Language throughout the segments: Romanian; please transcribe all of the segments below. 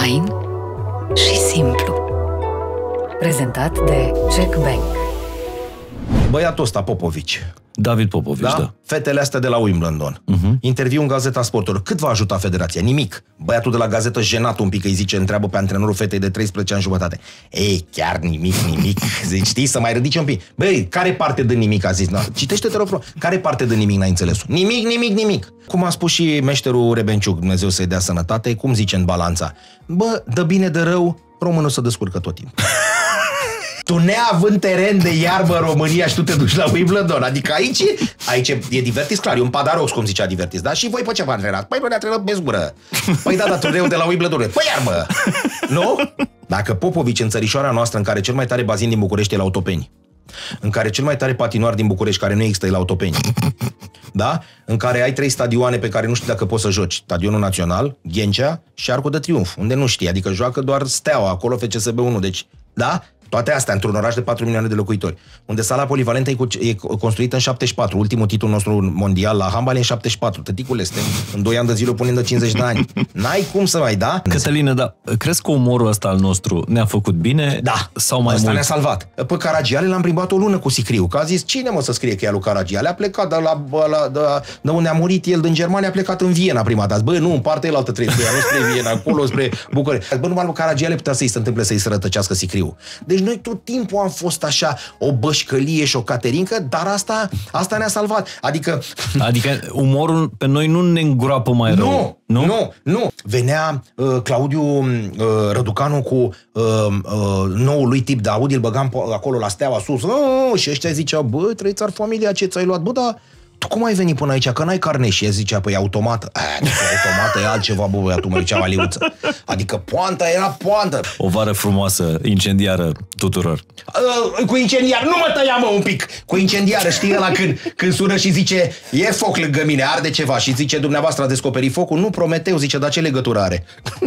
Fain și simplu. Prezentat de CEC Bank. Băiatul ăsta, Popovici. David Popovici, da. Fetele astea de la Wimbledon. Interviu în Gazeta Sportului. Cât va ajuta federația? Nimic. Băiatul de la Gazetă jenat un pic, îi zice, întreabă pe antrenorul fetei de 13 ani jumătate. Ei, chiar nimic. Zici, știi, să mai ridice un pic. Băi, care parte de nimic a zis? Da. Citește-te, rog frumos. Care parte de nimic n-ai înțeles? Nimic. Cum a spus și meșterul Rebenciuc, Dumnezeu să-i dea sănătate, cum zice în Balanța? Bă, de bine de rău, românul se descurcă tot timpul. Tu neavând teren de iarbă în România și tu te duci la Wimbledon. Adică aici e Divertis, clar, e un padarox, cum zicea Divertis, da? Și voi pe ce v-a antrenat? Păi ne-a antrenat pe zgură. Păi da, turneul de la Wimbledon. Păi iarbă! Nu? Dacă Popovici în țărișoara noastră, în care cel mai tare bazin din București e la Autopeni, în care cel mai tare patinoar din București, care nu există, e la Autopeni, da? În care ai 3 stadioane pe care nu știi dacă poți să joci. Stadionul Național, Ghencea și Arcul de Triunf, unde nu știi, adică joacă doar Steaua, acolo FCSB1, deci, da? Toate astea într-un oraș de 4 milioane de locuitori, unde sala polivalentă e construită în 74, ultimul titlu nostru mondial la handbal e în 74. Tăticule, suntem în 2 ani de zile punem de 50 de ani. N-ai cum să mai, da? Cătăline, da, crezi că umorul ăsta al nostru ne-a făcut bine? Da, sau mai ăsta mult? Ne-a salvat. Pe Caragiale l-am plimbat o lună cu sicriu, că a zis, cine mă să scrie că e lui Caragiale? A plecat de unde a murit el, din Germania, a plecat în Viena prima dată. Bă, nu, în partea elaltă trebuie, nu spre Viena, acolo spre București. Bă, numai lui Caragiale putea să-i se întâmple să-i se rătăcească sicriu. Deci noi tot timpul am fost așa o bășcălie și o caterincă, dar asta ne-a salvat. Adică umorul pe noi nu ne îngroapă mai rău. Nu. Venea Claudiu Răducanu cu noul lui tip de Audi, îl băgam acolo la Steaua sus. Și ăștia ziceau, bă, trăiți ar familia, ce ți-ai luat? Bă, da, tu cum ai venit până aici? Că n-ai carnet. Și el zicea, păi automată. Automată e altceva, bă, băiatul, mă zicea Aliuță. Adică poanta era poantă. O vară frumoasă, incendiară tuturor. Cu incendiar, nu mă tăia, mă, un pic. Cu incendiară, știi ăla când sună și zice, e foc lângă mine, arde ceva. Și zice, dumneavoastră a descoperit focul? Nu, Prometeu, zice, dar ce legătură are?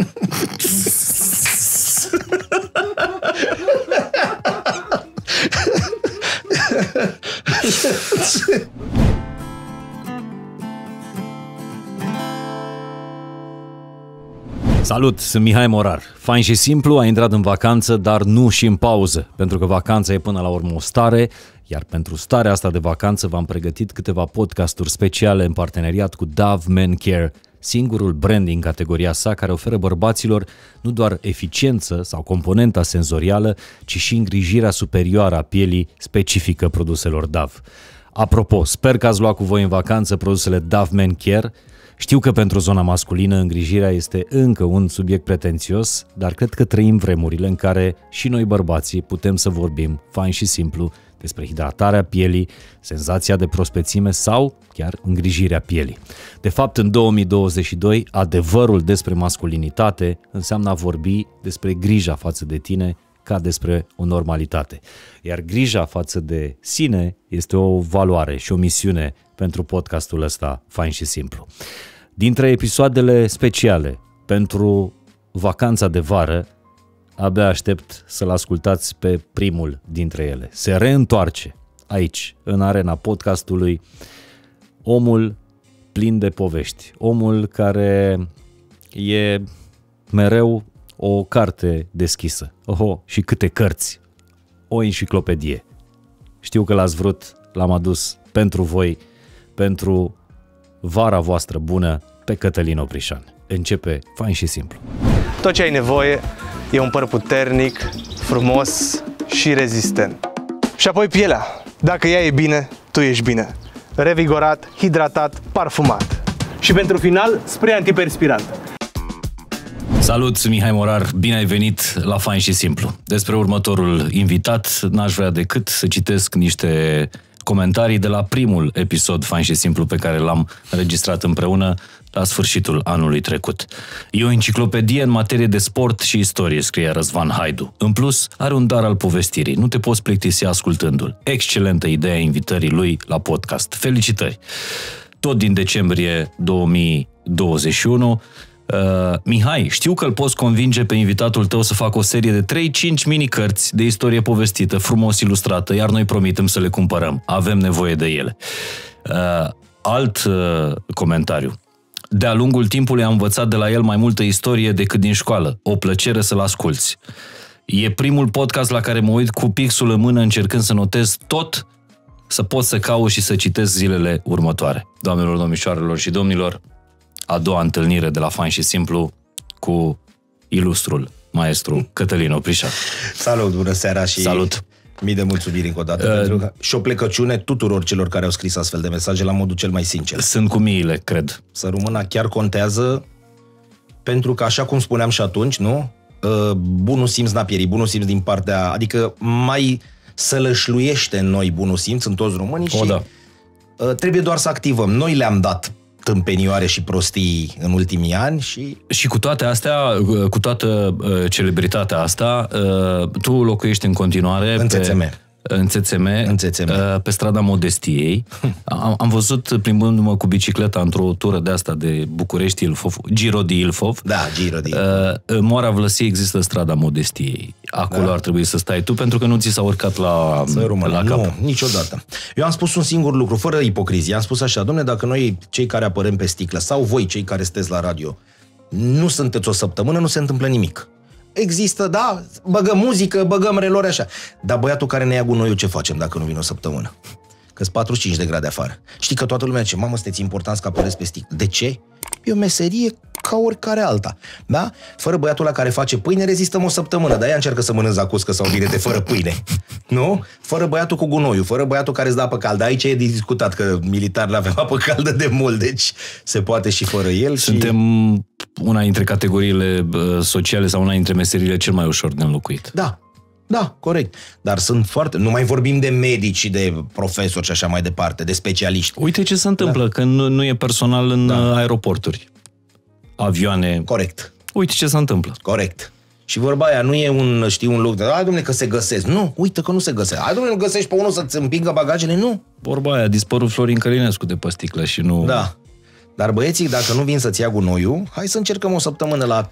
Salut, sunt Mihai Morar. Fain și simplu, a intrat în vacanță, dar nu și în pauză, pentru că vacanța e până la urmă o stare, iar pentru starea asta de vacanță v-am pregătit câteva podcasturi speciale în parteneriat cu Dove Men Care, singurul brand din categoria sa care oferă bărbaților nu doar eficiență sau componenta senzorială, ci și îngrijirea superioară a pielii specifică produselor Dove. Apropo, sper că ați luat cu voi în vacanță produsele Dove Men Care. Știu că pentru zona masculină îngrijirea este încă un subiect pretențios, dar cred că trăim vremurile în care și noi bărbații putem să vorbim fain și simplu despre hidratarea pielii, senzația de prospețime sau chiar îngrijirea pielii. De fapt, în 2022, adevărul despre masculinitate înseamnă a vorbi despre grija față de tine ca despre o normalitate. Iar grija față de sine este o valoare și o misiune pentru podcastul ăsta fain și simplu. Dintre episoadele speciale pentru vacanța de vară, abia aștept să-l ascultați pe primul dintre ele. Se reîntoarce aici, în arena podcastului, omul plin de povești, omul care e mereu o carte deschisă. Oho, și câte cărți! O enciclopedie. Știu că l-ați vrut, l-am adus pentru voi, pentru vara voastră bună, pe Cătălin Oprișan. Începe fain și simplu. Tot ce ai nevoie e un păr puternic, frumos și rezistent. Și apoi pielea. Dacă ea e bine, tu ești bine. Revigorat, hidratat, parfumat. Și pentru final, spray antiperspirant. Salut, sunt Mihai Morar, bine ai venit la Fain și Simplu. Despre următorul invitat n-aș vrea decât să citesc niște comentarii de la primul episod Fain și Simplu pe care l-am înregistrat împreună la sfârșitul anului trecut. E o enciclopedie în materie de sport și istorie, scrie Răzvan Haidu. În plus, are un dar al povestirii, nu te poți plictisi ascultându-l. Excelentă ideea invitării lui la podcast. Felicitări! Tot din decembrie 2021, Mihai, știu că îl poți convinge pe invitatul tău să facă o serie de 3-5 mini-cărți de istorie povestită, frumos ilustrată, iar noi promitem să le cumpărăm. Avem nevoie de ele. Alt comentariu. De-a lungul timpului am învățat de la el mai multă istorie decât din școală. O plăcere să-l asculți. E primul podcast la care mă uit cu pixul în mână încercând să notez tot, să pot să caut și să citesc zilele următoare. Doamnelor, domnișoarelor și domnilor, a doua întâlnire de la Fain și Simplu cu ilustrul maestru Cătălin Oprișan. Salut, bună seara și salut. Mii de mulțumiri încă o dată pentru că... și o plecăciune tuturor celor care au scris astfel de mesaje la modul cel mai sincer. Sunt cu miile, cred. Să rămână chiar contează, pentru că așa cum spuneam și atunci, nu? Bunul simț n-a pierit, bunul simț din partea, adică mai sălășluiește în noi bunul simț în toți românii și da. Trebuie doar să activăm. Noi le-am dat tâmpenioare și prostii în ultimii ani și cu toate astea, cu toată celebritatea asta, tu locuiești în continuare în TCM. În TCM, pe strada Modestiei. Am văzut plimbându-mă cu bicicleta într-o tură de asta de București-Ilfov, Giro di Ilfov. Da, Giro di Ilfov. În Moara Vlăsiei există strada Modestiei. Acolo ar trebui să stai tu, pentru că nu ți s-a urcat la cap. Nu, niciodată. Eu am spus un singur lucru, fără ipocrizie. Am spus așa, dom'le, dacă noi, cei care apărăm pe sticlă, sau voi, cei care sunteți la radio, nu sunteți o săptămână, nu se întâmplă nimic. Există, da, băgăm muzică, băgăm relori așa. Dar băiatul care ne ia gunoiul, ce facem dacă nu vine o săptămână? Că-s 45 de grade afară. Știi că toată lumea zice, mamă, sunteți importanți că apăreți pe sticlă. De ce? E o meserie ca oricare alta. Da? Fără băiatul ăla care face pâine, rezistăm o săptămână. Dar ea încearcă să mănânci zacuscă sau vinete fără pâine. Nu? Fără băiatul cu gunoiul, fără băiatul care îți dă apă caldă. Aici e discutat că militarele aveau apă caldă de mult, deci se poate și fără el. Suntem una dintre categoriile sociale sau una dintre meseriile cel mai ușor de înlocuit. Da. Da, corect. Dar sunt foarte... Nu mai vorbim de medici și de profesori și așa mai departe, de specialiști. Uite ce se întâmplă când nu e personal în aeroporturi. Avioane. Corect. Uite ce se întâmplă. Corect. Și vorba aia nu e un loc de... Hai, dom'le, că se găsesc. Nu, uite că nu se găsesc. Hai, dom'le, găsești pe unul să-ți împingă bagajele? Nu. Vorba aia, a dispărut Florin Călinescu de pe sticlă și nu... Da. Dar băieții, dacă nu vin să-ți ia gunoiul, hai să încercăm o săptămână la 38-40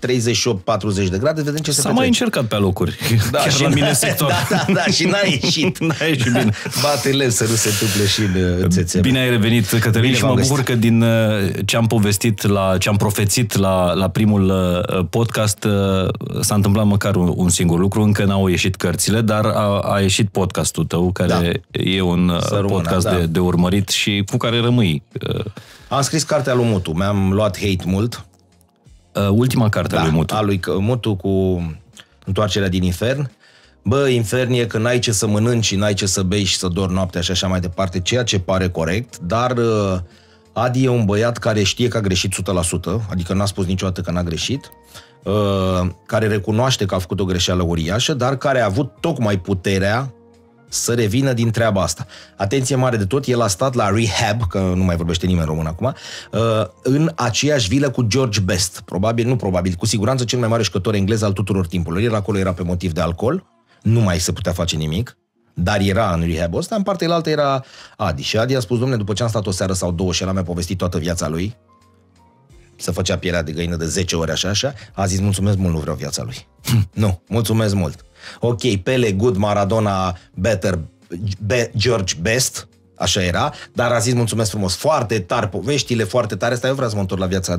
de grade, vedem ce se petrece. S-a mai încercat pe alocuri, da, chiar și la mine sector. Da, și n-a ieșit. N-a ieșit bine. Bate-le să nu se întâmple și în TCM. Bine ai revenit, Cătălin, bine și mă bucur că din ce am povestit, ce am profețit la primul podcast, s-a întâmplat măcar un singur lucru. Încă n-au ieșit cărțile, dar a ieșit podcastul tău, care e un podcast de urmărit și cu care rămâi. Am scris cartea lui Mutu, mi-am luat hate mult. Ultima carte a lui Mutu. A lui Mutu cu Întoarcerea din infern. Bă, infern e că n-ai ce să mănânci și n-ai ce să bei și să dormi noaptea și așa mai departe, ceea ce pare corect, dar Adi e un băiat care știe că a greșit 100%, adică n-a spus niciodată că n-a greșit, care recunoaște că a făcut o greșeală uriașă, dar care a avut tocmai puterea să revină din treaba asta. Atenție mare de tot, el a stat la rehab, că nu mai vorbește nimeni român acum, în aceeași vilă cu George Best. Cu siguranță cel mai mare jucător englez al tuturor timpurilor. El acolo era pe motiv de alcool, nu mai se putea face nimic, dar era în rehab-ul ăsta. În partea altă era Adi. Și Adi a spus, dom'le, după ce am stat o seară sau două și el mi-a povestit toată viața lui, să făcea pielea de găină de 10 ori așa, a zis, mulțumesc mult, nu vreau viața lui. Nu, mulțumesc mult. Ok, Pele, good, Maradona, better, George Best, așa era, dar a zis mulțumesc frumos, foarte tare, poveștile foarte tare, asta eu vreau să mă întorc la viața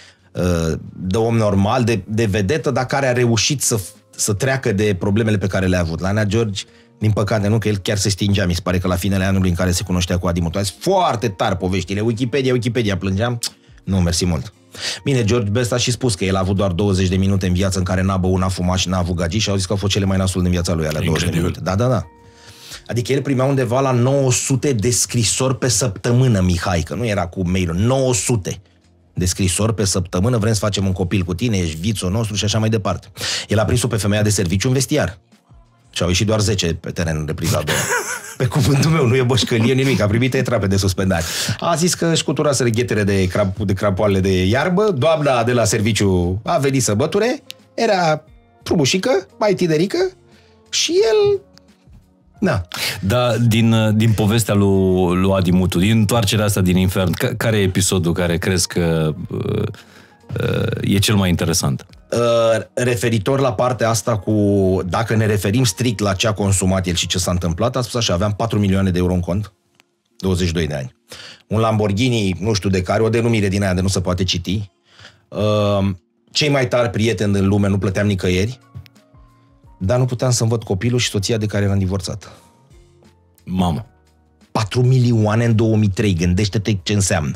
de om normal, de vedetă, dar care a reușit să treacă de problemele pe care le-a avut. La Nea George, din păcate, nu, că el chiar se stingea, mi se pare că la finele anului în care se cunoștea cu Adi Mutu, foarte tare poveștile, Wikipedia, plângeam, nu, mersi mult. Bine, George Best a și spus că el a avut doar 20 de minute în viață în care n-a băut, n-a fumat și n-a avut gagii și au zis că au fost cele mai nasul din viața lui alea 20 de minute. Da. Adică el primea undeva la 900 de scrisori pe săptămână, Mihai, că nu era cu mail-ul, 900 de scrisori pe săptămână, vrem să facem un copil cu tine, ești vițul nostru și așa mai departe. El a prins-o pe femeia de serviciu în vestiar. Și au ieșit doar 10 pe teren în repriza a doua. Pe cuvântul meu, nu e bășcălie nimic, a primit etrape de suspendare. A zis că își cuturase ghetele de crapoale de iarbă, doamna de la serviciu a venit să băture, era frumușică, mai tinerică și el... Da. Da, din povestea lui Adi Mutu, din întoarcerea asta din infern, care e episodul care crezi că e cel mai interesant? Referitor la partea asta cu, dacă ne referim strict la ce a consumat el și ce s-a întâmplat, a spus așa, aveam 4 milioane de euro în cont, 22 de ani. Un Lamborghini, nu știu de care, o denumire din aia de nu se poate citi. Cei mai tari prieteni din lume, nu plăteam nicăieri, dar nu puteam să-mi văd copilul și soția de care eram divorțat. Mamă. 4 milioane în 2003, gândește-te ce înseamnă.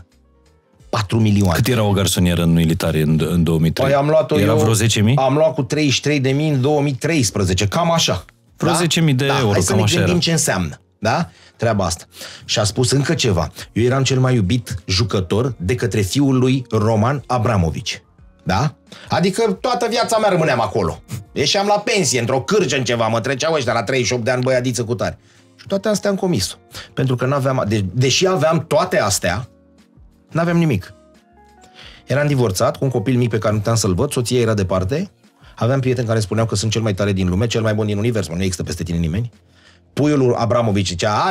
4 milioane. Cât era o garsonieră în militare în 2003? Păi am luat-o era vreo 10.000? Am luat cu 33.000 în 2013, cam așa. Vreo 10.000 de euro, hai să cam ne așa gândim era. ce înseamnă, da? Treaba asta. Și a spus încă ceva. Eu eram cel mai iubit jucător de către fiul lui Roman Abramovici. Da? Adică toată viața mea rămâneam acolo. Ieșeam la pensie, într-o cârjă în ceva, mă treceau ăștia la 38 de ani, băiadiță cu tare. Și toate astea am comis. Pentru că n-aveam, deși aveam toate astea, n-aveam nimic. Eram divorțat cu un copil mic pe care nu puteam să-l văd, soția era departe, aveam prieteni care spuneau că sunt cel mai tare din lume, cel mai bun din univers, mă, nu există peste tine nimeni. Puiul lui Abramovici zicea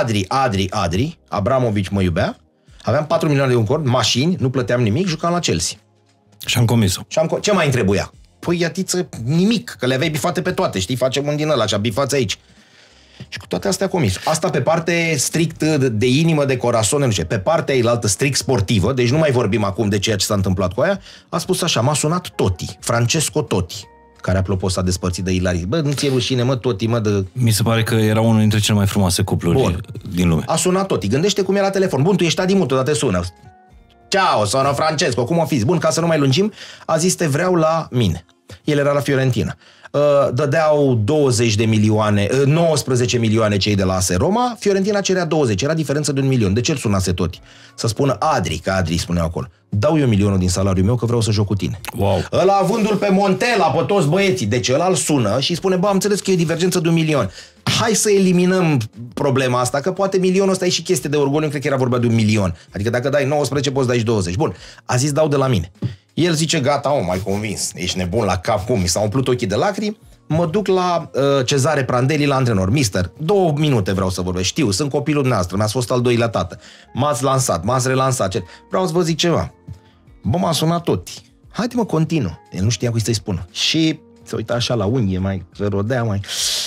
Adri, Abramovici mă iubea, aveam 4 milioane de un cord, mașini, nu plăteam nimic, jucam la Chelsea. Și am comis-o. Ce mai îmi trebuia? Păi, iatiță, nimic, că le aveai bifate pe toate, știi, facem un din ăla, așa, bifați aici. Și cu toate astea comis. Asta pe parte strict de inimă, de corazon, nu știu, pe partea ailaltă strict sportivă, deci nu mai vorbim acum de ceea ce s-a întâmplat cu aia, a spus așa, m-a sunat Totti, Francesco Totti, care apropo s-a despărțit de Ilari. Bă, nu ți-e rușine, mă, Totti, mă, de... Mi se pare că era unul dintre cele mai frumoase cupluri din lume. A sunat Totti, gândește cum e la telefon. Bun, tu ești adimut, odată sună. Ciao, sono Francesco, cum o fiți? Bun, ca să nu mai lungim, a zis te vreau la mine. El era la Fiorentina. Dădeau 20 de milioane, 19 milioane cei de la AS Roma, Fiorentina cerea 20, era diferență de 1 milion. De ce îl sunase Totti? Să spună Adri, că Adri spunea acolo. Dau eu 1 milion din salariul meu că vreau să joc cu tine. Wow. Ăla avându-l pe Montella, pe toți băieții. Deci ăla îl sună și spune, bă, am înțeles că e divergență de 1 milion. Hai să eliminăm problema asta, că poate milionul ăsta e și chestie de orgoliu, cred că era vorba de 1 milion. Adică dacă dai 19, poți dai și 20. Bun, a zis dau de la mine. El zice, gata, m-ai convins, ești nebun la cap, cum? Mi s-au umplut ochii de lacrimi, mă duc la Cezare Prandelli, la antrenor. Mister, 2 minute vreau să vorbesc, știu, sunt copilul dumneavoastră, mi-ați fost al doilea tată. M-ați lansat, m-ați relansat. Vreau să vă zic ceva. Bă, m-a sunat Totti. Haide mă, continuă. El nu știa cui să-i spună. Și se uita așa la unghie, mai se rodea, mai...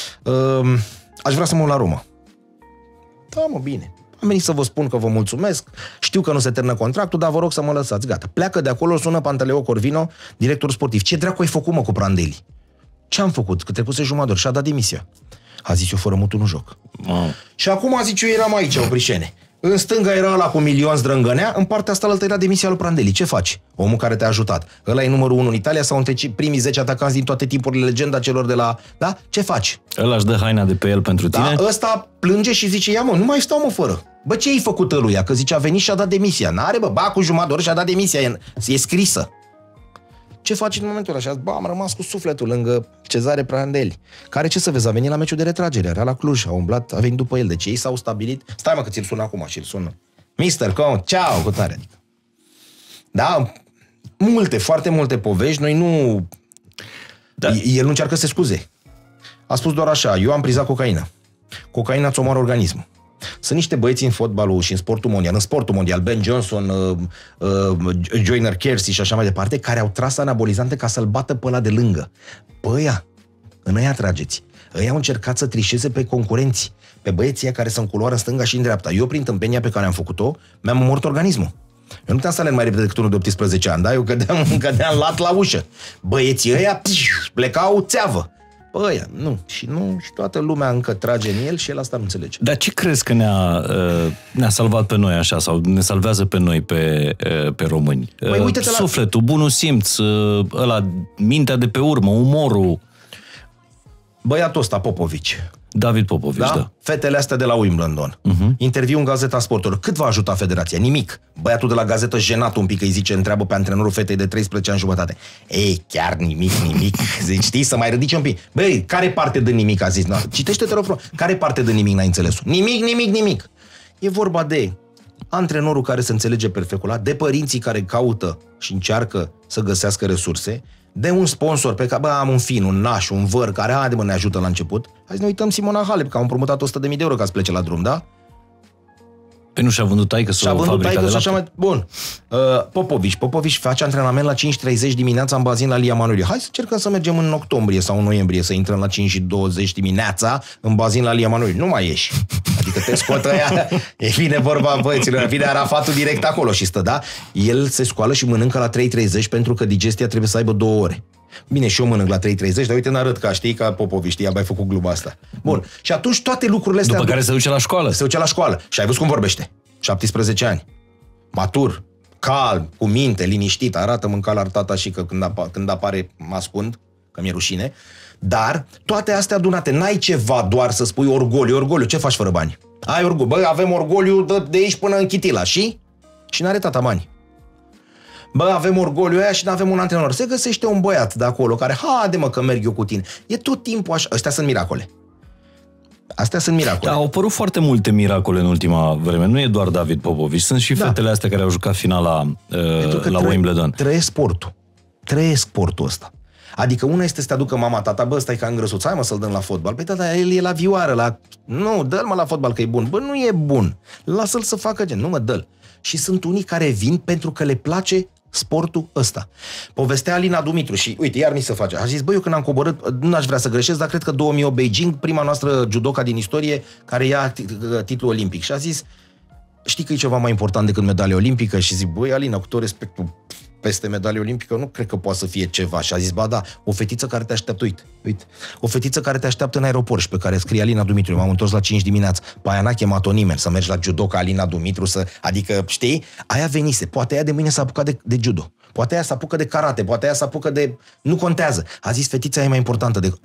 aș vrea să mă uit la Roma. Da, mă, bine. Am venit să vă spun că vă mulțumesc, știu că nu se termină contractul, dar vă rog să mă lăsați. Gata. Pleacă de acolo, sună Pantaleo Corvino, director sportiv. Ce dracu ai făcut, mă, cu Prandelli? Ce am făcut? Că trecuse jumătate și a dat demisia. A zis eu, fără mutul nu joc. Și acum, zic eu, eram aici, Oprișene. În stânga era ăla cu milion zdrângănea, în partea asta altă era demisia lui Prandelli. Ce faci? Omul care te-a ajutat. Ăla e numărul 1 în Italia sau între primii 10 atacanți din toate timpurile, legenda celor de la... Da? Ce faci? Ăla își dă haina de pe el pentru tine? Da, ăsta plânge și zice, ia mă, nu mai stau mă fără. Bă, ce ai făcut ăluia? Că zice, a venit și a dat demisia. N-are, bă, cu jumătate de oră și a dat demisia. E scrisă. Ce faci în momentul ăla? Și a zis, bă, am rămas cu sufletul lângă Cezare Prandelli, care, ce să vezi, a venit la meciul de retragere, era la Cluj, a umblat, a venit după el. Deci ei s-au stabilit. Stai mă că ți-l sună acum și îl sună. Mister, cum? Ceau, cu tare. Adică. Da, multe, foarte multe povești. Noi nu... Da. El nu încearcă să se scuze. A spus doar așa, eu am prizat cocaină. Cocaina îți omoară organismul. Sunt niște băieți în fotbalul și în sportul mondial, Ben Johnson, Joyner Kersey și așa mai departe, care au tras anabolizante ca să-l bată pe ăla de lângă. Pe ăia, în ăia trageți. Ăia au încercat să trișeze pe concurenți, pe băieții care sunt în culoare în stânga și în dreapta. Eu, prin tâmpenia pe care am făcut-o, mi-am omorât organismul. Eu nu puteam să alerg mai repede decât unul de 18 ani, da? Eu cădeam lat la ușă. Băieții ăia plecau țeavă. Ăia, nu. Și toată lumea încă trage în el și el asta nu înțelege. Dar ce crezi că ne-a salvat pe noi așa, sau ne salvează pe noi pe români? Sufletul, bunul simț, ăla, mintea de pe urmă, umorul. Băiatul ăsta, Popovici. David Popovici, da. Fetele astea de la Wimbledon. Interviu în Gazeta Sportelor. Cât va ajuta federația? Nimic. Băiatul de la gazetă, jenat un pic, îi zice, întreabă pe antrenorul fetei de 13 ani jumătate. Ei, chiar nimic. Zici, știi, să mai ridice un pic. Băi, care parte de nimic a zis? Citește, te rog frumos. Care parte de nimic n-ai înțeles? Nimic. E vorba de antrenorul care se înțelege perfect cu ăla, de părinții care caută și încearcă să găsească resurse, de un sponsor pe care, bă, am un fin, un naș, un văr, care, haide mă, ne ajută la început. Hai să ne uităm Simona Halep, că au împrumutat 100.000 de euro ca să plece la drum, da? Păi nu și-a vândut taică-su o fabrică de lapte? Bun. Popovici face antrenament la 5:30 dimineața în bazin la Lia Manoliu. Hai să încercăm să mergem în octombrie sau în noiembrie, să intrăm la 5:20 dimineața în bazin la Lia Manoliu. Nu mai ieși. Adică te scotă ea. E bine vorba băieților, vine Arafatul direct acolo și stă, da? El se scoală și mănâncă la 3:30 pentru că digestia trebuie să aibă 2 ore. Bine, și eu mănânc la 3:30, dar uite, n-arăt ca, știi, ca Popovici, știi, abia ai făcut gluba asta. Bun. Și atunci toate lucrurile astea... După care se duce la școală. Se duce la școală. Și ai văzut cum vorbește. 17 ani. Matur, calm, cu minte, liniștit. Arată-mă în calar tata și că când apare mă ascund, că mi-e rușine. Dar toate astea adunate, n-ai ceva doar să spui orgoliu. Ce faci fără bani? Ai orgoliu. Bă, avem orgoliu de aici până în Chitila. Și n-are tata bani. Bă, avem orgoliu aia și n-avem un antrenor. Se găsește un băiat de acolo care, haide mă că merg eu cu tine. E tot timpul așa. Astea sunt miracole. Astea sunt miracole. Da, au apărut foarte multe miracole în ultima vreme. Nu e doar David Popovici. Sunt și fetele astea care au jucat finala la Wimbledon. Trăiesc sportul ăsta. Adică una este să te aducă mama, tata, bă, stai ca îngrăsuț, hai mă să-l dăm la fotbal. Păi tata, el e la vioară, Nu, dă-l mă la fotbal că e bun. Bă, nu e bun. Lasă-l să facă gen, nu mă, dă-l. Și sunt unii care vin pentru că le place sportul ăsta. Povestea Alina Dumitru și, uite, iar mi se face. A zis, băi, eu când am coborât, nu aș vrea să greșesc, dar cred că 2008 Beijing, prima noastră judoca din istorie care ia titlul olimpic. Și a zis, știi că e ceva mai important decât medalia olimpică? Și zic, băi, Alina, cu tot respectul, peste medalie olimpică nu cred că poate să fie ceva. Și a zis, ba da, o fetiță care te așteaptă, uite, o fetiță care te așteaptă în aeroport și pe care scrie Alina Dumitru, m-am întors la 5 dimineața, pe aia n-a chemat-o nimeni să mergi la judoca Alina Dumitru, adică, știi, aia venise, poate aia de mâine s-a apucat de judo, poate aia s-a apucat de karate, poate aia s-a apucat de... Nu contează. A zis, fetița e mai importantă decât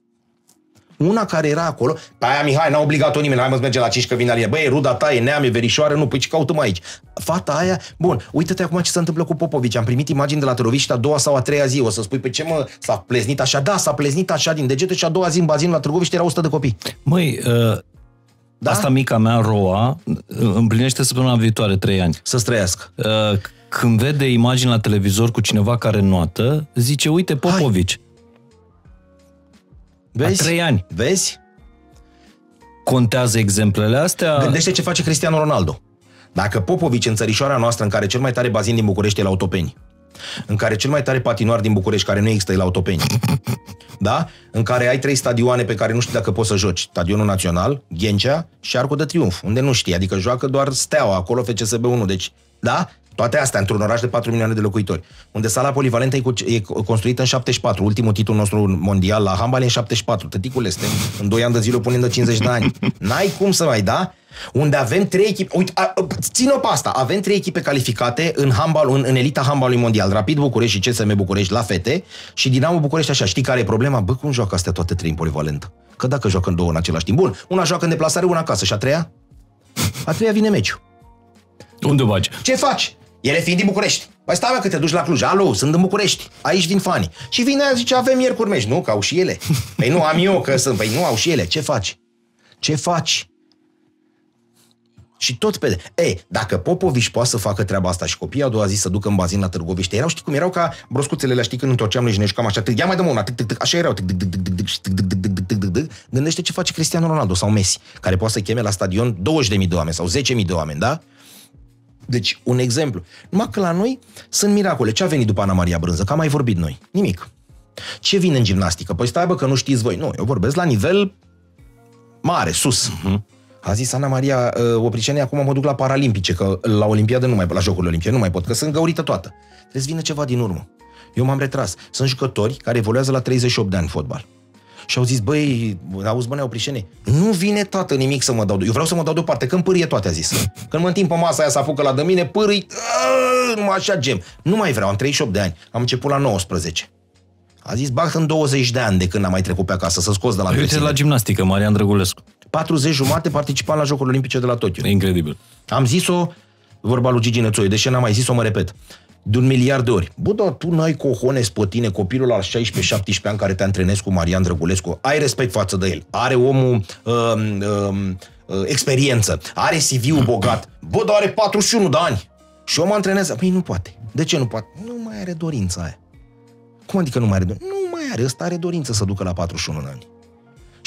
una care era acolo, pe aia Mihai, n-a obligat-o nimeni, hai mă merge la 5 că vine Alina. Băi, e ruda ta, e neam, e verișoară, nu, păi ce caută-mă aici? Fata aia, bun, uite-te acum ce se întâmplă cu Popovici. Am primit imagini de la Târgoviște a doua sau a treia zi. O să spui, pe ce mă, s-a pleznit așa? Da, s-a pleznit așa din degete și a doua zi în bazinul la Târgoviște erau 100 de copii. Măi, da? Asta mica mea, Roa, împlinește săptămâna viitoare 3 ani. Să-ți trăiască. Când vede imagini la televizor cu cineva care noată, zice, uite, Popovici. Vezi? A 3 ani. Vezi? Contează exemplele astea? Gândește ce face Cristiano Ronaldo. Dacă Popovici în țărișoara noastră, în care cel mai tare bazin din București e la Autopeni, în care cel mai tare patinoar din București, care nu există, e la Autopeni, da? În care ai 3 stadioane pe care nu știi dacă poți să joci. Stadionul Național, Ghencea și Arcul de Triunf, unde nu știi, adică joacă doar Steaua, acolo FCSB 1, deci, da? Toate astea într-un oraș de 4 milioane de locuitori, unde sala polivalentă e construită în 74, ultimul titlu nostru mondial la handbal e în 74. Tăticule, suntem în 2 ani de zile punem de 50 de ani. N-ai cum să mai, da? Unde avem 3 echipe, uite, țin-o pe asta, avem 3 echipe calificate în handbal, în elita handbalului mondial, Rapid București și CSM București la fete și Dinamo București așa. Știi care e problema? Bă, cum joacă astea toate 3 în polivalentă? Că dacă joacă în 2 în același timp. Bun, una joacă în deplasare, una acasă și a treia? A treia vine meciul. Unde faci? Ce faci? Ele fiind din București. Păi stai mă că te duci la Cluj. Alo, sunt în București. Aici vin fanii. Și vine aia zice, avem miercuri meci. Nu, că au și ele. Păi nu, am eu că sunt. Păi nu, au și ele. Ce faci? Ce faci? Și tot pe... dacă Popovici poate să facă treaba asta și copiii a doua zi să ducă în bazin la Târgoviște, erau, știi cum erau ca broscuțele alea, știi, când întorceam noi și ne jucam așa, ia mai dăm una, așa erau, gândește ce face Cristiano Ronaldo sau Messi, care poate să cheme la stadion 20.000 de oameni sau 10.000 de oameni, da? Deci, un exemplu. Numai că la noi sunt miracole. Ce a venit după Ana Maria Brânză? Că am mai vorbit noi. Nimic. Ce vine în gimnastică? Păi stai bă că nu știți voi. Nu, eu vorbesc la nivel mare, sus. A zis Ana Maria Opricene, acum mă duc la Paralimpice, că la Olimpiadă nu mai pot, la Jocurile Olimpice nu mai pot, că sunt găurită toată. Trebuie să vină ceva din urmă. Eu m-am retras. Sunt jucători care evoluează la 38 de ani în fotbal. Și au zis, băi, auzi, bă, Neoprișene, nu vine tată nimic să mă dau. Eu vreau să mă dau deoparte, când pârie toate, a zis. Când mă întind pe masa aia să apucă la de mine, pârâi, numai așa gem. Nu mai vreau, am 38 de ani, am început la 19. A zis, bag în 20 de ani de când am mai trecut pe acasă, să scoți de la Uite la gimnastică, Marian Drăgulescu. 40 jumate participam la Jocurile Olimpice de la Tokyo. E incredibil. Am zis-o, vorba lui Gigi Nețoiu, deși n-am mai zis-o, mă repet. De 1 miliard de ori. Bă, dar tu n-ai cojones pe tine, copilul la 16-17 ani care te antrenezi cu Marian Drăgulescu. Ai respect față de el. Are omul experiență. Are CV-ul bogat. Bă, dar are 41 de ani. Și eu mă antrenez. Păi nu poate. De ce nu poate? Nu mai are dorința aia. Cum adică nu mai are dorință? Nu mai are. Ăsta are dorință să ducă la 41 de ani.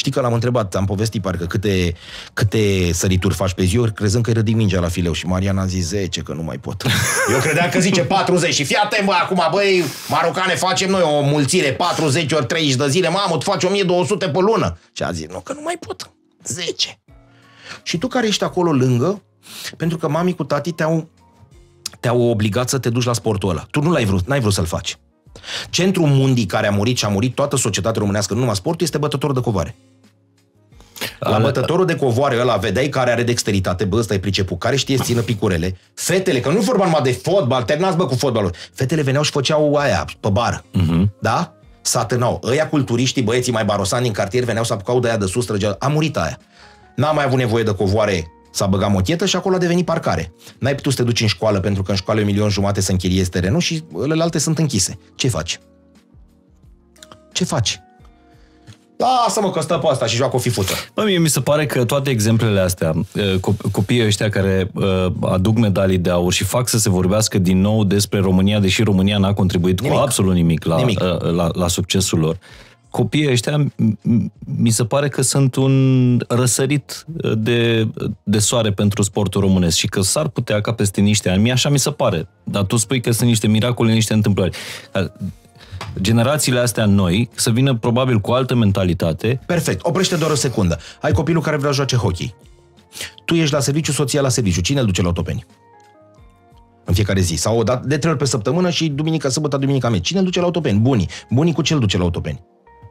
Știi că l-am întrebat, am povestit parcă câte sărituri faci pe zi, eu crezând că îi ridic mingea la fileu și Marian a zis 10, că nu mai pot. Eu credeam că zice 40 și fii atent, bă, acum, băi, marocane, facem noi o mulțire 40 ori 30 de zile, mamă, tu faci 1200 pe lună. Și a zis, nu, că nu mai pot, 10. Și tu care ești acolo lângă, pentru că mami cu tati te-au obligat să te duci la sportul ăla. Tu nu n-ai vrut să-l faci. Centrul Mundi care a murit și a murit toată societatea românească, nu numai sportul, este bătătorul de covoare. La bătătorul de covoare ăla vedeai care are dexteritate, bă, ăsta e priceput, care știe să țină picurele. Fetele, că nu e vorba numai de fotbal, terminați, bă, cu fotbalul. Fetele veneau și făceau aia, pe bară. Da? Satânau. Ăia culturiștii, băieții mai barosani din cartier veneau să apucau de aia de sus, trăgeau. A murit aia. N-a mai avut nevoie de covoare, s-a băgat mochetă și acolo a devenit parcare. N-ai putut să te duci în școală pentru că în școală e 1.500.000 să închiriezi terenul și celelalte sunt închise. Ce faci? Ce faci? Lasă-mă că stă pe asta și joacă o fifuță. Bă, mie mi se pare că toate exemplele astea, copiii ăștia care aduc medalii de aur și fac să se vorbească din nou despre România, deși România n-a contribuit cu absolut nimic la succesul lor. Copiii ăștia mi se pare că sunt un răsărit de soare pentru sportul românesc și că s-ar putea ca peste niște ani, mie așa mi se pare, dar tu spui că sunt niște miracole, niște întâmplări. Generațiile astea noi să vină probabil cu altă mentalitate. Perfect, oprește doar o secundă. Ai copilul care vrea să joace hockey. Tu ești la serviciu, soția la serviciu. Cine îl duce la Otopeni? În fiecare zi. Sau o dată de 3 ori pe săptămână și duminica, sâmbătă, duminica meci. Cine îl duce la Otopeni? Bunii. Bunii cu ce îl duce la Otopeni?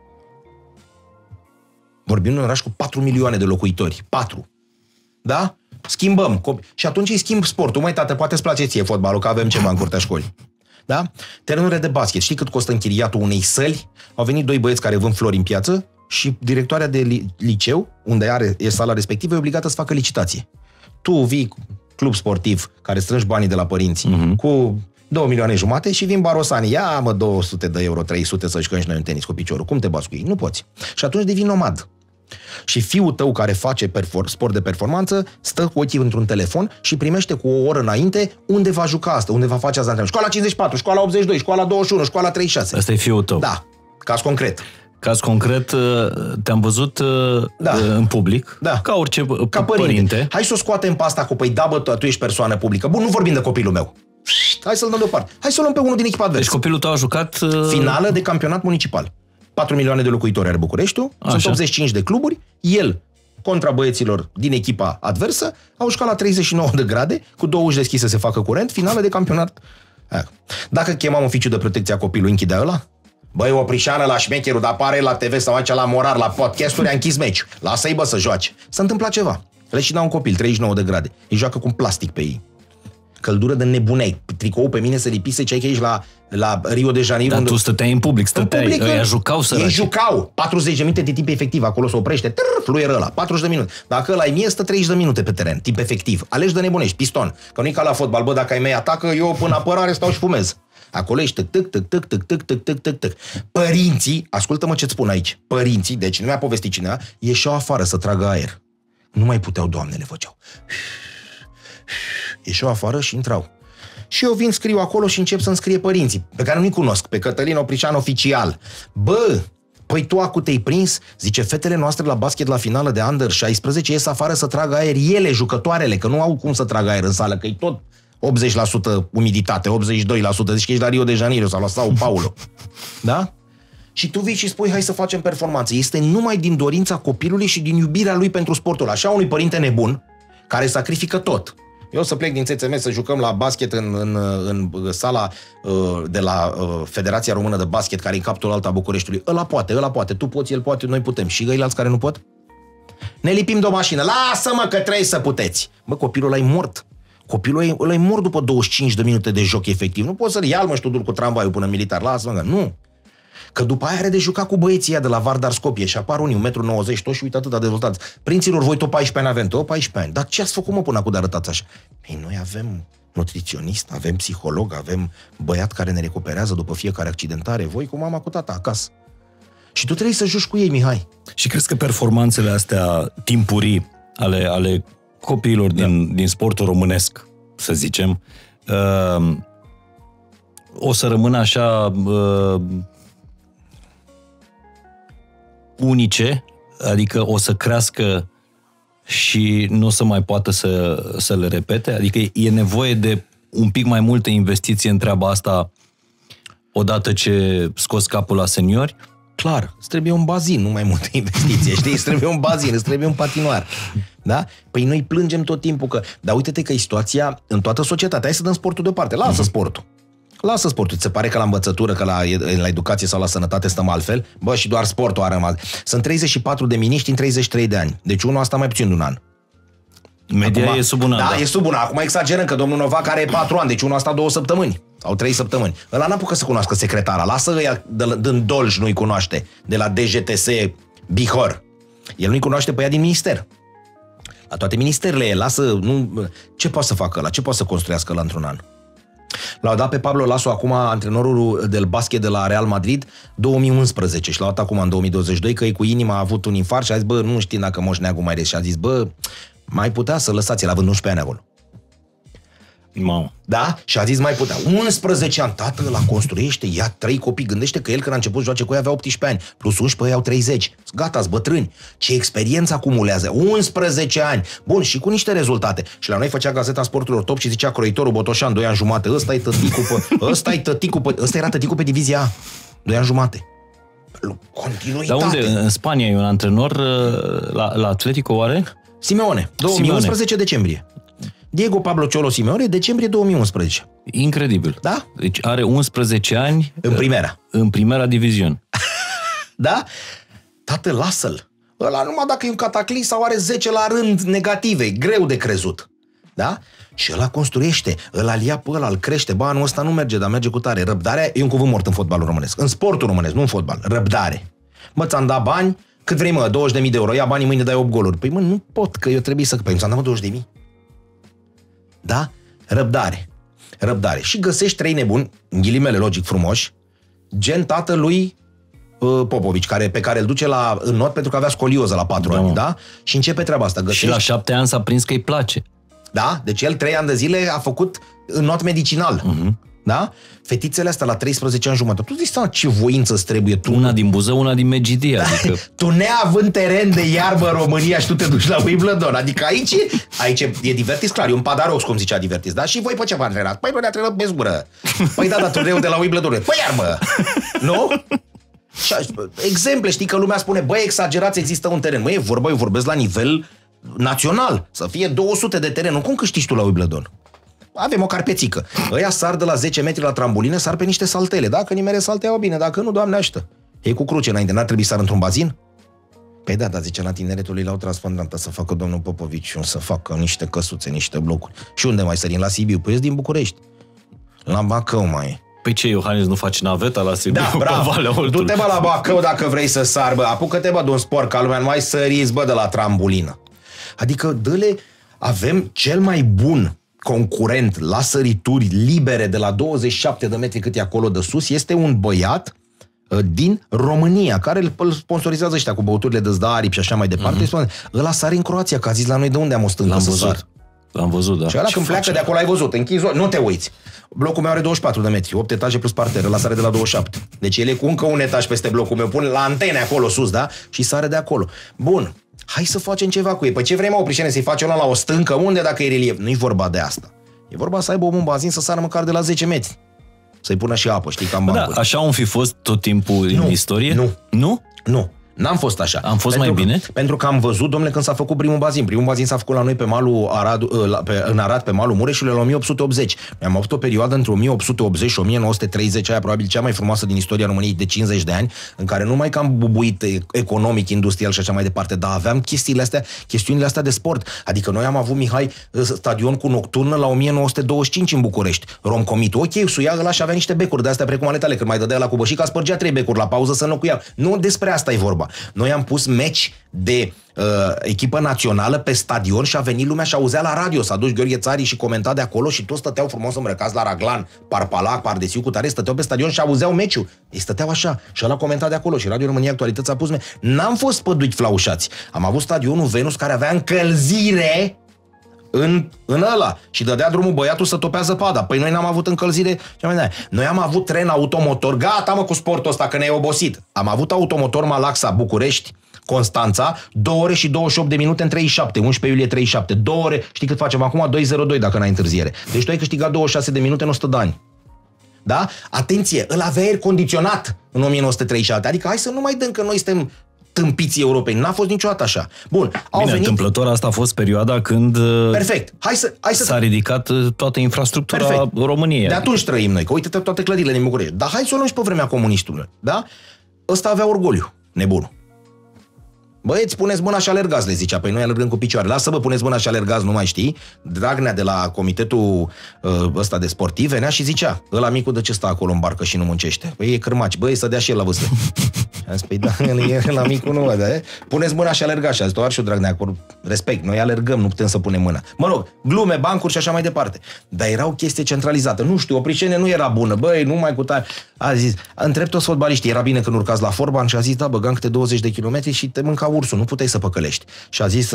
Vorbim un oraș cu 4 milioane de locuitori. 4. Da? Schimbăm. Și atunci îi schimb sportul. Măi, tată, poate îți place ție fotbalul, că avem ceva în curtea școlii. Da? Terenurile de basket. Știi cât costă închiriatul unei săli? Au venit 2 băieți care vând flori în piață și directoarea de liceu, unde e sala respectivă, e obligată să facă licitație. Tu vii club sportiv care strângi banii de la părinți cu 2,5 milioane și vin barosanii. Ia, mă, 200 de euro, 300 să jucăm și noi în tenis cu piciorul. Cum te bați cu ei? Nu poți. Și atunci devii nomad. Și fiul tău care face sport de performanță stă cu ochii într-un telefon și primește cu o oră înainte unde va juca asta, unde va face asta antrenament. Școala 54, școala 82, școala 21, școala 36. Asta e fiul tău. Da, caz concret. Caz concret, te-am văzut în public, ca orice părinte. Hai să o scoatem pe asta cu, păi da, bă, tu ești persoană publică. Bun, nu vorbim de copilul meu. Hai să-l dăm deoparte. Hai să o luăm pe unul din echipa adversă. Deci copilul tău a jucat... Finală de campionat municipal. 4 milioane de locuitori are Bucureștiul, sunt 85 de cluburi, el, contra băieților din echipa adversă, au jucat la 39 de grade, cu 2 uși deschise să facă curent, finală de campionat. Dacă chemam oficiul de protecție a copilului, închidea ăla? Băi, o prișană la șmecherul, dar apare la TV sau aici la Morar, la podcasturi, a închis meciul. Lasă-i, bă, să joace. S-a întâmplat ceva. Le și dau un copil, 39 de grade. Îi joacă cu un plastic pe ei. Căldură de nebuneai. Tricoul pe mine se lipise, ce ai că ești la Rio de Janeiro. Dar tu stăteai în public, ăia jucau săraci. Ei jucau 40 de minute de timp efectiv, acolo se oprește, fluieră ăla, 40 de minute. Dacă ăla e mie, stă 30 de minute pe teren, timp efectiv. Alegi de nebunești, piston. Că nu-i ca la fotbal, bă, dacă ai mei atacă, eu până apărare stau și fumez. Acolo ești tâc. Părinții, ascultă-mă ce-ți spun aici, părinții, deci nu mi-a povestit cineva, ieșeau afară să tragă aer. Nu mai puteau, doamnele, făceau. Ieșeau afară și intrau. Și eu vin, scriu acolo și încep să-mi scrie părinții, pe care nu-i cunosc, pe Cătălin Oprișan oficial. Bă, păi tu acu te-ai prins? Zice, fetele noastre la basket la finală de Under 16 ies afară să tragă aer ele, jucătoarele, că nu au cum să tragă aer în sală, că e tot 80% umiditate, 82%, zici că ești la Rio de Janeiro sau la Sao Paulo. Da? Și tu vii și spui, hai să facem performanță. Este numai din dorința copilului și din iubirea lui pentru sportul. Așa unui părinte nebun, care sacrifică tot. Eu să plec din țțm să jucăm la basket în sala de la Federația Română de Basket, care e în capul alta a Bucureștiului. Ăla poate, tu poți, el poate, noi putem. Și ăilalți care nu pot? Ne lipim de o mașină. Lasă-mă că trebuie să puteți. Bă, copilul ăla e mort. Copilul ăla e mort după 25 de minute de joc efectiv. Nu poți să-l ia, mă, și tu dur cu tramvaiul până militar. Lasă-mă că nu. Că după aia are de jucat cu băieții ăia de la Vardar Skopje și apar unii 1,90 m, toți și uite atât de dezvoltați. Prinților, voi tot 14 ani avem, tot 14 ani. Dar ce ați făcut, mă, până acum de arătați așa? Păi noi avem nutriționist, avem psiholog, avem băiat care ne recuperează după fiecare accidentare, voi cu mama, cu tata, acasă. Și tu trebuie să joci cu ei, Mihai. Și crezi că performanțele astea timpurii ale copiilor din sportul românesc, să zicem, o să rămână așa unice adică o să crească și nu o să mai poată să le repete? Adică e nevoie de un pic mai multă investiție în treaba asta odată ce scoți capul la seniori? Clar, îți trebuie un bazin, nu mai multă investiție, știi? Îți trebuie un bazin, îți trebuie un patinoar. Da? Păi noi plângem tot timpul că... Dar uite-te că e situația în toată societatea. Hai să dăm sportul deoparte. Lasă sportul. Lasă sportul. Ți se pare că la învățătură, că la educație sau la sănătate stăm altfel? Bă, și doar sportul a rămas. Sunt 34 de miniștri în 33 de ani. Deci unul asta mai puțin de un an. Media Acum, e sub un an. Da, e sub un an. Acum exagerăm că domnul Novac are 4 ani, deci unul asta 2 săptămâni. Sau 3 săptămâni. Ăla n-apucă să cunoască secretara. Lasă ăia din Dolj nu-i cunoaște. De la DGTS Bihor. El nu-i cunoaște pe ea din minister. La toate ministerele e. Lasă... Nu, ce poate să facă ăla? Ce poate să construiască ăla într-un an? L-au dat pe Pablo Laso acum, antrenorul del basket de la Real Madrid, 2011 și l-au dat acum în 2022 că e cu inima, a avut un infarct și a zis, bă, nu știu dacă Moș Neagu mai rest. Și a zis, bă, mai putea să lăsați, el având 11 ani acolo. Mamă. Da? Și a zis mai putea. 11 ani, tatăl ăla construiește, ia 3 copii. Gândește că el când a început joace cu ei avea 18 ani, plus 11 au 30. Gata, bătrâni. Ce experiență acumulează. 11 ani. Bun, și cu niște rezultate. Și la noi făcea Gazeta Sporturilor Top și zicea croitorul Botoșan, 2 ani jumate. Ăsta era tăticul pe divizia A. 2 ani jumate. Continuitate. Dar unde? În Spania e un antrenor la Atletico, oare? Simeone. 2011 decembrie. Diego Pablo Cholo Simeone, decembrie 2011. Incredibil. Da? Deci are 11 ani... În primera. În primera diviziune. Da? Tată, lasă-l. Ăla numai dacă e un cataclism sau are 10 la rând negative, greu de crezut. Da? Și ăla construiește, ăla-l ia pe ăla, îl crește. Bă, anul ăsta nu merge, dar merge cu tare. Răbdarea e un cuvânt mort în fotbalul românesc. În sportul românesc, nu în fotbal. Răbdare. Mă, ți-am dat bani, cât vrei, mă, 20.000 de euro. Ia banii, mâine dai 8 goluri. Păi, mă, nu pot, că eu trebuie să... Păi, ți-am dat 20.000. Da? Răbdare. Răbdare. Și găsești 3 nebuni, în ghilimele logic frumoși, gen tatălui Popovici, pe care îl duce în not pentru că avea scolioză la 4 ani, da? Și începe treaba asta. Găsești... Și la 7 ani s-a prins că îi place. Da? Deci el 3 ani de zile a făcut în not medicinal. Da? Fetițele astea la 13 ani jumătate. Tu zici ce voință îți trebuie tu? Una din Buzău, una din Megidia. Da, adică... Tu neavând teren de iarbă în România și tu te duci la Wimbledon. Adică aici e Divertis, clar, e un padarox, cum zicea Divertis. Da? Și voi pe ce v-a antrenat? Păi noi ne-a antrenat pe zgură. Păi da, dar turneul de la Wimbledon. Păi iarbă! Nu? Și, exemple, știi că lumea spune, băi, exagerați, există un teren. Măi, eu vorbesc la nivel național. Să fie 200 de terenuri. Cum câștigi tu la Wimbledon? Avem o carpețică. Ăia sar de la 10 metri la trambulină, sar pe niște saltele. Dacă nimere salte, au bine. Dacă nu, Doamne ajută. Ei cu cruce înainte. N-ar trebui să sar într-un bazin? Păi da, dar zice, la tineretul lui l-au transfondat să facă domnul Popovici, să facă niște căsuțe, niște blocuri. Și unde mai sărim? La Sibiu? Păi din București. La Bacău mai. Păi ce, Iohannis nu face naveta la Sibiu? Da, bravo. Du-te, bă, la Bacău dacă vrei să sar, bă. Apucă-te, bă, de un sport ca lumea, nu mai săriți, bă, de la trambulină. Adică, dă-le, avem cel mai bun concurent la sărituri libere de la 27 de metri cât e acolo de sus, este un băiat din România, care îl sponsorizează ăștia cu băuturile de aripi și așa mai departe. Ăla sare în Croația, că a zis la noi de unde am o stâncă să sar. L-am văzut, da. Și ăla când pleacă de acolo, ai văzut, închizi, nu te uiți. Blocul meu are 24 de metri, 8 etaje plus parter, ăla sare de la 27. Deci el e cu încă un etaj peste blocul meu, pune la antene acolo sus, da? Și sare de acolo. Bun, hai să facem ceva cu ei. Păi ce vrei, mă, Oprișene, să-i faci ăla la o stâncă? Unde dacă e relief? Nu-i vorba de asta. E vorba să aibă un bazin să sară măcar de la 10 metri. Să-i pună și apă, știi, cam bancuri. Da, așa am fi fost tot timpul în istorie? Nu. Nu? Nu. N-am fost așa. Am fost mai bine? Pentru că am văzut, domnule, când s-a făcut primul bazin. Primul bazin s-a făcut la noi pe malul în Arad, pe malul Mureșului, la 1880. Noi am avut o perioadă între 1880 și 1930, aia probabil cea mai frumoasă din istoria României, de 50 de ani, în care nu mai că am bubuit economic, industrial și așa mai departe, dar aveam chestiunile astea de sport. Adică noi am avut, Mihai, stadion cu nocturnă la 1925 în București. Romcomitul. Ok, suia ăla și avea niște becuri de astea precum ale tale, când mai dădea la cu bășica, spărgea 3 becuri la pauză să înlocuia. Nu despre asta e vorba. Noi am pus meci de echipă națională pe stadion și a venit lumea și auzea la radio. S-a dus Gheorghe Țarii și comenta de acolo și toți stăteau frumos îmbrăcați la raglan, Parpalac, Pardesiu, cu tare, stăteau pe stadion și auzeau meciul. Ei stăteau așa și ăla comenta de acolo și Radio România Actualități a pus N-am fost păduiți flaușați. Am avut stadionul Venus care avea încălzire în ăla și dădea drumul băiatul să topea zăpada. Păi noi n-am avut încălzire. Noi am avut tren automotor. Gata, mă, cu sportul ăsta, că ne-ai obosit. Am avut automotor Malaxa București Constanța, 2 ore și 28 de minute în 37, 11 iulie 37. 2 ore, știi cât facem acum? 2:02 dacă n-ai întârziere. Deci tu ai câștigat 26 de minute în 100 de ani. Da? Atenție, îl avea aer condiționat în 1937. Adică hai să nu mai dăm că noi suntem tâmpiții europeni. N-a fost niciodată așa. Bun, Bine, întâmplător asta a fost perioada când perfect. Hai să s-a ridicat toată infrastructura perfect. României. De atunci trăim noi, că uite-te toate clădirile din București. Dar hai să o luăm și pe vremea comunistului. Da? Ăsta avea orgoliu, nebunul. Băieți, puneți mâna și alergați, le zicea. Păi noi alergăm cu picioare. Lasă-vă, puneți mâna și alergați, nu mai știi. Dragnea de la comitetul ăsta de sportiv venea și zicea: ăla micul de ce stă acolo în barcă și nu muncește? Păi e cârmaci, băi, să dea și el la vârstă. Am zis, păi da, e la micul nu, da? Puneți mâna și alergați. Și a zis, doar și eu, Dragnea, cu respect, noi alergăm, nu putem să punem mâna. Mă rog, glume, bancuri și așa mai departe. Dar era o chestie centralizată. Nu știu, Oprișene nu era bună, băi, nu mai cu tare. A zis, întreb toți fotbaliștii, era bine când urcați la Forban? Și a zis, da, băgam câte 20 de kilometri și te mânca ursul, nu puteai să păcălești. Și a zis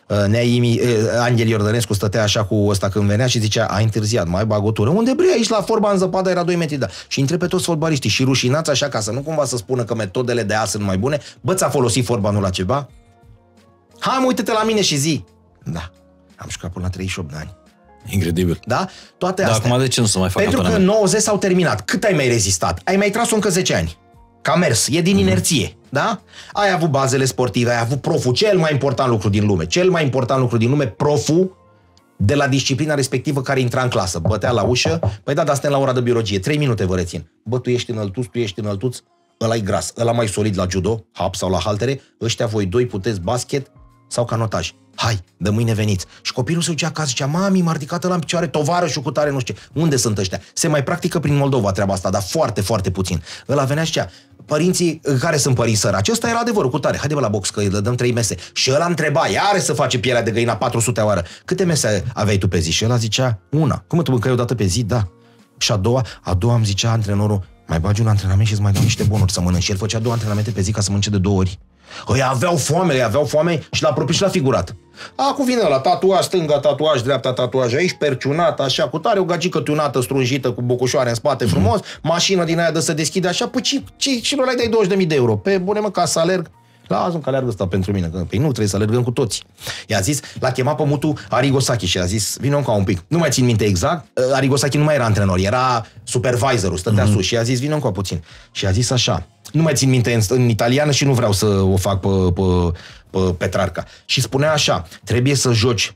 Angel Iordănescu stătea așa cu ăsta când venea și zicea, ai întârziat, mai bag o tură. Unde bre, aici la Forban zăpada era 2 metri, da. Și întreb pe toți fotbaliștii și rușinați așa ca să nu cumva să spună că metodele de azi sunt mai bune. Bă, ți-a folosit Forbanul la ceva? Hai, mă, uite-te la mine și zi. Da, am jucat până la 38 de ani. Incredibil. Da? Toate astea. Dar acum de ce nu se mai fac Pentru că 90 s-au terminat. Cât ai mai rezistat? Ai mai tras-o încă 10 ani. Ca mers. E din inerție. Da? Ai avut bazele sportive, ai avut proful. Cel mai important lucru din lume. Cel mai important lucru din lume, proful de la disciplina respectivă care intra în clasă. Bătea la ușă. Păi da, dar suntem la ora de biologie. 3 minute vă rețin. Bă, tu ești înăltuț, tu ești înăltuț. Ăla-i gras. Ăla mai solid la judo, hap sau la haltere. Ăștia voi doi puteți basket sau canotaj. Hai, de mâine veniți. Și copilul se ducea acasă, zicea, mami, m-a ridicat ăla în picioare, tovarășul cu tare, nu știu ce. Unde sunt ăștia? Se mai practică prin Moldova treaba asta, dar foarte, foarte puțin. Ăla venea și zicea, părinții, care sunt părinți săraci? Ăsta era adevărul cu tare. Haide, bă, la box, că îi dăm 3 mese. Și ăla întreba, iară să face pielea de găina 400 a oară. Câte mese aveai tu pe zi? Și ăla zicea, una. Cum tu mâncai o dată pe zi? Da. Și a doua îmi zicea antrenorul, mai bagi un antrenament și îți mai dau niște bonuri să mănânci. Și el făcea 2 antrenamente pe zi ca să mănânce de 2 ori. Îi aveau foame și l-a propus și l-a figurat. Acum vine la tatuaj stânga, tatuaj dreapta, tatuaj aici, perciunat, așa, cu tare, o gagică tunată, strunjită, cu bocușoare în spate, frumos, mașină din aia de să deschide așa, păi și nu le dai 20.000 de euro. Pe bune, mă, ca să alerg. Lasă-mi că aleargă ăsta pentru mine, că păi nu, trebuie să alergăm cu toți. I-a zis, l-a chemat pe mutu Arrigo Sacchi și a zis, vină încă un pic. Nu mai țin minte exact, Arrigo Sacchi nu mai era antrenor, era supervisorul, stătea sus și a zis, vină încă puțin. Și a zis așa, nu mai țin minte în italiană și nu vreau să o fac pe Petrarca. Și spunea așa, trebuie să joci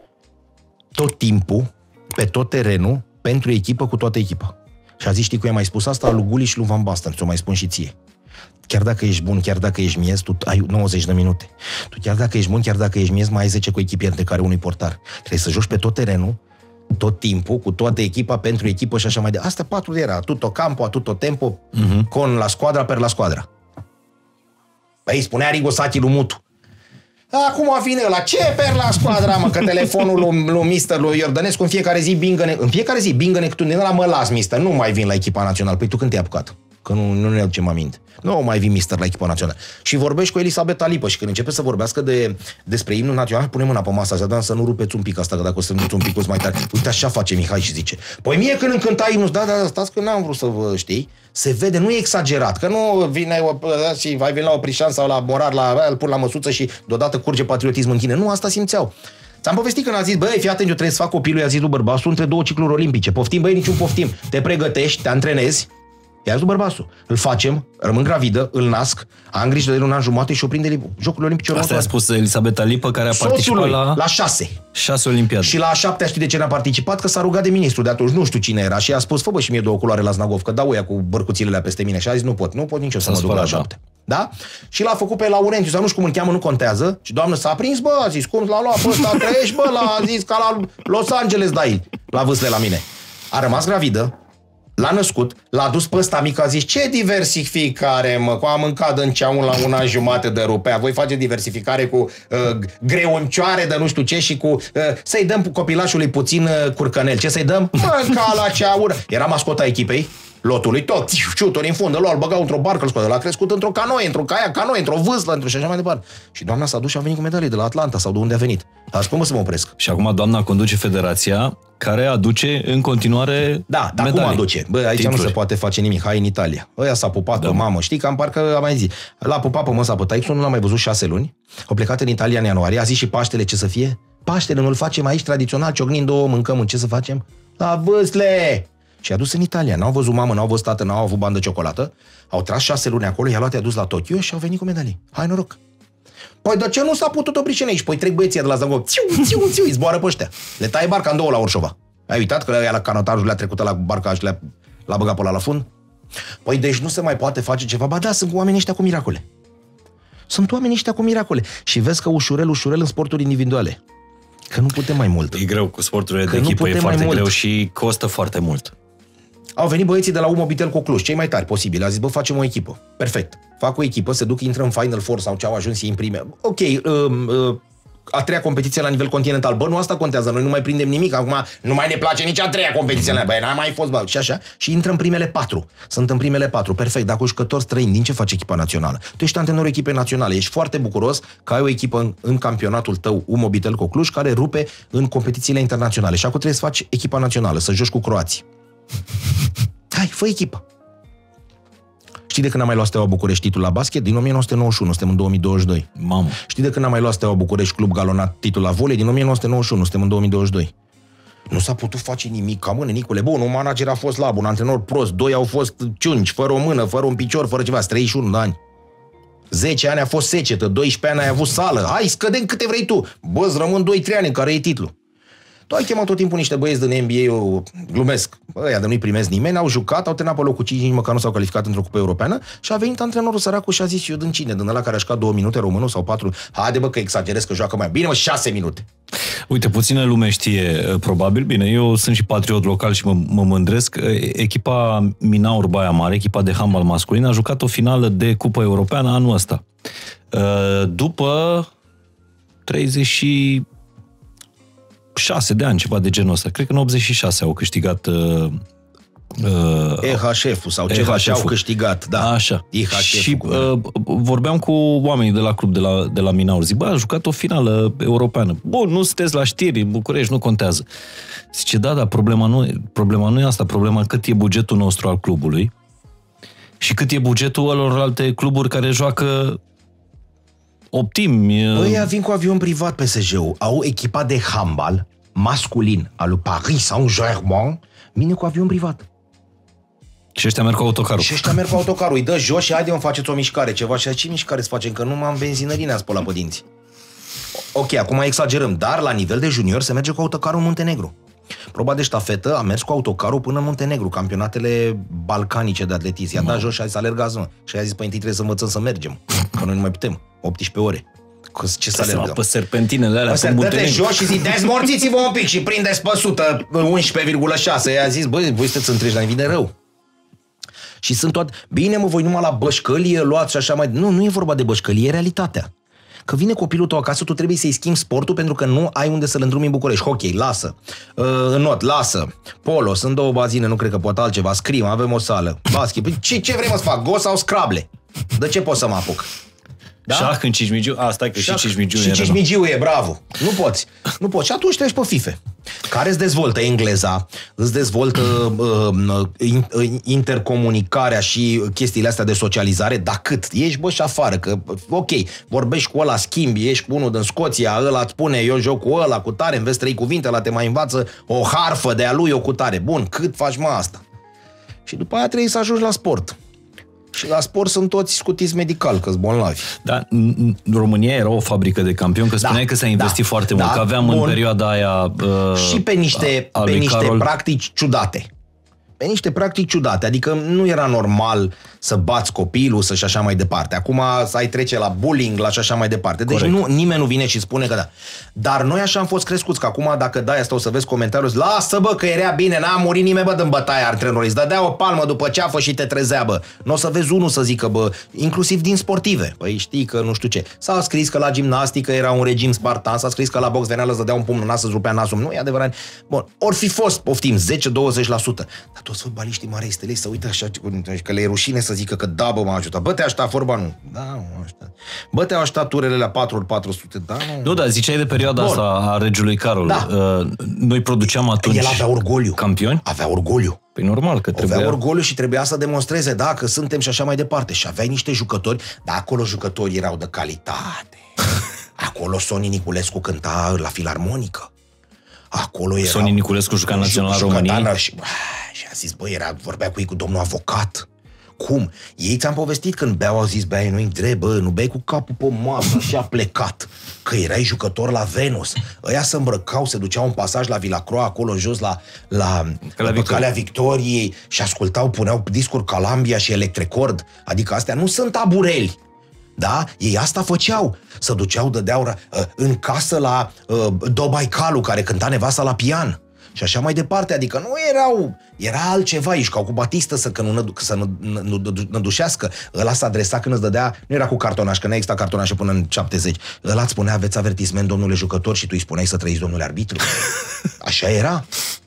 tot timpul, pe tot terenul, pentru echipă cu toată echipa. Și a zis, știi cum i-a mai spus asta? Lui Gulli și lui Van Basten, ți-o mai spun și ție. Chiar dacă ești bun, chiar dacă ești miez, tu ai 90 de minute. Tu chiar dacă ești bun, chiar dacă ești miez, mai ai 10 coechipieri de care unui portar. Trebuie să joci pe tot terenul, tot timpul, cu toată echipa, pentru echipă și așa mai departe. Astea 4 era, tutto campo, tutto tempo, con la squadra per la squadra. Păi spunea Arrigo Sacchi lui Mutu. Acum vine la ce per la squadra, mă, că telefonul lui mister, lui Iordănescu, în fiecare zi bingă-ne, că tu din ăla mă las, mister, nu mai vin la echipa națională. Păi tu când te-ai apucat? Că nu ne aducem aminte. Nu mai vin mister la echipa națională. Și vorbești cu Elisabeta Lipă și când începe să vorbească despre imnul național, pune mâna pe masă așa, dar să nu rupeți un pic asta, că dacă o să nuți un pic mai tare. Uite, așa face Mihai și zice. Păi mie când îmi cânta imnul, da, stați că n-am vrut să vă știi. Se vede, nu e exagerat, că nu vine și vai veni la Oprișan sau la Morar, îl pun la măsuță și deodată curge patriotism în tine. Nu, asta simțeau. Ți-am povestit când a zis, băi, fii atent, eu trebuie să fac copilul, i-a zis lui Bărbasu, între 2 cicluri olimpice. Poftim, băi, niciun poftim. Te pregătești, te antrenezi. Iar lui Bărbasu, îl facem, rămân gravidă, îl nasc, am grijă de el 1 an jumate și o prinde Jocurile Olimpice. Asta a spus Elisabeta Lipă, care a participat la 6 olimpiade. Și la a 7-a știi de ce n-a participat? Că s-a rugat de ministru de atunci, nu știu cine era, și a spus, fă bă și mie 2 culoare la Znagov, că dau ăia cu bărcuțilele peste mine. Și a zis, nu pot nici eu să mă duc la 7. Da? Și l-a făcut pe Laurențiu, sau nu știu cum îl cheamă, nu contează. Și doamnă s-a prins, bă, a zis, cum l-a luat pe ăsta, trăiești, bă, a zis, ca la Los Angeles, dai, la vâsle la mine. A rămas gravidă. L-a născut, l-a dus pe ăsta mic, a zis, ce diversificare, mă, că am mâncat în ceaun la 1 an jumate de rupea, voi face diversificare cu greuncioare de nu știu ce și cu să-i dăm copilașului puțin curcănel. Ce să-i dăm? Mânca la ceaură. Era mascota echipei, lotului, tot, șuturi în fund, îl băgau într-o barcă, îl scoate, l-a crescut într-o canoe, într-o canoe, într-o vâslă, și așa mai departe. Și doamna s-a dus și a venit cu medalii de la Atlanta sau de unde a venit. Dar cum să mă opresc? Și acum doamna conduce federația care aduce în continuare Da, dar cum aduce? Bă, aici titluri. Nu se poate face nimic. Hai în Italia. Ăia s-a pupat pe mamă. Știi că am parcă am mai zis. L-a pupat pe măsa pe taicu, nu l-am mai văzut 6 luni. Au plecat în Italia în ianuarie. A zis și Paștele ce să fie? Paștele nu-l facem aici tradițional, ciocnind două, mâncăm. În ce să facem? La vâsle! Și a dus în Italia. N-au văzut mamă, n-au văzut tată, n-au avut bandă ciocolată. Au tras 6 luni acolo, i-a luat, i-a dus la Tokyo și au venit cu medalii. Hai noroc! Păi de ce nu s-a putut opri și aici? Păi trec băieții de la Zangov, îi zboară pe ăștia. Le taie barca în două la Orșova. Ai uitat că ea la canotajul le-a trecut la barca și l-a băgat pe ăla la fund? Păi deci nu se mai poate face ceva? Ba da, sunt oamenii ăștia cu miracole. Sunt oamenii ăștia cu miracole. Și vezi că ușurel în sporturi individuale. Că nu putem mai mult. E greu cu sporturile de echipă, e foarte greu și costă foarte mult. Au venit băieții de la Umobitel cu Cluj, cei mai tari posibil. A zis, bă, facem o echipă. Perfect. Fac o echipă, se duc, intră în Final Four sau ce au ajuns ei în prime. Ok, a treia competiție la nivel continental. Bă, nu asta contează, noi nu mai prindem nimic. Acum nu mai ne place nici a treia competiție. Băi, n-a mai fost, bă, și așa. Și intră în primele 4. Sunt în primele 4. Perfect. Dacă jucători străini, din ce face echipa națională? Tu ești antrenorul echipei naționale. Ești foarte bucuros că ai o echipă în campionatul tău, Umobitel cu Cluj, care rupe în competițiile internaționale. Și acum trebuie să faci echipa națională, să joci cu croații. Hai, fă echipă. Știi de când am mai luat Steaua București titlul la basket? Din 1991, suntem în 2022. Mamă. Știi de când am mai luat Steaua București Club Galonat titlul la volei? Din 1991, suntem în 2022. Nu s-a putut face nimic, ca mâine, Nicule. Bun, un manager a fost slab, un antrenor prost, 2 au fost ciungi, fără o mână, fără un picior, fără ceva, 31 de ani. 10 ani a fost secetă, 12 ani ai avut sală. Hai, scădem câte vrei tu. Bă, îți rămân 2-3 ani în care e titlul. Tu ai chemat tot timpul niște băieți din NBA, eu glumesc, ăia de nu-i primesc nimeni, au jucat, au terminat pe locul 5, nici măcar nu s-au calificat într-o cupă europeană și a venit antrenorul săracul și a zis, eu din cine? Din ăla care a jucat 2 minute, românul sau 4? Haide bă că exagerez că joacă mai bine, mă, 6 minute. Uite, puțină lume știe, probabil, bine, eu sunt și patriot local și mă mândresc, echipa Minaur Baia Mare, echipa de handbal masculin, a jucat o finală de cupă europeană anul ăsta. După 36 de ani, ceva de genul ăsta. Cred că în 86 au câștigat EHF-ul sau ceva și au câștigat, da. Așa. Și vorbeam cu oamenii de la club, de la Minaur. Zic, bă, a jucat o finală europeană. Bun, nu sunteți la știri, în București, nu contează. Zice, da, problema nu e asta. Problema cât e bugetul nostru al clubului și cât e bugetul alorlalte cluburi care joacă optimi. Ăia vin cu avion privat PSG-ul. Au echipa de handbal masculin al lui Paris Saint-Germain, vine cu avion privat. Și ăștia merg cu autocarul. Îi dă jos și haide, mă, faceți o mișcare, ceva. Și ce mișcare să facem? Că nu m-am benzinărinea spălat pe dinți. Ok, acum exagerăm, dar la nivel de junior se merge cu autocarul în Muntenegru. Proba de ștafetă a mers cu autocarul până în Muntenegru, campionatele balcanice de atletism. I-a dat jos și a zis, alergați, mă. Și a zis, păi întâi trebuie să învățăm să mergem, că noi nu mai putem. 18 ore. Ce să alergăm? Pe serpentinele alea. Dă-te jos și zic, dezmorțiți-vă un pic și prindeți pe 100, 11,6. I-a zis, băi, voi sunteți întregi, dar îmi vine rău. Și sunt toate, bine mă, voi numai la bășcălie luați și așa mai... Nu e vorba de bășcălie, e realitatea. Că vine copilul tău acasă, tu trebuie să-i schimbi sportul pentru că nu ai unde să-l îndrumi în București. Hockey, lasă. Not, lasă. Polo, sunt 2 bazine, nu cred că poate altceva. Scrim, avem o sală. Basket. Ce vrei mă să fac? Go sau Scrabble? De ce pot să mă apuc? Da? Șah în Cismigiu? Stai că și Cismigiu e. Și Cismigiu e, bravo. Nu poți. Și atunci treci pe FIFA. Care îți dezvoltă engleza, îți dezvoltă intercomunicarea și chestiile astea de socializare, dar cât? Ești, bă, și afară, că, ok, vorbești cu ăla, schimbi, ești cu unul din Scoția, ăla îți spune, eu joc cu ăla, cu tare, înveți 3 cuvinte, ăla te mai învață o harfă de a lui, o cu tare. Bun, cât faci mă asta? Și după aia trebuie să ajungi la sport. Și la sport sunt toți scutiți medical, că-s bolnavi. Da, România era o fabrică de campioni, că spuneai că s-a investit foarte mult, că aveam în perioada aia... și pe niște practici ciudate. Pe niște practici ciudate, adică nu era normal să bați copilul, să și așa mai departe. Acum să ai trece la bullying, la și așa mai departe. Deci nimeni nu vine și spune că da. Dar noi așa am fost crescuți, că acum dacă dai asta o să vezi comentariul, lasă bă că era bine, n-a murit nimeni bă din bătaia antrenorului, îți dădea o palmă după ceafă și te trezea bă. Nu o să vezi unul să zică bă, inclusiv din sportive. Păi știi că nu știu ce. S-a scris că la gimnastică era un regim spartan, s-a scris că la box venea să dea un pumn în nas, să-ți rupea nasul. Nu e adevărat. Bun, ori fi fost, poftim, 10-20%. Dar toți fotbaliștii Marei Stelei să uită așa, că le e rușine să zică că da, bă, m-a ajutat. Bă, te-a ajutat Forba, nu. Da, m-a ajutat. Bă, te-a ajutat turele la 4x400, da, nu. Nu, dar ziceai de perioada asta a regiului Carol. Da. Noi produceam atunci El avea orgoliu. Campioni? Avea orgoliu. Păi normal că trebuia. Avea orgoliu și trebuia să demonstreze, da, că suntem și așa mai departe. Și aveai niște jucători, dar acolo jucătorii erau de calitate. Acolo Soni Niculescu cânta la filarmonică. Acolo era... Soni Niculescu juca Naționala României. Și a zis, băi, vorbea cu domnul avocat. Cum? Ei ți-am povestit când beau, au zis, băi, nu-i drept, bă, nu bei cu capul pe masă și a plecat. Că erai jucător la Venus. Ăia se îmbrăcau, se duceau un pasaj la Vilacroa, acolo jos la Calea Victoriei și ascultau, puneau discuri Calambia și Electrecord. Adică astea nu sunt tabureli. Da? Ei asta făceau. Se duceau, dădeau în casă la Dobai Calu, care cânta nevasta la pian. Și așa mai departe. Adică nu erau... Era altceva. Ești ca cu Batistă să nu nădușească. Ăla s-a adresat când îți dădea... Nu era cu cartonaș, că nu exista cartonaș până în 70. Ăla îți spunea, aveți avertisment, domnule jucător, și tu îi spuneai să trăiți, domnule arbitru. Așa era.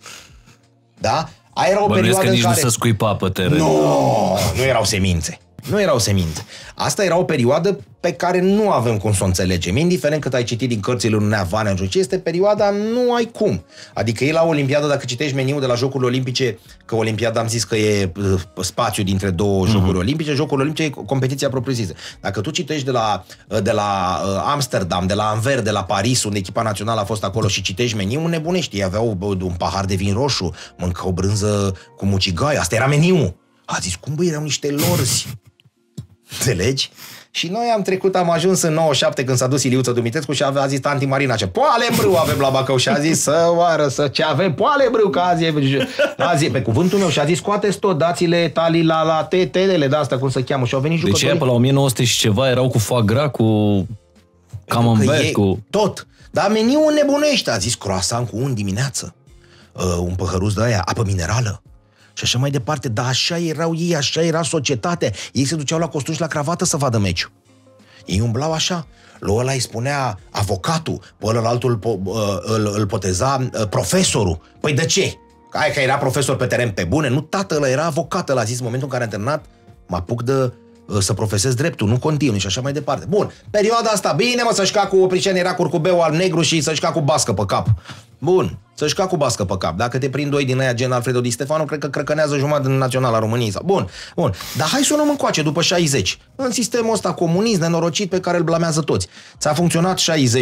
Da? Aia era o perioadă că în nici care... nu se scuipa pe teren. Nu erau semințe. Nu erau semințe. Asta era o perioadă pe care nu avem cum să o înțelegem. Indiferent cât ai citit din cărțile lui Nea Vanea, este perioada, nu ai cum. Adică ei la Olimpiadă, dacă citești meniul de la Jocurile Olimpice, că Olimpiada am zis că e spațiu dintre două Jocuri Olimpice, Jocurile Olimpice e competiția propriu-zisă. Dacă tu citești de la Amsterdam, de la Anvers, de la Paris, unde echipa națională a fost acolo și citești meniul, nebunești. Ei aveau un pahar de vin roșu, mâncau brânză cu mucigai. Asta era meniul. A zis, cum băi, erau niște lorzi. Înțelegi? Și noi am ajuns în 97 când s-a dus Iliuță Dumitrescu și a zis tanti Marina, ce poale în brâu avem la Bacău. Și a zis, să ce avem poale în brâu, că azi e pe cuvântul meu. Și a zis, scoateți tot, dați-le tali la tetele de asta, cum se cheamă. Și au venit jucătorii. Deci pe la 1900 și ceva erau cu foie gras, cu camembert, cu... Tot. Dar meniul nebunește. A zis, croissant cu un dimineață. Un păhăruț de aia, apă minerală. Și așa mai departe, dar așa erau ei, așa era societatea. Ei se duceau la costuși la cravată să vadă meciul. Ei umblau așa. Lui ăla îi spunea avocatul, pe ălaltul îl poteza profesorul. Păi de ce? Că era profesor pe teren pe bune? Nu, tată, ăla era avocat, ăla a zis în momentul în care a terminat, mă apuc să profesez dreptul, nu continui și așa mai departe. Bun, perioada asta, bine mă, să-și ca cu priceni, era curcubeu al negru și să-și ca cu bască pe cap. Bun, să-și ca cu bască pe cap. Dacă te prind doi din aia gen Alfredo Di Stefano, cred că crăcănează jumătate din Naționala României. Bun. Dar hai să o luăm încoace după 60. În sistemul ăsta comunist, nenorocit, pe care îl blamează toți. Ți-a funcționat 60-90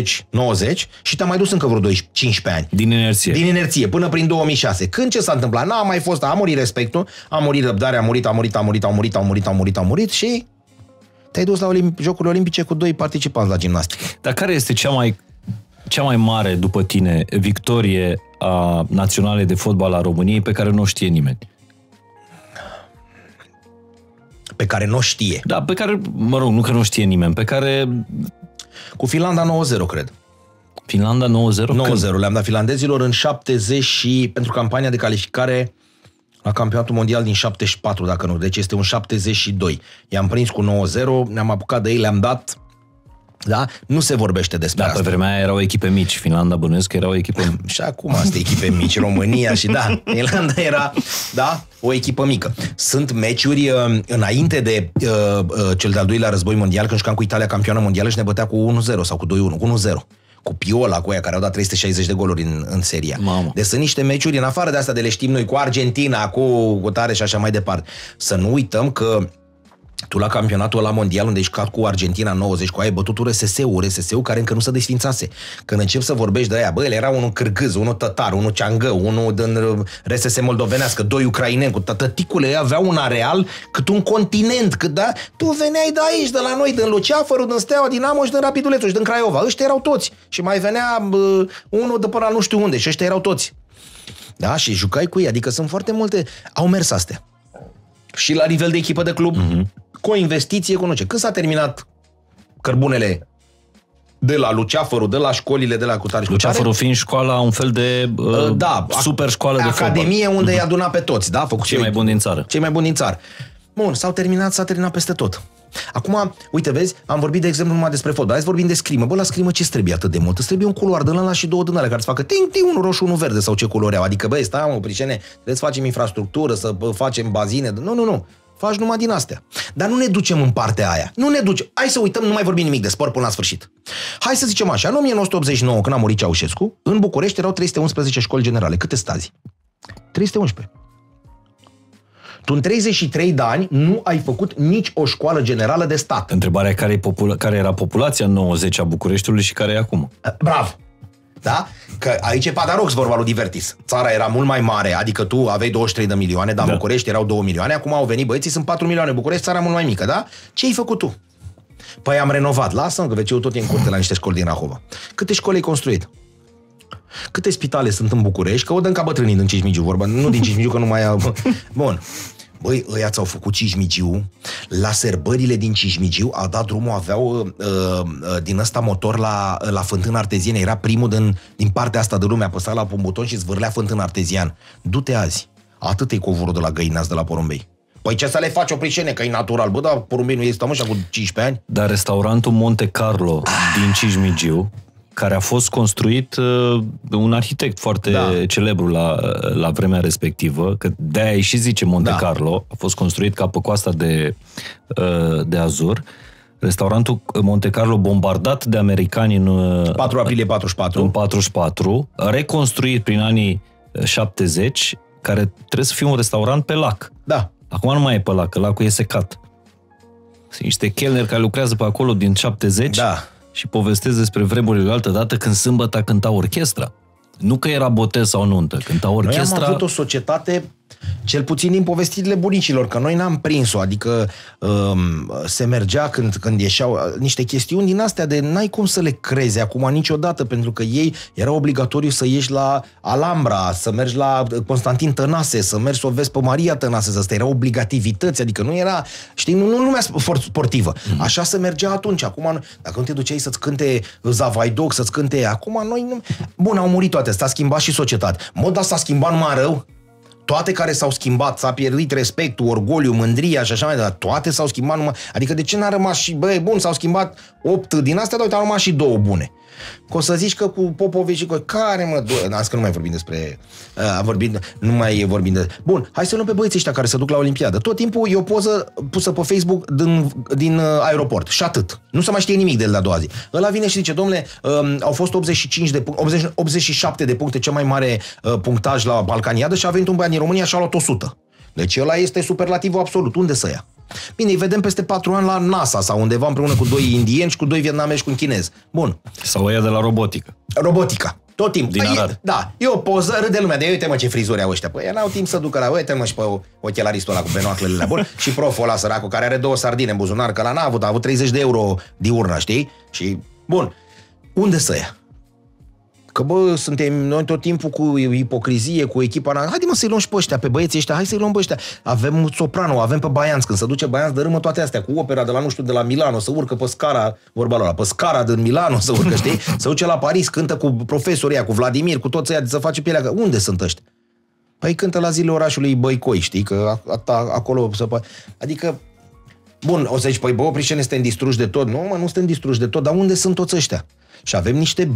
și te-a mai dus încă vreo 15 ani. Din inerție. Din inerție, până prin 2006. Când ce s-a întâmplat? N-a mai fost, a murit respectul, a murit răbdarea, a murit și te-ai dus la Jocurile Olimpice cu 2 participanți la gimnastică. Dar care este cea mai mare, după tine, victorie a naționalei de fotbal a României pe care nu o știe nimeni? Pe care nu o știe? Da, pe care, mă rog, nu că nu știe nimeni, pe care... Cu Finlanda 9-0, cred. Finlanda 9-0? 9-0, le-am dat finlandezilor în 70 și pentru campania de calificare la campionatul mondial din 74, dacă nu, deci este un 72. I-am prins cu 9-0, ne-am apucat de ei, le-am dat. Da? Nu se vorbește despre asta. Pe vremea aia erau echipe mici. Finlanda, bănuiesc că erau echipe... Și acum astea echipe mici. România și da, Finlanda era, da, o echipă mică. Sunt meciuri înainte de cel de-al doilea război mondial, când jucam cu Italia campioană mondială și ne bătea cu 1-0 sau cu 2-1, cu 1-0. Cu Piola, cu aia care au dat 360 de goluri în seria. Mamă. Deci sunt niște meciuri, în afară de asta de le știm noi, cu Argentina, cu tare și așa mai departe. Să nu uităm că tu la campionatul ăla mondial, unde ești cu Argentina 90, cu aia ai bătut RSS-ul care încă nu se desfințase. Când încep să vorbești de aia, bă, el era unul cârgâz, unul tătar, unul ceangă, unul din RSS moldovenească, 2 ucraineni, cu tăticule, ei aveau un areal cât un continent, cât, da? Tu veneai de aici, de la noi, din Luceafărul, din Steaua Dinamo și din Rapidulețul și din Craiova. Ăștia erau toți. Și mai venea unul de până la nu știu unde și ăștia erau toți. Da? Și jucai cu ei. Adică sunt foarte multe... Au mers astea. Și la nivel de echipă de club, cu o investiție, cu nu ce. Când s-a terminat cărbunele de la Luceafărul, de la școlile, de la cutare și Luceafărul fiind școala, un fel de super școală de fotbal. Academie unde i-a adunat pe toți, da? Cei mai buni din țară. Cei mai buni din țară. Bun, s-a terminat peste tot. Acum, uite, vezi, am vorbit de exemplu numai despre fotbal. Hai să vorbim de scrimă. Bă, la scrimă ce trebuie atât de mult? Îți trebuie un culoar de ăla și 2 din alea care să facă unul roșu, unul verde sau ce culori au. Adică, băi, stai, mă, pricene, trebuie să facem infrastructură, să facem bazine. Nu. Faci numai din astea. Dar nu ne ducem în partea aia. Nu ne ducem. Hai să uităm, nu mai vorbim nimic de sport până la sfârșit. Hai să zicem așa, în 1989, când a murit Ceaușescu, în București erau 311 școli generale. Câte stazi? 311. Tu în 33 de ani nu ai făcut nici o școală generală de stat. Întrebarea care era populația în 90 a Bucureștiului și care e acum? Bravo! Da? Că aici e paradox vorba lui Divertis. Țara era mult mai mare, adică tu aveai 23 de milioane, dar în București erau 2 milioane, acum au venit băieții, sunt 4 milioane. București, țara mult mai mică, da? Ce ai făcut tu? Păi am renovat, lasă-mă că veciul tot e în curte la niște școli din Rahova. Câte școli ai construit? Câte spitale sunt în București? Că o dăm ca bătrânii din Cismigiu, vorba, nu din Cismigiu, că nu mai au... Bun. Băi, ăia ți-au făcut Cismigiu, la sărbările din Cismigiu au dat drumul, aveau din ăsta motor la fântână arteziană, era primul din partea asta de lume, apăsa la un buton și zvârlea fântână artezian. Du-te azi, atât e covorul de la Găinați de la Porumbei. Păi ce să le faci o pricene, că e natural, bă, dar Porumbei nu este așa cu 15 ani? Dar restaurantul Monte Carlo din Cismigiu, care a fost construit de un arhitect foarte celebru la vremea respectivă, că de-aia și zice Monte Carlo, a fost construit ca pe coasta de Azur. Restaurantul Monte Carlo bombardat de americani în 4 aprilie 44. În 44, reconstruit prin anii 70, care trebuie să fie un restaurant pe lac. Da. Acum nu mai e pe lac, că lacul e secat. Sunt niște chelneri care lucrează pe acolo din 70. Da. Și povestesc despre vremurile altă dată când sâmbătă cânta orchestra. Nu că era botez sau nuntă, cânta orchestra. Noi am avut o societate, cel puțin din povestirile bunicilor, că noi n-am prins-o, adică se mergea când ieșeau niște chestiuni din astea de n-ai cum să le crezi acum niciodată, pentru că ei era obligatoriu să ieși la Alhambra, să mergi la Constantin Tănase, să mergi să o vezi pe Maria Tănase, asta era obligativități, adică nu era, știi, nu lumea sportivă. Așa se mergea atunci. Acum, dacă nu te duceai să-ți cânte Zavaidoc, să-ți cânte, acum noi nu... Bun, au murit toate, s-a schimbat și societatea. Mă, dar s-a schimbat numai rău? Toate care s-au schimbat, s-a pierdut respectul, orgoliu, mândria și așa mai departe, toate s-au schimbat numai... Adică de ce n-a rămas și... Băi, bun, s-au schimbat 8 din astea, dar uite, au rămas și 2 bune. Că o să zici că cu Popovici și cu... Care, mă... Azi că nu mai vorbim despre... Nu mai vorbim de... Bun, hai să luăm pe băieții ăștia care se duc la Olimpiadă. Tot timpul e o poză pusă pe Facebook din aeroport. Și atât. Nu se mai știe nimic de el la a doua zi. Ăla vine și zice, domnule, au fost 87 de puncte, cel mai mare punctaj la Balcaniadă și a venit un băiat din România și a luat 100. Deci ăla este superlativul absolut. Unde să ia? Bine, îi vedem peste 4 ani la NASA sau undeva împreună cu 2 indieni și cu 2 vietnamezi și cu un chinez. Bun. Sau ăia de la robotică. Robotica. Tot timpul. Din Arad. Da, e o poză, râde lumea de uite mă ce frizuri au ăștia. Păi n-au timp să ducă la, uite mă și pe ochelaristul ăla cu benoaclele bun. Și proful ăla săracul care are 2 sardine în buzunar, că la n-a avut 30 de euro diurna, știi? Și, bun, unde să ia? Că bă, suntem noi tot timpul cu ipocrizie, cu echipa noastră. Haide mă să-i luăm și pe ăștia, pe băieții ăștia, hai să-i luăm pe ăștia. Avem Soprano, avem pe Baianț, când se duce Baianț dărâmă toate astea, cu opera de la, nu știu, de la Milano, să urcă pe scara, vorba lor, pe scara din Milano să urcă, știi? Să duce la Paris, cântă cu profesorii ăia, cu Vladimir, cu toți ăia, să face pielea. Unde sunt ăștia? Păi cântă la zilele orașului Băicoi, știi? Că acolo să... Adică, bun, o să zici, păi bă, Oprișeni, suntem distruși de tot. Nu, mă, nu suntem distruși de tot, dar unde sunt toți ăștia? Și avem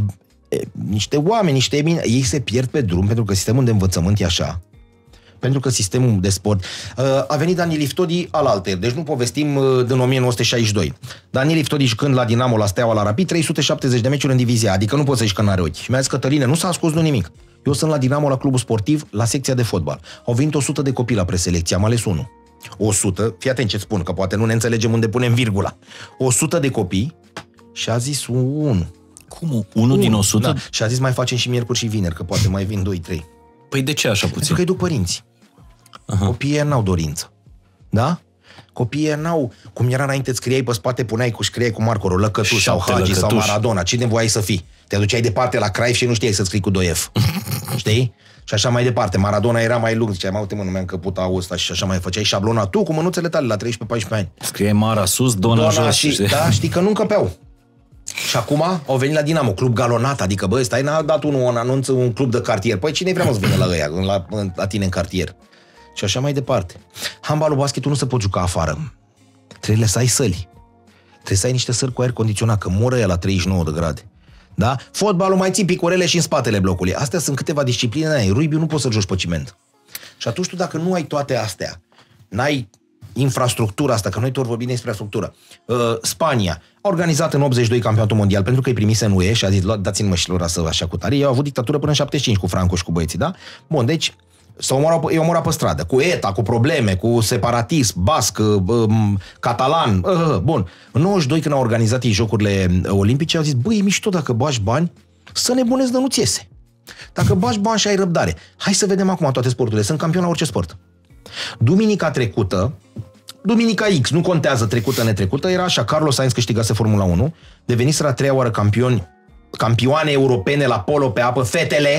niște oameni, niște emini, ei se pierd pe drum pentru că sistemul de învățământ e așa. Pentru că sistemul de sport... A venit Dani Liftodi alaltăieri, deci nu povestim din 1962. Dani Liftodi jucând la Dinamo, la Steaua, la Rapid, 370 de meciuri în divizia, adică nu poți să zici că n-are ochi. Și mi-a zis, Cătăline, nu s-a ascuns nimic. Eu sunt la Dinamo, la clubul sportiv, la secția de fotbal. Au venit 100 de copii la preselecție, am ales unul. 100, fii atent ce spun, că poate nu ne înțelegem unde punem virgula. 100 de copii și a zis unul. Cum? Unul din 100? Da. Și a zis mai facem și miercuri și vineri, că poate mai vin 2-3. Păi de ce așa puțin? Pentru că îi duc părinți. Copiii n-au dorință. Da? Copiii n-au... Cum era înainte, îți scriai pe spate, scriai cu marcorul Lăcătuș sau Hagi sau Maradona. Cine voiai să fii? Te duceai departe la Craiov și nu știai să scrii cu 2F. Știi? Și așa mai departe. Maradona era mai lung. Ziceai, uite mă, nu mi-am încăput ăsta și așa mai făceai șablona. Tu cu mânuțele tale la 13-14 ani. Scriai Mara sus, Dona jos. Și, da, știi că nu încăpeau. Și acum au venit la Dinamo, club galonat, adică bă, stai, n-a dat unul un anunț, un club de cartier. Păi cine vrea să vină la ăia, la tine în cartier? Și așa mai departe. Handbalul, basketul nu se pot juca afară. trebuie să ai săli. Trebuie să ai niște săli cu aer condiționat, că moră ea la 39 de grade. Da? Fotbalul mai ții picorele și în spatele blocului. Astea sunt câteva discipline. Rugby nu poți să joci pe ciment. Și atunci tu, dacă nu ai toate astea, n-ai infrastructura asta, că noi tot vorbim despre infrastructură. Spania a organizat în 82 campionatul mondial pentru că îi primise în UE și a zis, dați-mi mășilor să așa cu tare. Ei au avut dictatură până în 75 cu Franco și cu băieții, da? Bun, deci i-au omorat pe stradă, cu ETA, cu probleme, cu separatism, basc, catalan, bun. În 92, când au organizat ei Jocurile Olimpice, au zis, băi, e mișto dacă bagi bani, să nebunezi de nu-ți iese. Dacă bagi bani și ai răbdare. Hai să vedem acum toate sporturile. Sunt campion la orice sport. Duminica trecută, Duminica X, nu contează trecută, netrecută, era așa, Carlos Sainz câștigase Formula 1, deveniseră a treia oară campioane europene la polo pe apă,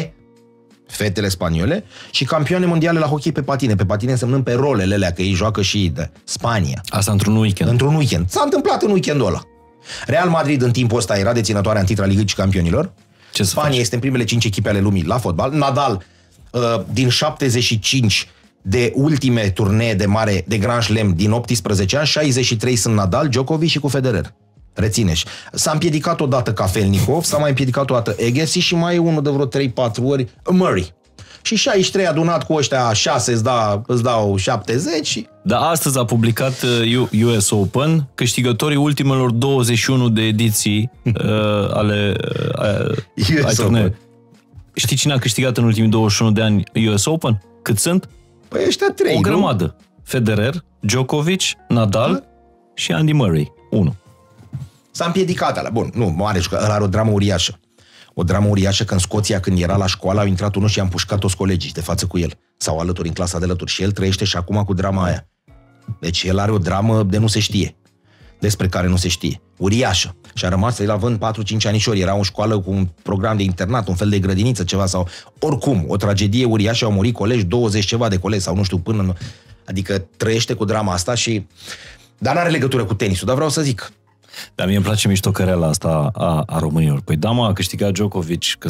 fetele spaniole, și campioane mondiale la hockey pe patine însemnând pe rolele alea, că ei joacă și de Spania. Asta într-un weekend. Într-un weekend. S-a întâmplat în weekendul ăla. Real Madrid în timpul ăsta era deținătoarea în titla Ligii Campionilor. Spania este în primele 5 echipe ale lumii la fotbal. Nadal, din 75 de ultime turnee de Grand Slam din 18 ani, 63 sunt Nadal, Djokovic și cu Federer. Rețineși. S-a împiedicat odată Kafelnikov, s-a mai împiedicat odată Agassi și mai e unul de vreo 3-4 ori, Murray. Și 63 adunat cu ăștia 6 îți dau 70 și... Dar astăzi a publicat US Open câștigătorii ultimelor 21 de ediții ale turneului. Știi cine a câștigat în ultimii 21 de ani US Open? Cât sunt? Păi ăștia 3, o grămadă. Nu? Federer, Djokovic, Nadal și Andy Murray. 1. S-a împiedicat ala. Bun, nu, mare, că ăla are o dramă uriașă. O dramă uriașă că în Scoția, când era la școală, au intrat unul și i-a împușcat toți colegii de față cu el. Sau alături, în clasa de alături. Și el trăiește și acum cu drama aia. Deci el are o dramă de nu se știe. Despre care nu se știe. Uriașă. Și a rămas, el având 4-5 anișori, era în școală cu un program de internat, un fel de grădiniță, ceva, sau oricum, o tragedie uriașă, au murit colegi, 20 ceva de colegi, sau nu știu, până... Adică trăiește cu drama asta și... Dar n-are legătură cu tenisul, dar vreau să zic. Dar mie îmi place miștocăreala asta a românilor. Păi da, a câștigat Djokovic, că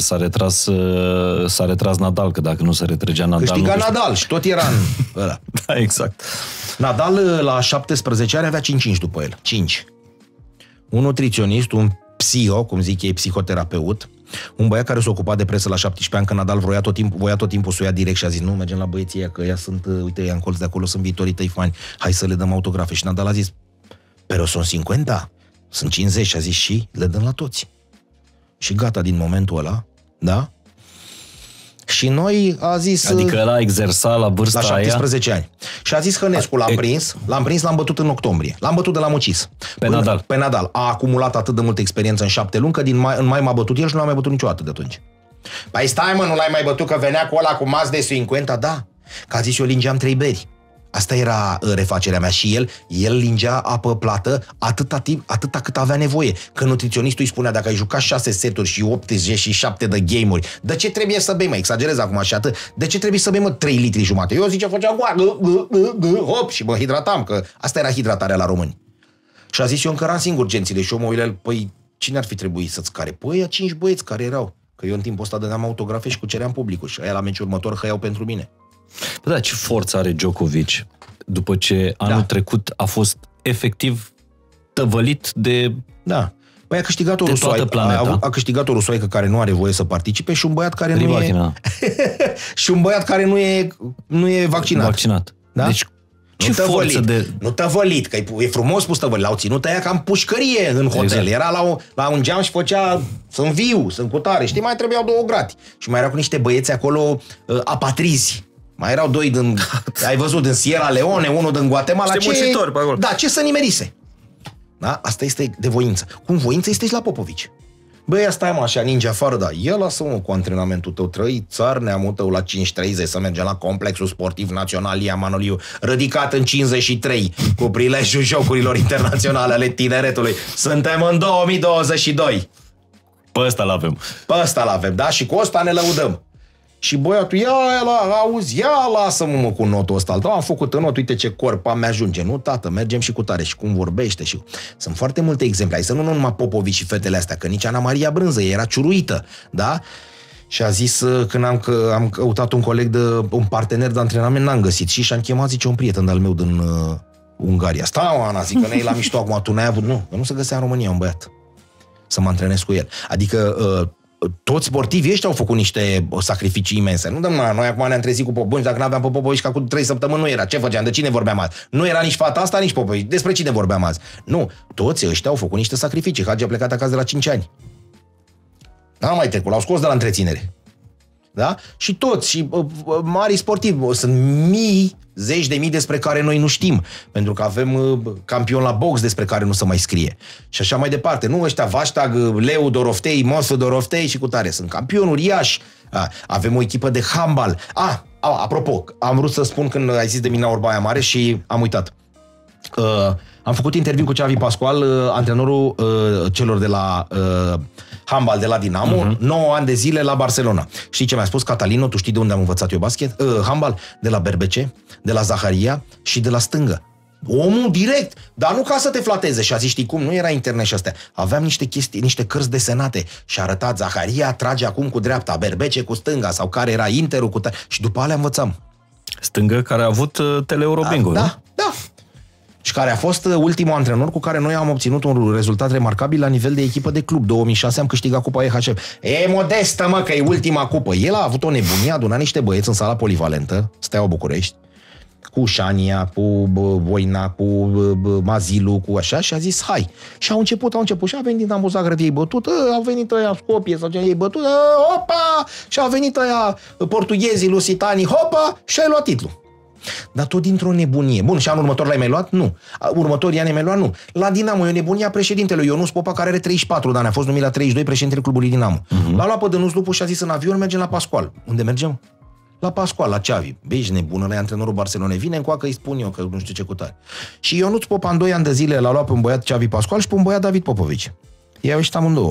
s-a retras Nadal, că dacă nu se retrăgea Nadal... Câștiga Nadal și tot era în ăla. Da, exact. Nadal la 17 ani avea 5 după el. 5. Un nutriționist, un psiho, cum zic ei, psihoterapeut, un băiat care s-a ocupat de presă la 17 ani, că Nadal voia tot timpul să o ia direct și a zis, nu, mergem la băieții ăia, că ea sunt, uite, ea în colț de acolo, sunt viitorii tăi fani, hai să le dăm autografe. Și Nadal a zis, pero sunt 50, sunt 50, și a zis, și le dăm la toți. Și gata, din momentul ăla, da? Și noi a zis... Adică ăla exersa la vârsta aia? La 17 ani. Și a zis Hănescu, l-am bătut în octombrie. L-am bătut de la Mucis. Nadal. Pe Nadal. A acumulat atât de multă experiență în 7 luni, că în mai m-a bătut el și nu l-am mai bătut niciodată de atunci. Păi stai mă, nu l-ai mai bătut, că venea cu ăla cu mas de 50? Da. Că a zis, eu lingeam 3 beri. Asta era refacerea mea și el lingea apă plată atâta cât avea nevoie. Că nutriționistul îi spunea, dacă ai jucat 6 seturi și 87 de game-uri, de ce trebuie să bei, mă, exagerez acum și atât, de ce trebuie să bei, mă, 3 litri jumate? Eu zice, făceam hop, și mă hidratam, că asta era hidratarea la români. Și a zis, eu încăram singur gențile și eu mă uit, păi, cine ar fi trebuit să-ți care? Păi, ăia 5 băieți care erau. Că eu în timpul ăsta dădeam autografe și cuceream publicul și aia la meciul următor hăiau pentru mine. Bă, da, ce forță are Djokovic după ce anul trecut a fost efectiv tăvălit de... Da. Păi a câștigat a câștigat o rusoaică care nu are voie să participe și un băiat care nu e... și un băiat care nu e vaccinat. Da? Deci ce forță de... Nu tăvălit, că e frumos spus tăvălit. L-au ținut aia ca în pușcărie în hotel. Exact. Era la un geam și făcea, sunt viu, sunt cutare. Știi, mai trebuiau 2 grati. Și mai erau cu niște băieți acolo apatrizi. Mai erau 2 din, ai văzut, din Sierra Leone, unul din Guatemala. Muncitori pe acolo. Da, ce să nimerise? Da? Asta este de voință. Cum voință este și la Popovici. Băi, stai mă așa, ninge afară, da. El lasă-mă cu antrenamentul tău, trăi țar neamul tău la 5:30 să mergem la complexul sportiv național Ia Manoliu, ridicat în 53 cu prilejul jocurilor internaționale ale tineretului. Suntem în 2022. Pe ăsta l-avem. Da? Și cu ăsta ne lăudăm. Și băiatul, ia lasă-mă cu notul ăsta. Am făcut în not, uite ce corp am, mi-ajunge. Nu, tată, mergem și cu tare. Și cum vorbește. Și... Sunt foarte multe exemple. Hai să nu numai Popovici și fetele astea, că nici Ana Maria Brânză era ciuruită. Da? Și a zis, când am căutat un partener de antrenament, n-am găsit. Și am chemat, zice, un prieten de-al meu Ungaria. Stau, Ana, zic că ne-ai la mișto acum, tu n-ai avut... Nu, că nu se găsea în România un băiat să mă antrenez cu el. Adică toți sportivii ăștia au făcut niște sacrificii imense. Nu, domnule, noi acum ne-am trezit cu Popovici, dacă n-aveam pe Popovici, ca cu 3 săptămâni nu era. Ce făceam? De cine vorbeam azi? Nu era nici fata asta, nici Popovici. Despre cine vorbeam azi? Nu, toți ăștia au făcut niște sacrificii. Hagi a plecat acasă de la 5 ani. N-a mai trecut, l-au scos de la întreținere. Da? Și toți, și mari sportivi, sunt mii, zeci de mii despre care noi nu știm, pentru că avem campion la box despre care nu se mai scrie. Și așa mai departe. Nu ăștia Vaștag, Leu Doroftei, Mosu Doroftei și cu tare. Sunt campioni uriași. Avem o echipă de handbal. Apropo, am vrut să spun când ai zis de Mina Orbaia Mare și am uitat. Am făcut interviu cu Xavi Pascual, antrenorul celor de la handbal de la Dinamo, 9 ani de zile la Barcelona. Știi ce mi-a spus Catalino? Tu știi de unde am învățat eu handbal? De la Berbece, de la Zaharia și de la stângă. Omul direct, dar nu ca să te flateze. Și a zis, știi cum? Nu era internet și astea. Aveam niște chestii, niște cărți desenate și arătat Zaharia trage acum cu dreapta, Berbece cu stânga sau care era Interul cu și după alea învățam. Stângă care a avut Tele-Eurobingo, da, da. Și care a fost ultimul antrenor cu care noi am obținut un rezultat remarcabil la nivel de echipă de club. 2006 am câștigat Cupa EHF. E modestă, mă, că e ultima cupă. El a avut o nebunie, a adunat niște băieți în sala polivalentă, Steaua București, cu Șania, cu Voina, cu Mazilu, cu așa, și a zis, hai. Și au început, și a venit Dinamo Zagreb, ei bătut, au venit ăia Skopje, sau ce ei bătut, hopa! Și au venit ăia portughezii, lusitanii, hopa! Și ai luat titlul. Dar tot dintr-o nebunie. Bun, și anul următor l-ai mai luat? Nu. Următorii ani ai mai luat? Nu. La Dinamo e o nebunie a președintelui Ionuț Popa, care are 34 de ani, a fost numit la 32 președintele clubului Dinamo. L-a luat pe Dănuț Lupu și a zis în avion mergem la Pascual. Unde mergem? La Pascual, la Xavi. Băi, ești nebună, ăla e antrenorul Barcelonei. Vine încoacă, îi spun eu că nu știu ce cu tare. Și Ionuț Popa în 2 ani de zile l-a luat pe un băiat Xavi Pascual și pe un băiat David Popovici. Ei au ieșit amândouă.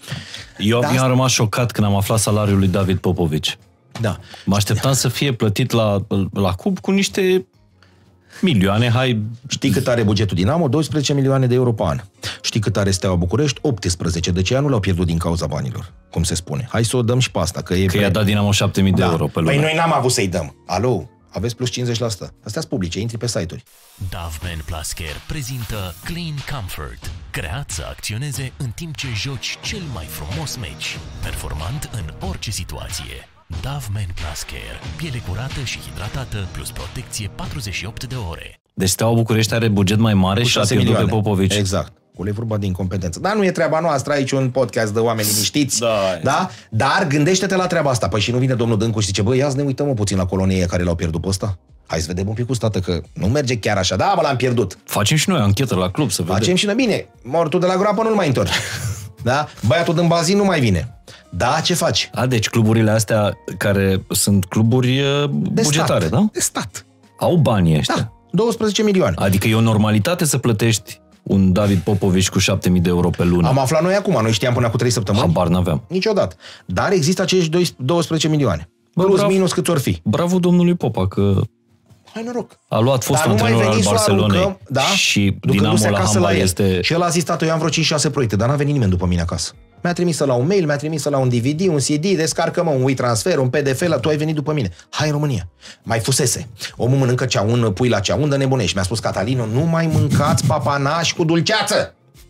Eu am rămas șocat când am aflat salariul lui David Popovici. Da. Mă așteptam să fie plătit la club cu niște milioane, Știi cât are bugetul Dinamo? 12 milioane de euro pe an. Știi cât are Steaua București? 18. De ce nu l-au pierdut din cauza banilor? Cum se spune. Hai să o dăm și pe asta. Că i-a dat Dinamo 7.000 de euro pe lună. Păi noi n-am avut să-i dăm. Alo? Aveți plus 50%. Astea-s publice, intri pe site-uri. Doveman Plus Care prezintă Clean Comfort, creat să acționeze în timp ce joci cel mai frumos meci, performant în orice situație. Doveman Plus Care, piele curată și hidratată, plus protecție 48 de ore. Deci Steaua București are buget mai mare și a pierdut pe Popovici. Exact. Cu le vorba de incompetență. Dar nu e treaba noastră, aici un podcast de oameni liniștiți. Da? Dar gândește-te la treaba asta. Păi și nu vine domnul Dâncu și zice, băi, ia să ne uităm puțin la colonie care l-au pierdut pe ăsta. Hai să vedem un pic cu stată, că nu merge chiar așa. Da, l-am pierdut. Facem și noi anchetă la club să vedem. Facem și noi, bine. Mortul de la groapă nu-l mai întorci. Da? Băiatul din bazin nu mai vine. Da, ce faci? Deci cluburile astea care sunt cluburi bugetare, da? De stat. Au banii ăștia. Da, 12 milioane. Adică e o normalitate să plătești un David Popovici cu 7.000 de euro pe lună. Am aflat noi acum, noi știam până cu 3 săptămâni. Habar n-aveam. Niciodată. Dar există acești 12 milioane. Plus, minus cât or fi. Bravo domnului Popa că hai noroc. A luat fost antrenor al Barcelonei și Dinamo la handbal este... Și el a zis, tată, eu am vreo 5-6 proiecte, dar n-a venit nimeni după mine acasă. Mi-a trimis la un mail, mi-a trimis la un DVD, un CD, descarcă-mă, un WeTransfer, un PDF, tu ai venit după mine. Hai în România. Mai fusese. Omul mănâncă ceaun, pui la ceaun, de nebunești. Mi-a spus Catalino, nu mai mâncați papanași cu dulceață.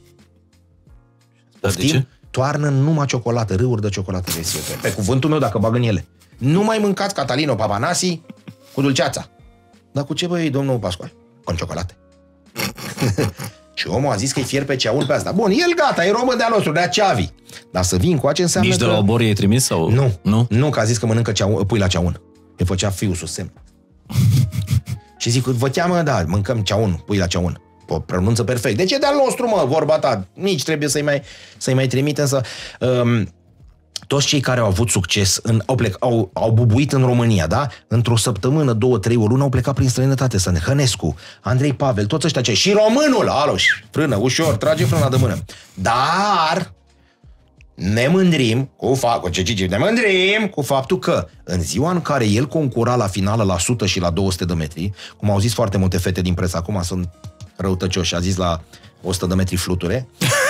Da, de ce? Toarnă numai ciocolată, râuri de ciocolată. Pe cuvântul meu, dacă bag în ele. Nu mai mâncați, Catalino, papanasi cu dulceața. Dar cu ce, băi, domnul Pascual? Cu ciocolate. Și omul a zis că-i fier pe ceaun pe asta. Bun, el gata, e român de-al nostru, de-a Xavi. Dar să vin cu ce înseamnă nici de la Obor i-ai trimis sau? Nu, că a zis că mănâncă pui la ceaun. Îi făcea fiul sus semn. Și zic, vă cheamă, da, mâncăm ceaun, pui la ceaun. Pronunță perfect. Deci e de-al nostru, mă, vorba ta. Nici trebuie să-i mai trimit, însă... toți cei care au avut succes au bubuit în România, da? Într-o săptămână, 2-3 ori, lună, au plecat prin străinătate. Hănescu, Andrei Pavel, toți ăștia și românul, alo, frână, ușor, trage frâna de mână. Dar ne mândrim cu faptul că în ziua în care el concura la finală la 100 și la 200 de metri, cum au zis foarte multe fete din presă, acum sunt răutăcioși, a zis la 100 de metri fluture.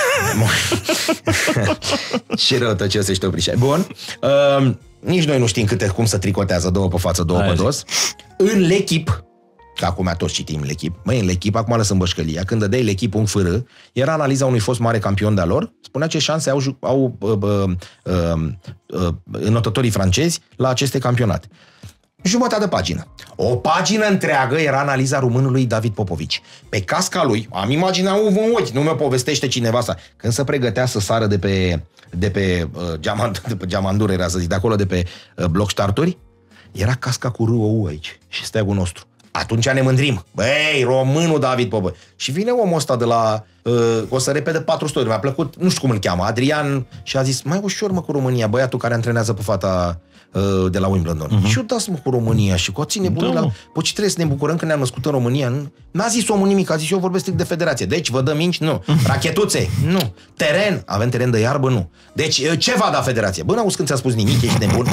Și răutăcios ești oprișa. Bun. Nici noi nu știm cum să tricotează două pe față, două pe dos. În l'Echip, că acum toți citim L'Echip. Măi, în L'Echip, acum lăsăm bășcălia, când dădeai L'Echip un fârâ, era analiza unui fost mare campion de-a lor, spunea ce șanse au înotătorii francezi la aceste campionate. Jumătate de pagină. O pagină întreagă era analiza românului David Popovici. Pe casca lui, am imaginat în ochi, nu mi-o povestește cineva asta, când se pregătea să sară de pe geamandură, era să zic, de acolo, de pe bloc starturi, era casca cu râul aici și steagul nostru. Atunci ne mândrim. Băi, românul David Popovici. Și vine omul ăsta de la... o să repede 400 ori. Mi-a plăcut, nu știu cum îl cheamă, Adrian, și a zis, mai ușor mă cu România, băiatul care antrenează pe fata de la Wimbledon. Și eu dați-mă cu România și cu ții nebunii la... Păi ce trebuie să ne bucurăm că ne-am născut în România? N-a zis omul nimic, a zis eu vorbesc strict de federație. Deci vă dăm minci? Nu. Rachetuțe? Nu. Teren? Avem teren de iarbă? Nu. Deci ce va da federație? Bă, n-auzi când ți-a spus nimic, ești nebun?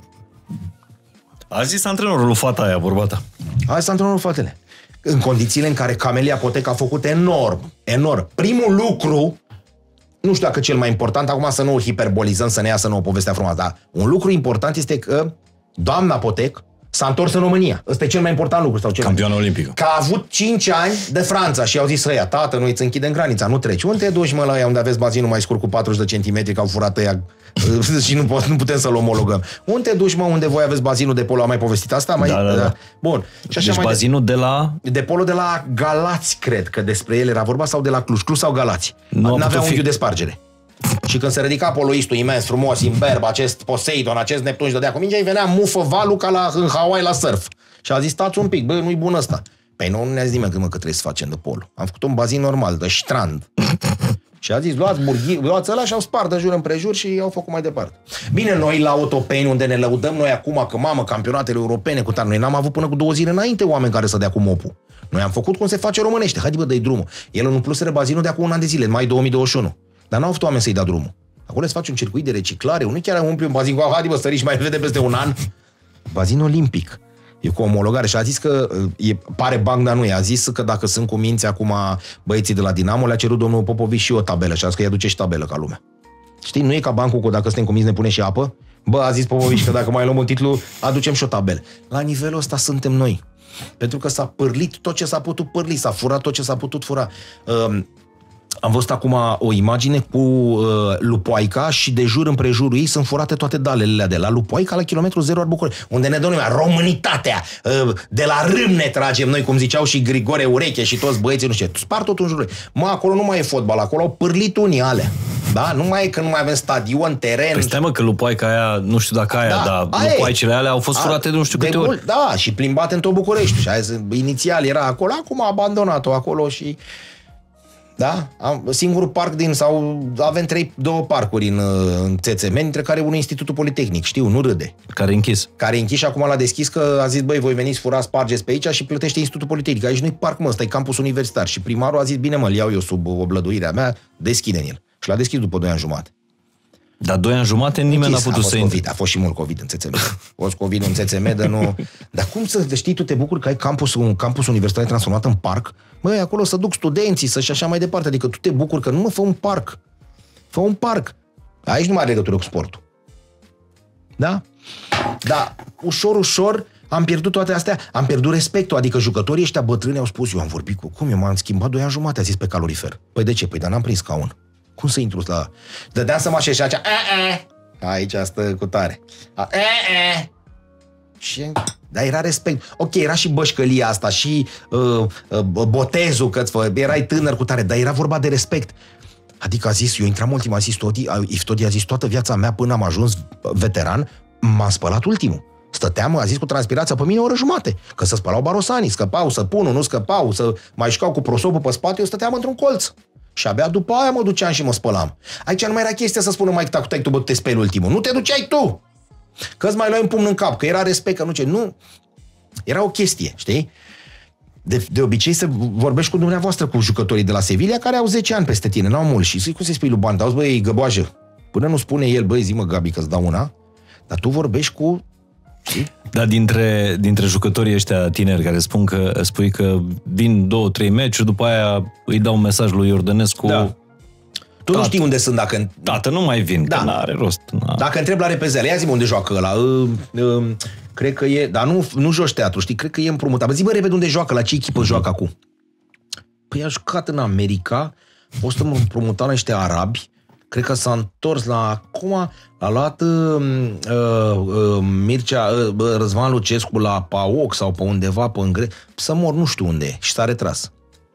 A zis antrenorul lui fata aia, vorba ta. A zis antrenorul fetele. În condițiile în care Camelia Potec a făcut enorm. Primul lucru, nu știu dacă cel mai important, acum să nu o hiperbolizăm, să ne iasă nouă povestea frumoasă, dar un lucru important este că doamna Potec s-a întors în România. Ăsta e cel mai important lucru. Sau campioană olimpică. Că a avut 5 ani de Franța și au zis ăia, tată, noi îți închidem granița, nu treci. Unde te duci, mă, la ăia unde aveți bazinul mai scurt cu 40 de centimetri, că au furat ăia și nu putem să-l omologăm. Unde te duci, mă, unde voi aveți bazinul de polo? Am mai povestit asta? Da. Bun. Și așa deci bazinul de la... De polo de la Galați, cred că despre el era vorba, sau de la Cluj. Cluj sau Galați. N-avea unghiul de spargere. Și când se ridica poloistul imens, frumos, imberb, acest Poseidon, acest Neptun și dădea cu mingea, îi venea mufă valul ca în Hawaii la surf. Și a zis, stați un pic, bă, nu-i bun ăsta. Păi nu ne-a zis nimeni că trebuie să facem de polo. Am făcut un bazin normal, de strand. Și a zis, luați ăla și au spart de jur împrejur și au făcut mai departe. Bine, noi la Otopeni, unde ne lăudăm noi acum că, mamă, campionatele europene cu tare, noi n-am avut până cu 2 zile înainte oameni care să dea cu mopul. Noi am făcut cum se face românește. Haide, bă, dă-i drumul. El în plusere bazinul de acum un an de zile, în mai 2021. Dar n-au avut oameni să-i dea drumul. Acolo se face un circuit de reciclare, nu chiar umpli un bazin cu haide, bă, săriși mai vede peste un an. Bazin olimpic. E cu omologare și a zis că pare banc, dar nu e. A zis că dacă sunt cu minți acum băieții de la Dinamo, le-a cerut domnul Popovici și o tabelă și a zis că îi aduce și tabelă ca lumea. Știi, nu e ca bancul că dacă suntem cu minți ne pune și apă. Bă, a zis Popovici că dacă mai luăm un titlu, aducem și o tabelă. La nivelul ăsta suntem noi. Pentru că s-a pârlit tot ce s-a putut pârli, s-a furat tot ce s-a putut fura. Am văzut acum o imagine cu Lupoaica și de jur împrejurul ei sunt furate toate dalele de la Lupoaica la kilometru 0 al București, unde ne dă lumea românitatea, de la râm ne tragem noi, cum ziceau și Grigore Ureche și toți băieții, nu știu, spart tot în jurul. Mă, acolo nu mai e fotbal, acolo au pârlit unii alea. Da? Nu mai e că nu mai avem stadion, teren. Păi stai, mă, că Lupoaica aia, nu știu dacă aia, dar Lupoaicele alea au fost furate de nu știu câte ori. Da, și plimbate în tot București. Și aia, inițial era acolo, acum a abandonat-o acolo și... Da? Singurul parc avem 2 parcuri în TSM, dintre care unul Institutul Politehnic, știu, nu râde. Care e închis. Care e închis și acum l-a deschis că a zis, băi, voi veniți, furați, spargeți pe aici și plătește Institutul Politehnic. Aici nu-i parc, mă, ăsta e campus universitar. Și primarul a zis, bine, mă, îl iau eu sub oblăduirea mea, deschide-n el. Și l-a deschis după 2 ani jumate. Dar 2 ani jumate nimeni n-a putut să intre. A fost și mult COVID în TSM. A fost COVID în TSM, dar nu... Dar cum să știi, tu te bucuri că ai un campus universitar transformat în parc? Măi, acolo să duc studenții, și așa mai departe. Adică tu te bucuri că nu mă fă un parc. Fă un parc. Aici nu mai are legătură cu sportul. Da? Da, ușor am pierdut toate astea, am pierdut respectul, adică jucătorii ăștia bătrâni au spus, eu am vorbit cu... Cum, eu m-am schimbat 2 ani jumate, a zis pe calorifer. Păi de ce? Păi dar n-am prins scaun. Cum să intru la... Dădeam să mă așez și acea... Aici stă cu tare. Și... Dar era respect. Ok, era și bășcălia asta, și botezul, că erai tânăr cu tare, dar era vorba de respect. Adică a zis, eu intram ultim, a zis Iftodi, a zis, toată viața mea până am ajuns veteran, m-am spălat ultimul. Stăteam, a zis, cu transpirația pe mine o oră jumate. Că se spălau barosanii, scăpau, săpunul, nu scăpau, să mai jucau cu prosopul pe spate, eu stăteam într-un colț. Și abia după aia mă duceam și mă spălam. Aici nu mai era chestia să spună mai tu, bă, te speli ultimul. Nu te duceai tu! Că-ți mai luai un pumn în cap, că era respect, că nu ce... Nu, era o chestie, știi? De obicei să vorbești cu dumneavoastră, cu jucătorii de la Sevilla, care au 10 ani peste tine, n-au mult. Și cum să-i spui lui Banda? Auzi, băi, găboajă. Până nu spune el, băi, zi-mă, Gabi, că-ți dau una, dar tu vorbești cu... Dar dintre jucătorii ăștia tineri care spui că vin 2-3 meciuri, după aia îi dau un mesaj lui Iordănescu. Da. Tu nu știi unde sunt dacă... Tată, nu mai vin, că n-are rost. Dacă întreb la repezele, ia zi-mă unde joacă ăla. Cred că e, dar nu joci teatru, știi? Cred că e împrumutat. Bă, zi-mă repede unde joacă, la ce echipă joacă acum? Păi a jucat în America, o să împrumuta la niște arabi, cred că s-a întors la acum, a luat Răzvan Lucescu la PAOK sau pe undeva, pe Îngre, să mor, nu știu unde, și s-a retras.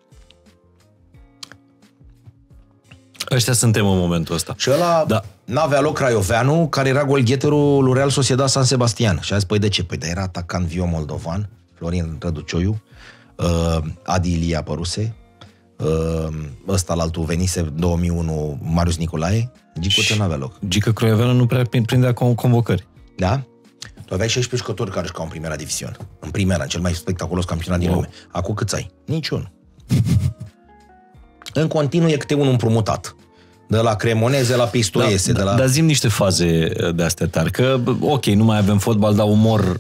Ăștia suntem în momentul ăsta. Și ăla n-avea loc Craioveanu, care era golgheterul lui Real Sociedad San Sebastian. Și a zis, păi de ce? Păi de era atacant Vio Moldovan, Florin Răducioiu, Adi Ilie apăruse, ăsta l-altul venise 2001, Marius Nicolae, Gicuță n-avea loc. Gică Craioveanu nu prea prindea convocări. Da? Tu aveai 16 jucători care jucau în primera diviziune. În primera, cel mai spectaculos campionat din lume. Acum câți ai? Niciun. În continuu e câte unul împrumutat. De la Cremoneze, la Pistoiese. Dar zi-mi niște faze de astea tari. Că, ok, nu mai avem fotbal, dar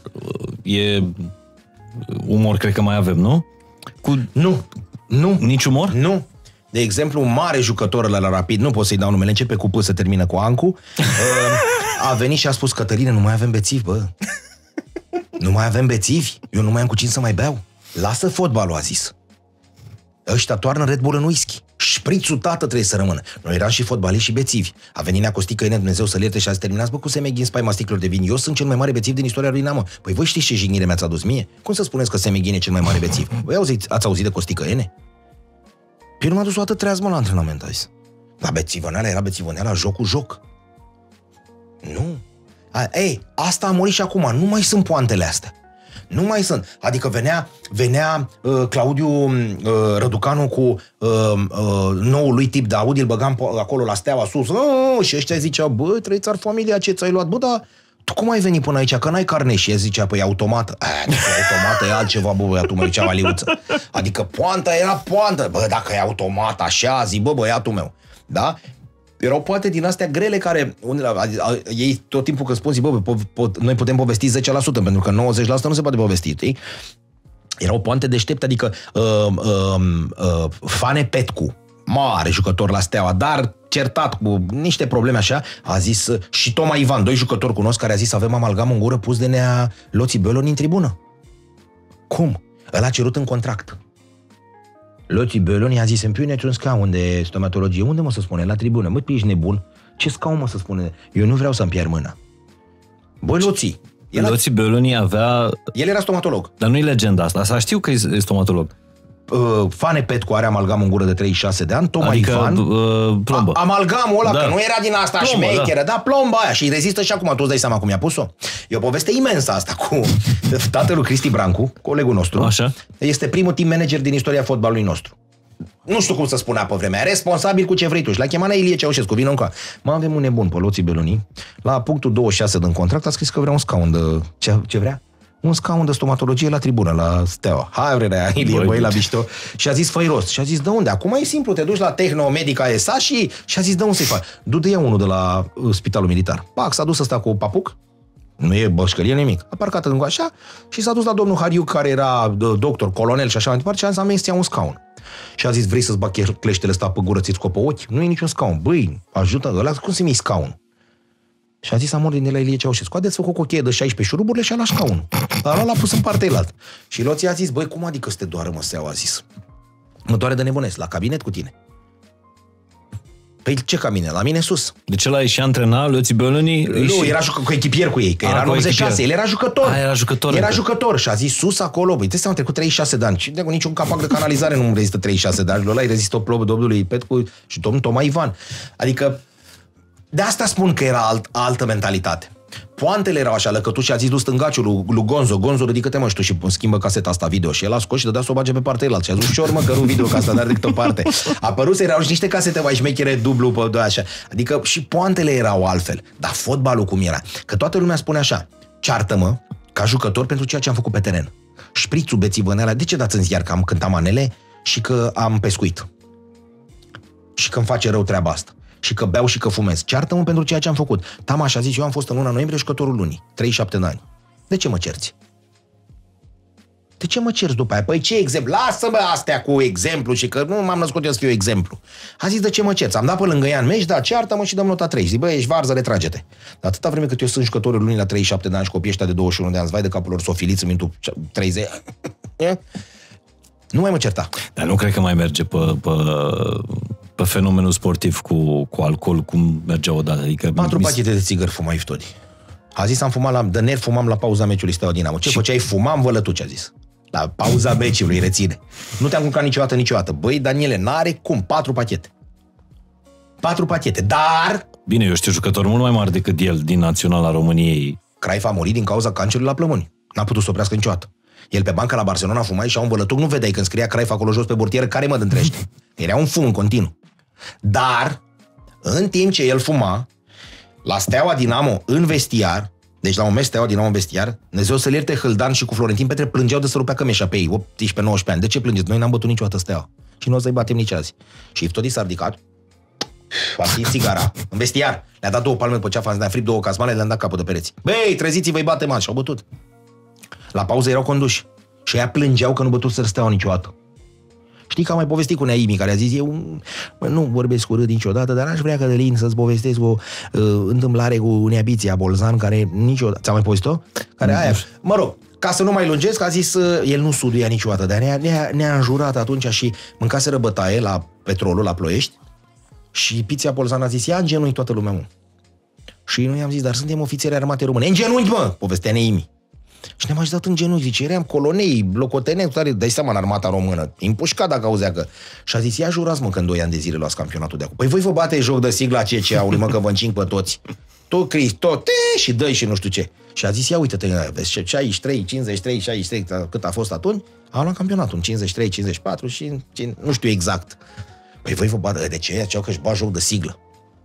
umor cred că mai avem, nu? Nu. Nici umor? Nu. De exemplu, un mare jucător la Rapid, nu pot să-i dau numele, începe cu P, se termină cu Ancu, a venit și a spus, Cătăline, nu mai avem bețivi, bă. Nu mai avem bețivi? Eu nu mai am cu cine să mai beau. Lasă fotbalul, a zis. Ăștia toarnă Red Bull în whisky. Șprițul, tată, trebuie să rămână. Noi eram și fotbaliști și bețivi. A venit Nea Costică, Dumnezeu să-l ierte, și a zis, terminați, bă, cu semeghi în spaima sticlelor de vin. Eu sunt cel mai mare bețiv din istoria lui Dinamo. Păi voi știți ce jignire mi-ați adus mie? Cum să spuneți că Semeghine e cel mai mare bețiv? Voi ați auzit de Costică, Ene? Păi nu m-a dus o dată treazmă la antrenament, a zis. La bețivăneala era bețivăneala, joc cu joc. Nu. Asta a murit și acum. Nu mai sunt poantele astea. Nu mai sunt. Adică venea Claudiu Răducanu cu noul lui tip de Audi, îl băgam acolo la Steaua sus, și ăștia ziceau, bă, trăiți ar familia, ce ți-ai luat? Bă, dar tu cum ai venit până aici? Că n-ai carne. Și el zicea, păi automată. Automată e altceva, bă, băiatul meu, zicea Valiuță. Adică poanta era poantă. Bă, dacă e automat așa, zi, bă, băiatul meu. Da? Erau poate din astea grele care ei tot timpul că spun, zi, bă, noi putem povesti 10%, pentru că 90% nu se poate povesti, știi? Erau poante deștepte, adică Fane Petcu, mare jucător la Steaua, dar certat cu niște probleme așa, a zis, și Toma Ivan, doi jucători cunosc, care a zis, avem amalgam în gură pus de Nea Loții Beloni în tribună. Cum? Ăla a cerut în contract. Loții Beloni a zis, îmi puneți un scaun de stomatologie. Unde mă să spune? La tribună. Mă, ești nebun? Ce scaun mă să spune? Eu nu vreau să-mi pierd mâna. Băi, Loții. Loții Beloni avea... El era stomatolog. Dar nu e legenda asta. Asta știu că e stomatolog. Fane Petcu are amalgam în gură de 36 de ani, Toma Ivan, plombă. Amalgamul ăla, că nu era din asta șmecheră, da, plomba aia, și rezistă și acum, tu îți dai seama cum i-a pus-o? E o poveste imensă asta cu tatălui Cristi Brancu, colegul nostru. Așa. Este primul team manager din istoria fotbalului nostru. Nu știu cum să spunea pe vremea, responsabil cu ce vrei tu. Și l-a chemat Ilie Ceaușescu, vină încă. Avem un nebun pe Loții Beloni, la punctul 26 din contract a scris că vrea un scaun de... Ce vrea? Un scaun de stomatologie la tribună, la Steaua. Hai, vrea, Ilie, băi, la mișto. Și a zis, fă-i rost. Și a zis, de unde? Acum e simplu, te duci la Tehnomedica SA și a zis, de unde să-i fac? Du-te unul de la Spitalul Militar. Pac, s-a dus ăsta cu papuc. Nu e bășcărie nimic. A parcat în așa și s-a dus la domnul Hariu, care era doctor, colonel și așa mai departe, și a zis, am un scaun. Și a zis, vrei să-ți bag cleștele ăsta pe gură, ți-ți scopă ochi? Nu e niciun scaun. Băi, ajută, ăla, cum să-mi iei scaun? Și a zis, am ordine de la Ilie Ceaușescu, haideți făcut o cheie de 16 șuruburile și a luat scaunul. Dar l-a pus în partea elaltă. Și Loții a zis, băi, cum adică să te doară, mă, Steaua, a zis. Mă doare de nebunesc, la cabinet cu tine. Păi ce cabinet? La mine sus. Deci ăla și antrena Loții Beloni? Nu, era cu echipier cu ei, că era 96, el era jucător. Era jucător. Era jucător și a zis sus acolo, băi, trebuie să am trecut 36 de ani. Și de niciun capac de canalizare nu rezistă 36 de ani. Ăla îi rezistă o plobă domnului Petcu și domnul Toma Ivan. Adică de asta spun că era altă mentalitate. Poantele erau așa, lăcătuși a zis du stângaciul lui Gonzo. Gonzo, ridică-te, mă, și tu, și schimbă caseta asta video. Și el a scos și dădea să o bage pe partea elaltă. Și a zis, ușor, mă, că nu video ca asta, dar decât o parte. Apărut erau și niște casete mai șmechere, dublu, pe doi, așa. Adică și poantele erau altfel. Dar fotbalul cum era? Că toată lumea spune așa, ceartă-mă ca jucător pentru ceea ce am făcut pe teren. Șprițul, bețivăneala, de ce dați în ziar că am cântat manele și că am pescuit? Și că îmi face rău treaba asta. Și că beau și că fumez. Ceartă-mă pentru ceea ce am făcut. Tamaș a zis, eu am fost în luna noiembrie jucătorul lunii, 37 de ani. De ce mă cerți? De ce mă ceri după aia? Păi ce exemplu? Lasă-mă astea cu exemplu și că nu m-am născut eu să fiu exemplu. A zis, de ce mă ceri? Am dat pe lângă ea în meci, da, ceartă-mă și dăm nota 3. Zic, bă, ești varză, retrage-te. Dar atâta vreme cât eu sunt jucătorul lunii la 37 de ani și copiii ăștia de 21 de ani, vai de capul lor sofiliți în minutul 30. Nu mai mă certa. Dar nu cred că mai merge pe fenomenul sportiv cu alcool cum mergea odată. Adică 4 pachete de țigări fumai Todi. A zis, am fumat de nervi, fumam la pauza meciului Steaua Dinamo. Ce făceai? Fumam vălătuci, a zis. La pauza meciului, reține. Nu te-am culcat niciodată. Băi, Daniele, n-are cum. 4 pachete. 4 pachete. Dar... Bine, eu știu jucători mult mai mari decât el din Naționala României. Cruyff a murit din cauza cancerului la plămâni. N-a putut să oprească niciodată. El pe banca la Barcelona fumai și a un vălătuc, nu vedeai când scria Cruyff acolo jos pe bortieră, care mă dântrește. Era un fum continuu. Dar, în timp ce el fuma, la Steaua Dinamo în vestiar, deci la un meci Steaua Dinamo în vestiar, Dumnezeu să-l ierte, Hâldan și cu Florentin Petre plângeau de să rupea cămeșa pe ei, 18-19 ani. De ce plângeți? Noi n-am bătut niciodată Steaua. Și nu o să-i batem nici azi. Și Iftodi s-a ridicat, a stins țigara în vestiar. Le-a dat 2 palme pe ceafa, le-a fript 2 casmane, le-a dat capul de pereți. Băi, treziți-vă-i bate mari. Și-au bătut. La pauză erau conduși. Și ea plângeau că nu bătut să Steaua niciodată. Știi că am mai povestit cu Neaimi, care a zis, eu nu vorbesc cu râd niciodată, dar aș vrea, Cătălin, să-ți povestesc o întâmplare cu Neabiția Bolzan, care niciodată... Ți-am mai povestit-o? Care aia... Mă rog, ca să nu mai lungesc, a zis, el nu suduia niciodată, dar ne-a înjurat atunci și mâncaseră bătaie la Petrolul, la Ploiești, și Piția Bolzan a zis, ia în genunchi toată lumea, mă. Și noi am zis, dar suntem ofițeri armate române. În genunchi, mă! Povestea Neaimi. Și ne-am ajutat în genunchi, zice, eram colonei, locoteneni, dai seama în armata română, împușcat dacă auzea că... Și a zis, ia jurați, mă, că în 2 ani de zile luați campionatul de acum. Păi voi vă bate joc de sigla CCA-ului, mă, că vă încing pe toți. Tot Cristi, tot, și dă și nu știu ce. Și a zis, ia uite-te, vezi, 63, 53, 63, cât a fost atunci, a luat campionatul în 53, 54 și nu știu exact. Păi voi vă bate, de ce? Aceau că-și bat joc de siglă.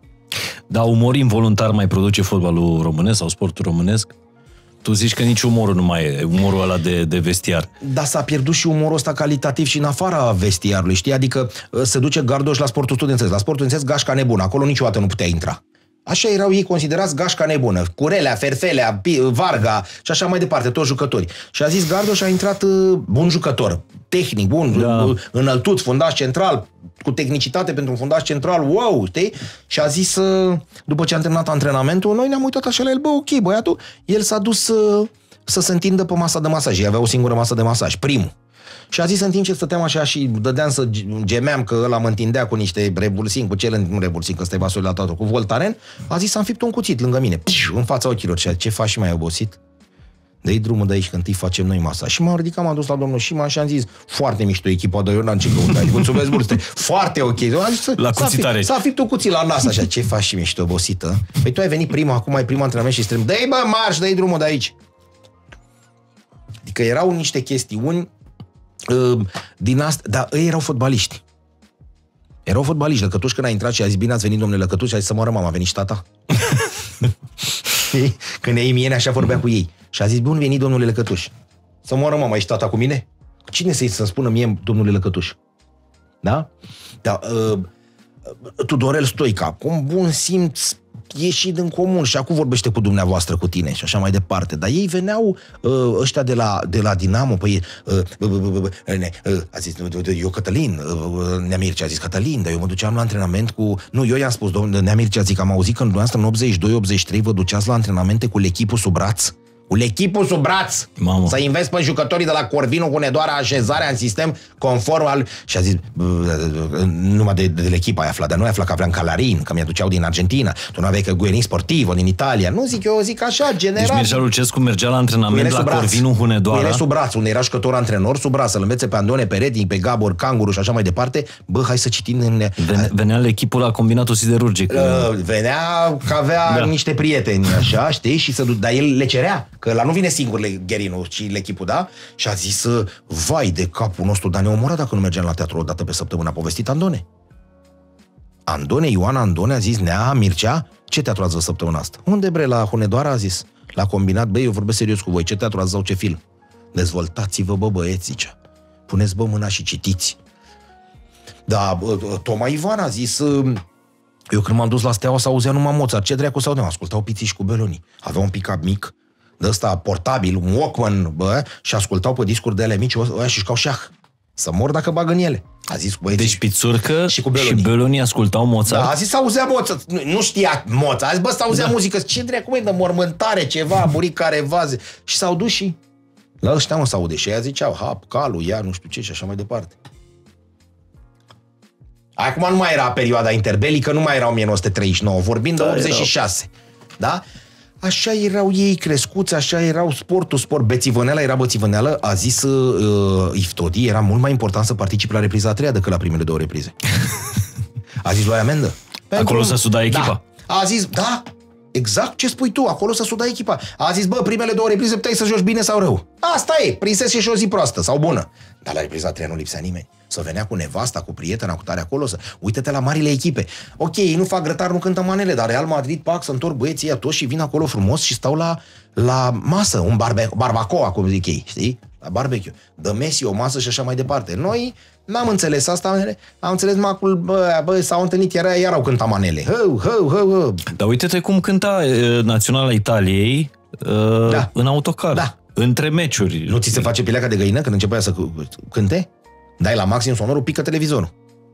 Dar umor involuntar mai produce fotbalul românesc sau sportul românesc? Tu zici că nici umorul nu mai e, umorul ăla de vestiar. Dar s-a pierdut și umorul ăsta calitativ și în afara vestiarului, știi? Adică se duce Gardoș la sportul studențesc. La sportul studențesc gașca nebună, acolo niciodată nu putea intra. Așa erau ei considerați gașca nebună. Curelea, Ferfelea, Varga și așa mai departe, toți jucători. Și a zis Gardoș a intrat bun jucător, tehnic, bun, da. Înăltut, fundaș central, cu tehnicitate pentru un fundaș central, wow, știi? Și a zis, după ce a terminat antrenamentul, noi ne-am uitat așa la el, bă, ok, băiatul, el s-a dus să se întindă pe masa de masaj. Ei avea o singură masă de masaj, primul. Și a zis, în timp ce stăteam așa și dădeam să gemeam că ăla mă întindea cu niște revulsin, cu cel, nu revulsin, că stai vasul la toată, cu Voltaren, a zis, am fipt un cuțit lângă mine, în fața ochilor. Și ce faci, mai obosit? Dă-i drumul de aici, când întâi facem noi masa. Și m-am ridicat, m-am dus la domnul Șiman și am zis, foarte mișto echipa, dar eu n-am ce căuta. Mulțumesc mult, foarte ok. La cuțitare. S-a fipt un cuțit la nas, așa, ce faci și mișto, obosită? Păi tu ai venit prima, acum ai prima antrenament și strâng, dă-i bă, marș, dă-i drumul de aici. Adică erau niște chestiuni din asta, dar ei erau fotbaliști. Erau fotbaliști. Lăcătuș când a intrat și a zis, bine ați venit, domnule Lăcătuș, a zis să moară mama, a venit și tata. Când ei mie așa vorbea cu ei. Și a zis, bun venit, domnule Lăcătuș. Să moară mama, ești tata cu mine? Cine să-mi spună mie, domnule Lăcătuș? Da? Da, Tudorel Stoica, cu un bun simț ieșit în comun și acum vorbește cu dumneavoastră, cu tine și așa mai departe. Dar ei veneau ăștia de la Dinamo, păi a zis, eu Cătălin, Nea Mircea a zis, Cătălin, dar eu mă duceam la antrenament cu... Nu, eu i-am spus, Nea Mircea, zic, am auzit că în dumneavoastră în 82-83 vă duceați la antrenamente cu echipul sub braț. Cu echipul sub braț. Mamă. Să investi pe jucătorii de la Corvinu cu Nedoara așezarea în sistem conform al... Și a zis, numai de echipa ai aflat, dar nu ai aflat că aveam Calarin, că mi-aduceau din Argentina. Tu nu aveai că Guerin Sportivo din Italia. Nu zic eu, zic așa, general. Deci Mircea Lucescu mergea la antrenament la Corvinu cu Nedoara. Cu sub braț, unde era jucător antrenor sub braț, să-l învețe pe Andone Peretti, pe Gabor Canguru și așa mai departe. Bă, hai să citim... Venea la echipul la combinatul siderurgic. Venea că avea niște prieteni, așa, știi? Și dar el le cerea. Că la nu vine singur Gherinu, ci echipul, da? Și a zis, vai de capul nostru, dar ne omora dacă nu mergeam la teatru o dată pe săptămână. A povestit Andone. Ioana Andone a zis, Nea Mircea, ce teatru ați văzut săptămâna asta? Unde bre, la Hunedoara? A zis, la combinat, băi, eu vorbesc serios cu voi, ce teatru ați văzut, ce film? Dezvoltați-vă, bă, băieți, zicea. Puneți, bă, mâna și citiți. Da, Toma Ivan a zis... Eu când m-am dus la Steaua, s-auzea numai Mozart. Ce dracu s-audea? Ascultau Piții și cu Beloni. Avea un pick-up mic, de ăsta portabil, un Walkman, bă, și ascultau pe discuri de ele mici, ăia și jucau șah. Să mor dacă bagă în ele. A zis cu băieții. Deci Pițurcă și Beloni. Beloni ascultau Mozart? Da, a zis să auzea Mozart. Nu știa Mozart. A zis, bă, să auzea muzică. Ce dracu, cum e de mormântare, ceva, buric care vaze. Și s-au dus și la ăștia, mă, s-aude. Și aia ziceau, hap, calul, ia, nu știu ce, și așa mai departe. Acum nu mai era perioada interbelică, nu mai era 1939, vorbind de 86. Da? Așa erau ei crescuți, așa erau sport, bețivăneala era bățivăneală, a zis Iftodi, era mult mai important să participe la repriza a treia decât la primele 2 reprize. A zis lui amendă. Acolo să suda echipa. Da. A zis, da, exact ce spui tu, acolo să suda echipa. A zis, bă, primele 2 reprize puteai să joci bine sau rău. Asta e, prinsese și o zi proastă sau bună. Dar la repriza a treia nu lipsea nimeni. Să venea cu nevasta, cu prietena, cu tare acolo, să... Uite-te la marile echipe. Ok, ei nu fac grătar, nu cântă manele, dar Real Madrid, pac, să întorc băieții toți și vin acolo frumos și stau la masă, un barbacoa, cum zic ei, știi? La barbecue. Dă Messi o masă și așa mai departe. Noi n-am înțeles asta, am înțeles macul, bă, s-au întâlnit, iar au cântat manele. Hău. Dar uite-te cum cânta Naționala Italiei în autocar. Da. Între meciuri. Nu ți se face pileaca de găină când începea să cânte? Dai la maxim sonorul, pică televizorul.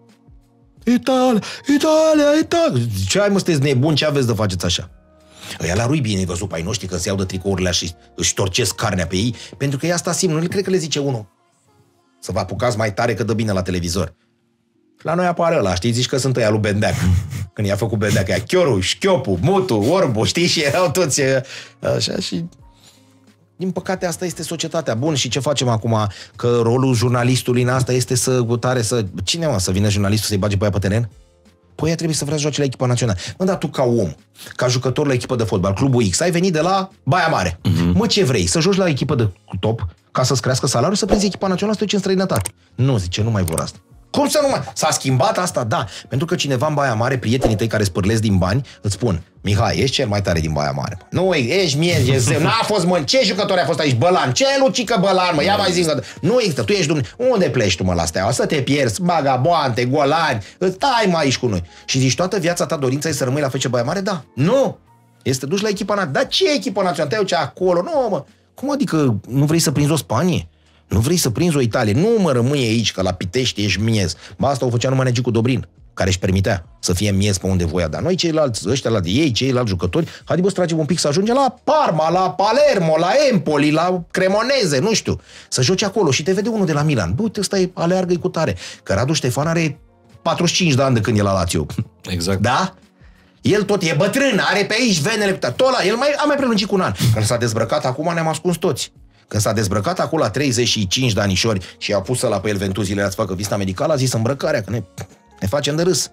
Italia. Ce ai, mă, sunteți nebuni, ce aveți de faceți așa? Ăia la lui bine ai văzut pe ai noștri că se iau de tricourile și își torcesc carnea pe ei, pentru că e asta simt, nu cred că le zice unul. Să vă apucați mai tare că dă bine la televizor. La noi apare ăla, știi, zici că sunt ăia lui Bendeac. Când i-a făcut Bendeac, ea Chioru, Șchiopu, Mutu, Orbu, știi, și erau toți așa și... Din păcate, asta este societatea. Bun, și ce facem acum? Că rolul jurnalistului în asta este să... Cine, mă, să vină jurnalistul să-i bage pe aia pe teren? Păi ea trebuie să vrea să joace la echipa națională. Mă, dar tu ca om, ca jucător la echipă de fotbal, Clubul X, ai venit de la Baia Mare. Mă, ce vrei? Să joci la echipă de top ca să-ți crească salariul, să prinzi echipa națională, să te duci în străinătate. Nu, zice, nu mai vor asta. Cum să nu mai... S-a schimbat asta? Da. Pentru că cineva în Baia Mare, prietenii tăi care spârlesc din bani, îți spun, Mihai, ești cel mai tare din Baia Mare. Nu, ești mie, n-a fost, mă, ce jucător a fost aici? Bălan. Ce Lucică Bălan, mă? Ia mai zi că... Nu există, tu ești Unde pleci tu, mă, la Steaua? Să te pierzi, bagaboante, golani, stai mai aici cu noi. Și zici, toată viața ta dorința e să rămâi la FC Baia Mare? Da. Nu. Este duci la echipa națională. Dar ce echipa națională? Te duci acolo? Nu, mă. Cum adică nu vrei să prinzi o Spanie? Nu vrei să prinzi o Italie? Nu, mă, rămâi aici, că la Pitești ești miez. Ba, asta o făcea numai Negicu Dobrin, care își permitea să fie miez pe unde voia. Dar noi, ceilalți, ăștia la ei, ceilalți jucători, haide, bă, să tragem un pic să ajungem la Parma, la Palermo, la Empoli, la Cremoneze, nu știu. Să joci acolo și te vede unul de la Milan. Bă, uite, ăsta e, aleargă-i cu tare. Că Radu Ștefan are 45 de ani de când e la Lazio. Exact. Da? El tot e bătrân, are pe aici venele, tot la el a mai prelungit cu un an. Când s-a dezbrăcat, acum ne-am ascuns toți. Când s-a dezbrăcat acolo la 35 de anișori și a pus la pe el ventuzile să facă vista medicală, a zis îmbrăcarea, că ne facem de râs.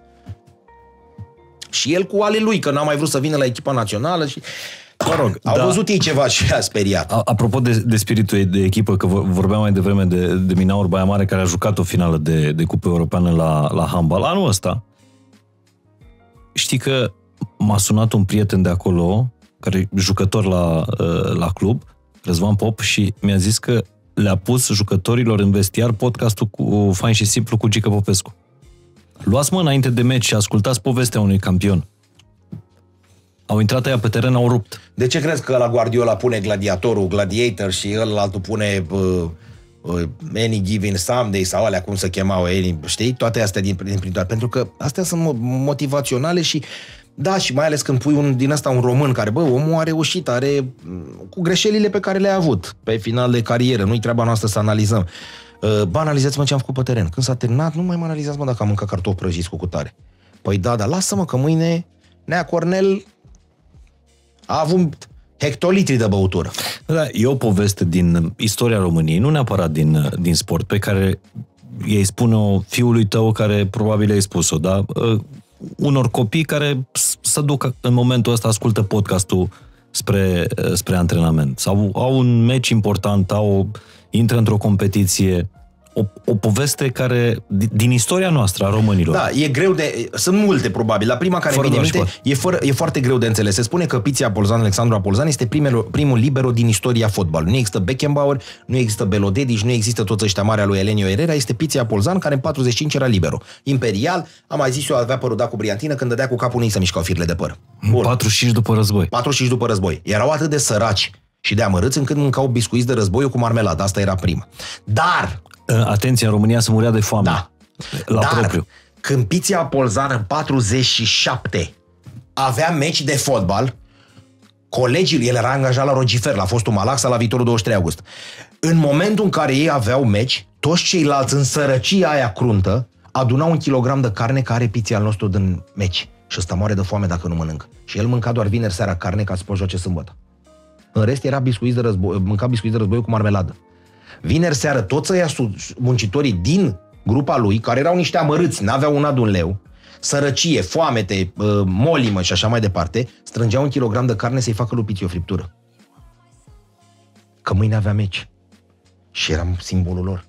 Și el cu ale lui, că n-a mai vrut să vină la echipa națională și... Mă rog, au văzut ei ceva și a speriat. Apropo de spiritul de echipă, că vorbeam mai devreme de Minaur Baia Mare, care a jucat o finală de Cupă Europeană la handbal. Anul ăsta, știi că m-a sunat un prieten de acolo, care e jucător la club, Răzvan Pop, și mi-a zis că le-a pus jucătorilor în vestiar podcastul cu Fain și Simplu cu Gică Popescu. Luați, mă, înainte de meci și ascultați povestea unui campion. Au intrat aia pe teren, au rupt. De ce crezi că la Guardiola pune gladiatorul, gladiator, și altul pune Any Given Sunday sau alea cum se chemau, știi? Toate astea din printoare. Pentru că astea sunt motivaționale și da, și mai ales când pui din ăsta un român care, bă, omul a reușit, are cu greșelile pe care le-a avut pe final de carieră, nu-i treaba noastră să analizăm. Bă, analizați-mă ce am făcut pe teren. Când s-a terminat, nu mai mă analizați, mă, dacă am mâncat cartofi prăjiți cu cutare. Păi da, dar lasă-mă că mâine Nea Cornel a avut hectolitri de băutură. Da, e o poveste din istoria României, nu neapărat din sport, pe care ei spune-o fiului tău, care probabil ai spus-o, da? Unor copii care să ducă în momentul ăsta, ascultă podcastul spre antrenament. Sau au un meci important, intră într-o competiție. O poveste care, din istoria noastră a românilor. Da, e greu de... Sunt multe, probabil. La prima care vine minte, e foarte greu de înțeles. Se spune că Piții Apolzan, Alexandru Apolzan, este primul libero din istoria fotbalului. Nu există Beckenbauer, nu există Belodedici, nu există toți ăștia mari lui Elenio Herrera, este Piții Apolzan, care în 45 era libero. Imperial, am mai zis eu, avea părul dat cu briantină, când dădea cu capul, nu-i să mișcau firele de păr. Bun. 45 după război. 45 după război. Erau atât de săraci Și de amărâți încât mâncau biscuiți de război cu marmeladă. Asta era prima. Dar... Atenție, în România se murea de foame. Da. La propriu. Când Piția Polzan în 47 avea meci de fotbal, colegii, el era angajat la Rogifer, la fostul Malaxa, la viitorul 23 august. În momentul în care ei aveau meci, toți ceilalți în sărăcia aia cruntă adunau 1 kilogram de carne care are Piția al nostru din meci. Și ăsta moare de foame dacă nu mănâncă. Și el mânca doar vineri seara carne ca să poți joace sâmbătă. În rest era biscuiți de război, mânca biscuiți de război cu marmeladă. Vineri seară toți ăia muncitorii din grupa lui, care erau niște amărâți, n-aveau un adun leu, sărăcie, foamete, molimă și așa mai departe, strângeau 1 kilogram de carne să-i facă lui Piții o friptură. Că mâine avea meci. Și eram simbolul lor.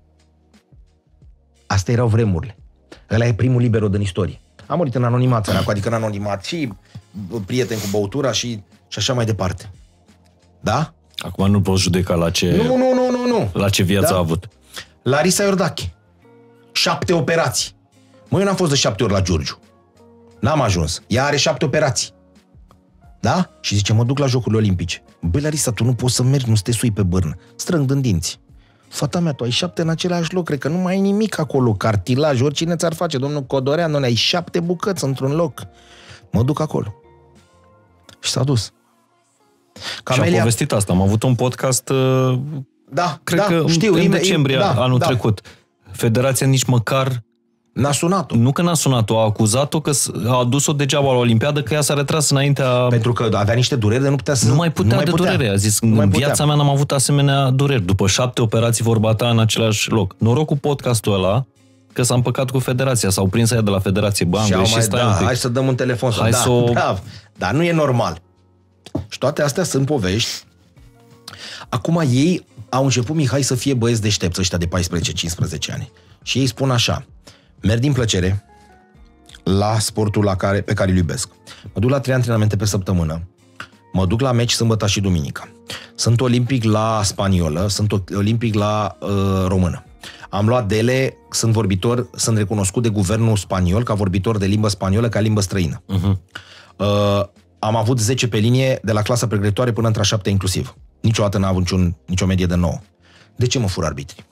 Astea erau vremurile. Ăla e primul libero din istorie. A murit în anonimat, săracu, adică în anonimat și prieten cu băutura și așa mai departe. Da? Acum nu poți judeca la ce... Nu. La ce viață da? a avut. Larisa Iordache. 7 operații. Eu n-am fost de 7 ori la Giurgiu. N-am ajuns. Ea are 7 operații. Da? Și zice, mă duc la Jocurile Olimpice. Băi, Larisa, tu nu poți să mergi, nu să te sui pe bârnă. Strâng din dinți. Fata mea, tu ai 7 în același loc, cred că nu mai ai nimic acolo, cartilaj, oricine ți-ar face, domnul Codorean, ai 7 bucăți într-un loc. Mă duc acolo. Și s-a dus. Camelia... Și am povestit asta, am avut un podcast, cred că știu, în decembrie anul trecut. Federația nici măcar... N-a sunat-o. Nu că n-a sunat-o, a acuzat-o că a adus-o degeaba la Olimpiadă, că ea s-a retras înaintea... Pentru că avea niște dureri de nu putea să... Nu mai putea de durere. A zis, în viața mea n-am avut asemenea dureri. După 7 operații vor bata în același loc. Noroc cu podcastul ăla, că s-a împăcat cu Federația, s-au prins aia de la Federație. Bă, am greșit, stai un pic. Hai să dăm un telefon. Dar nu e normal. Și toate astea sunt povești. Acum ei au început, Mihai, să fie băieți deștepți ăștia de 14-15 ani. Și ei spun așa: merg din plăcere la sportul pe care îl iubesc. Mă duc la 3 antrenamente pe săptămână. Mă duc la meci sâmbătă și duminica. Sunt olimpic la spaniolă, sunt olimpic la română. Am luat DELE, sunt vorbitor, sunt recunoscut de guvernul spaniol ca vorbitor de limbă spaniolă ca limbă străină. Am avut 10 pe linie de la clasa pregătitoare până între a 7 inclusiv. Niciodată n-am avut nicio medie de 9. De ce mă fură arbitrii?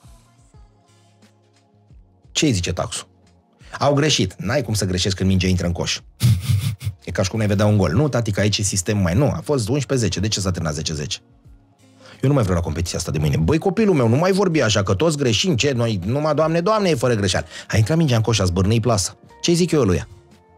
Ce îi zice taxul? Au greșit. N-ai cum să greșești când mingea intră în coș. E ca și cum ne vedea un gol. Nu, tati, că aici e sistem mai. Nu, a fost 11-10. De ce s-a terminat 10-10? Eu nu mai vreau la competiția asta de mâine. Băi, copilul meu, nu mai vorbi așa, că toți greșim. Ce? Noi, numai Doamne, e fără greșeală. A intrat mingea în coș, a zbârnei plasa. Ce zic eu lui?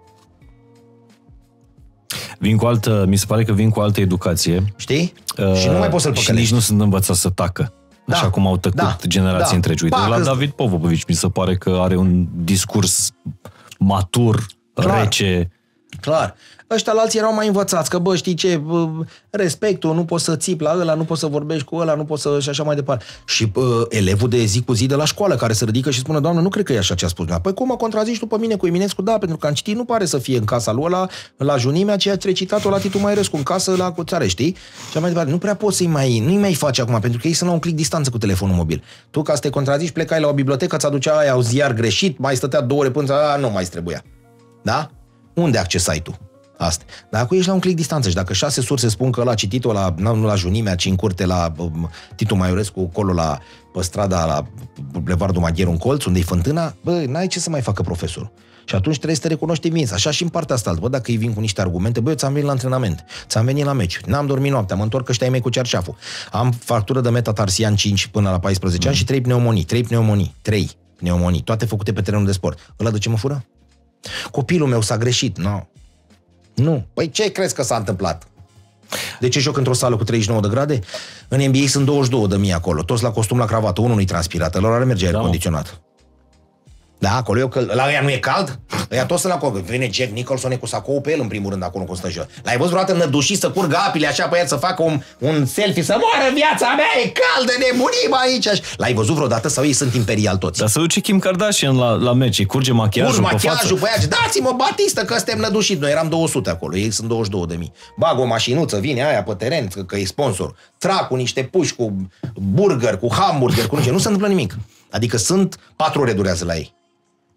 Mi se pare că vin cu altă educație. Știi? Și nu mai poți să-l păcălești. Și nici nu sunt învățați să tacă. Da, așa cum au tăcut generații întregi. Uite, la David Popovici mi se pare că are un discurs matur, rece. Clar. Ăștia la alții erau mai învățați, că bă, știi ce, respectul, nu poți să țipi la ăla, nu poți să vorbești cu ăla, nu poți să... și așa mai departe. Și elevul de zi cu zi de la școală care se ridică și spune: doamnă, nu cred că e așa ce a spus. Păi cum mă contrazici tu pe mine cu Eminescu? Da, pentru că am citit, nu pare să fie în casa lui ăla, la Junimea, ceea ce recitat-o la Titu Mairescu, în casă la Cuțare, știi? Și mai departe. Nu prea poți nu-i mai faci acum, pentru că ei sunt la un click distanță cu telefonul mobil. Tu, ca să te contrazici, plecai la o bibliotecă, ți aducea aia un ziar greșit, mai stătea 2 ore până nu mai trebuia. Da? Unde accesai tu? Asta. Dar acum ești la un click distanță și dacă 6 surse spun că ăla a citit-o nu la Junimea, ci în curte la Titu Maiorescu, acolo pe strada la Bulevardul Magheru, în colț, unde e fântâna, bă, n-ai ce să mai facă profesorul. Și atunci trebuie să te recunoști minți. Așa și în partea asta, bă, dacă îi vin cu niște argumente, bă, eu ți-am venit la antrenament, ți-am venit la meci, n-am dormit noaptea, mă întorc că ăștia ai mei cu cerșaful. Am fractură de metatarsian 5 până la 14 ani și 3 pneumonii, toate făcute pe terenul de sport. Ăla de ce mă fură? Copilul meu s-a greșit, Nu. Păi ce crezi că s-a întâmplat? De ce joc într-o sală cu 39 de grade? În NBA sunt 22.000 acolo, toți la costum, la cravată, unul nu-i transpirat, lor are merge aer condiționat. Da, acolo la ea nu e cald? Ăia toți sunt acolo. Vine Jack Nicholson cu sacou pe el în primul rând acolo, constă jos. L-ai văzut vreodată nădușit să curgă apele așa pe el, să facă un selfie, să moară viața mea, e caldă, nebunim aici. L-ai văzut vreodată sau ei sunt imperial toți? Dar să duce Kim Kardashian la meci, curge machiajul pe față. Pe aia, dați-mă Batistă că suntem nădușit. Noi eram 200 acolo, ei sunt 22.000. Bag o mașinuță, vine aia pe teren, că e sponsor. Trag cu niște puși, cu burger, cu hamburger, cu nu se întâmplă nimic. Adică sunt 4 ore durează la ei.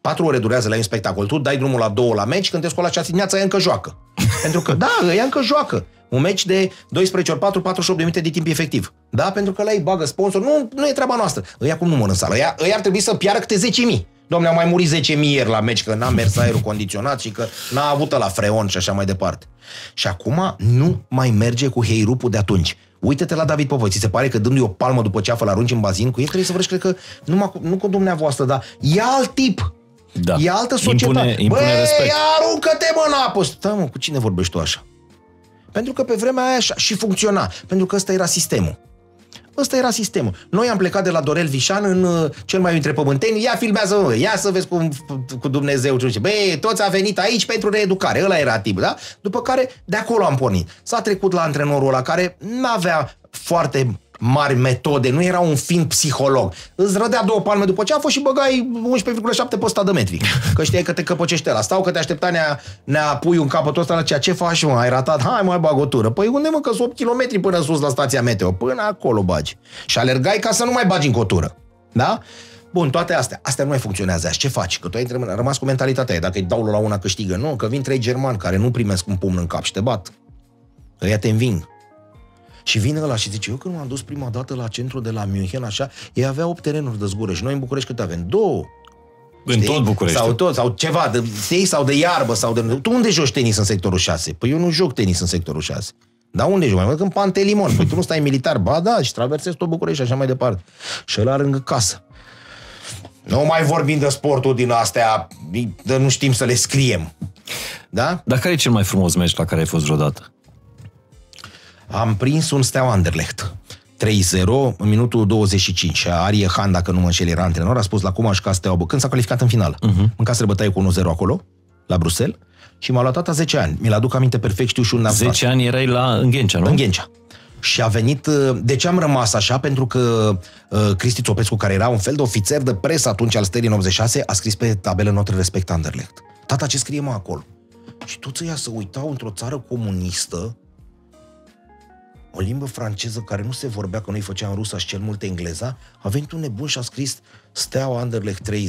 4 ore durează la un spectacol. Tu dai drumul la 2 la meci, când te scoli la 6 dimineața, ea încă joacă. Pentru că, da, ea încă joacă. Un meci de 12 ori 4, 48 de minute de timp efectiv. Da? Pentru că la ei bagă sponsor. Nu e treaba noastră. Ăia cum nu mor în sală? Ăia ar trebui să piară câte 10.000. Doamne, au mai murit 10.000 ieri la meci, că n-a mers aerul condiționat și că n-a avut la freon și așa mai departe. Și acum nu mai merge cu heirupul de atunci. Uite-te la David Popov, ți se pare că dându-i o palmă după ce afă l-arunci în bazin, cu el trebuie să vrăși, cred că, nu cu dumneavoastră, dar e alt tip. Da. E altă societate. Impune respect. Aruncă-te, mă, în apă! Stai, mă, cu cine vorbești tu așa? Pentru că pe vremea aia așa și funcționa. Pentru că ăsta era sistemul. Ăsta era sistemul. Noi am plecat de la Dorel Vișan în cel mai între pământeni. Ia filmează, mă, ia să vezi cu Dumnezeu. Băi, toți a venit aici pentru reeducare. Ăla era tipul, da? După care de acolo am pornit. S-a trecut la antrenorul ăla care n-avea foarte mari metode, nu era un fin psiholog. Îți rădea 2 palme după ce a fost și băgai 11,7 pe 100 de metri. Că știai că te căpăcește ăla. Sau că te aștepta nea puiul în capătul ăsta la ce faci, mă, ai ratat? Hai, mai bag o tură. Păi unde, mă, că sunt 8 km până sus la stația meteo? Până acolo bagi. Și alergai ca să nu mai bagi încă o tură. Da? Bun, toate astea nu mai funcționează. Ce faci? Că tu ai rămas cu mentalitatea aia. Dacă îi dau la una câștigă. Nu, că vin 3 germani care nu primesc un pumn în cap și te bat. Ăia te înving. Și vine ăla și zice, eu când m-am dus prima dată la centru de la München, așa, ei aveau 8 terenuri de zgură și noi în București cât avem? 2. În tot București. Sau ceva, sau de iarbă, sau de... Tu unde joci tenis în sectorul 6? Păi eu nu joc tenis în sectorul 6. Dar unde joci? Mai mult în Pantelimon. Păi tu nu stai militar? Ba da, și traversezi tot București și așa mai departe. Și ăla lângă casă. Nu mai vorbim de sportul din astea, de nu știm să le scriem. Da? Dar care e cel mai frumos meci la care ai fost vreodată? Am prins un Steaua Anderlecht. 3-0 în minutul 25. Arie Han, dacă nu mă înșel, era antrenor, a spus la cum a jucat Steaua când s-a calificat în finală. Mâncase bătaie cu 1-0 acolo, la Bruxelles, și m-a luat tata 10 ani. Mi-l aduc aminte perfect, știu și unde am 10 ani erai în Ghencea, nu? În Ghencea. Și a venit... De ce am rămas așa? Pentru că Cristi Țopescu, care era un fel de ofițer de presă atunci al stării în 86, a scris pe tabelă notă respect Anderlecht. Tata, ce scrie, mă, acolo? Și toți ăia se uitau într-o țară comunistă, o limbă franceză care nu se vorbea, că noi făceam rusa și cel mult engleza, a venit un nebun și a scris Steaua Anderlecht 3-0,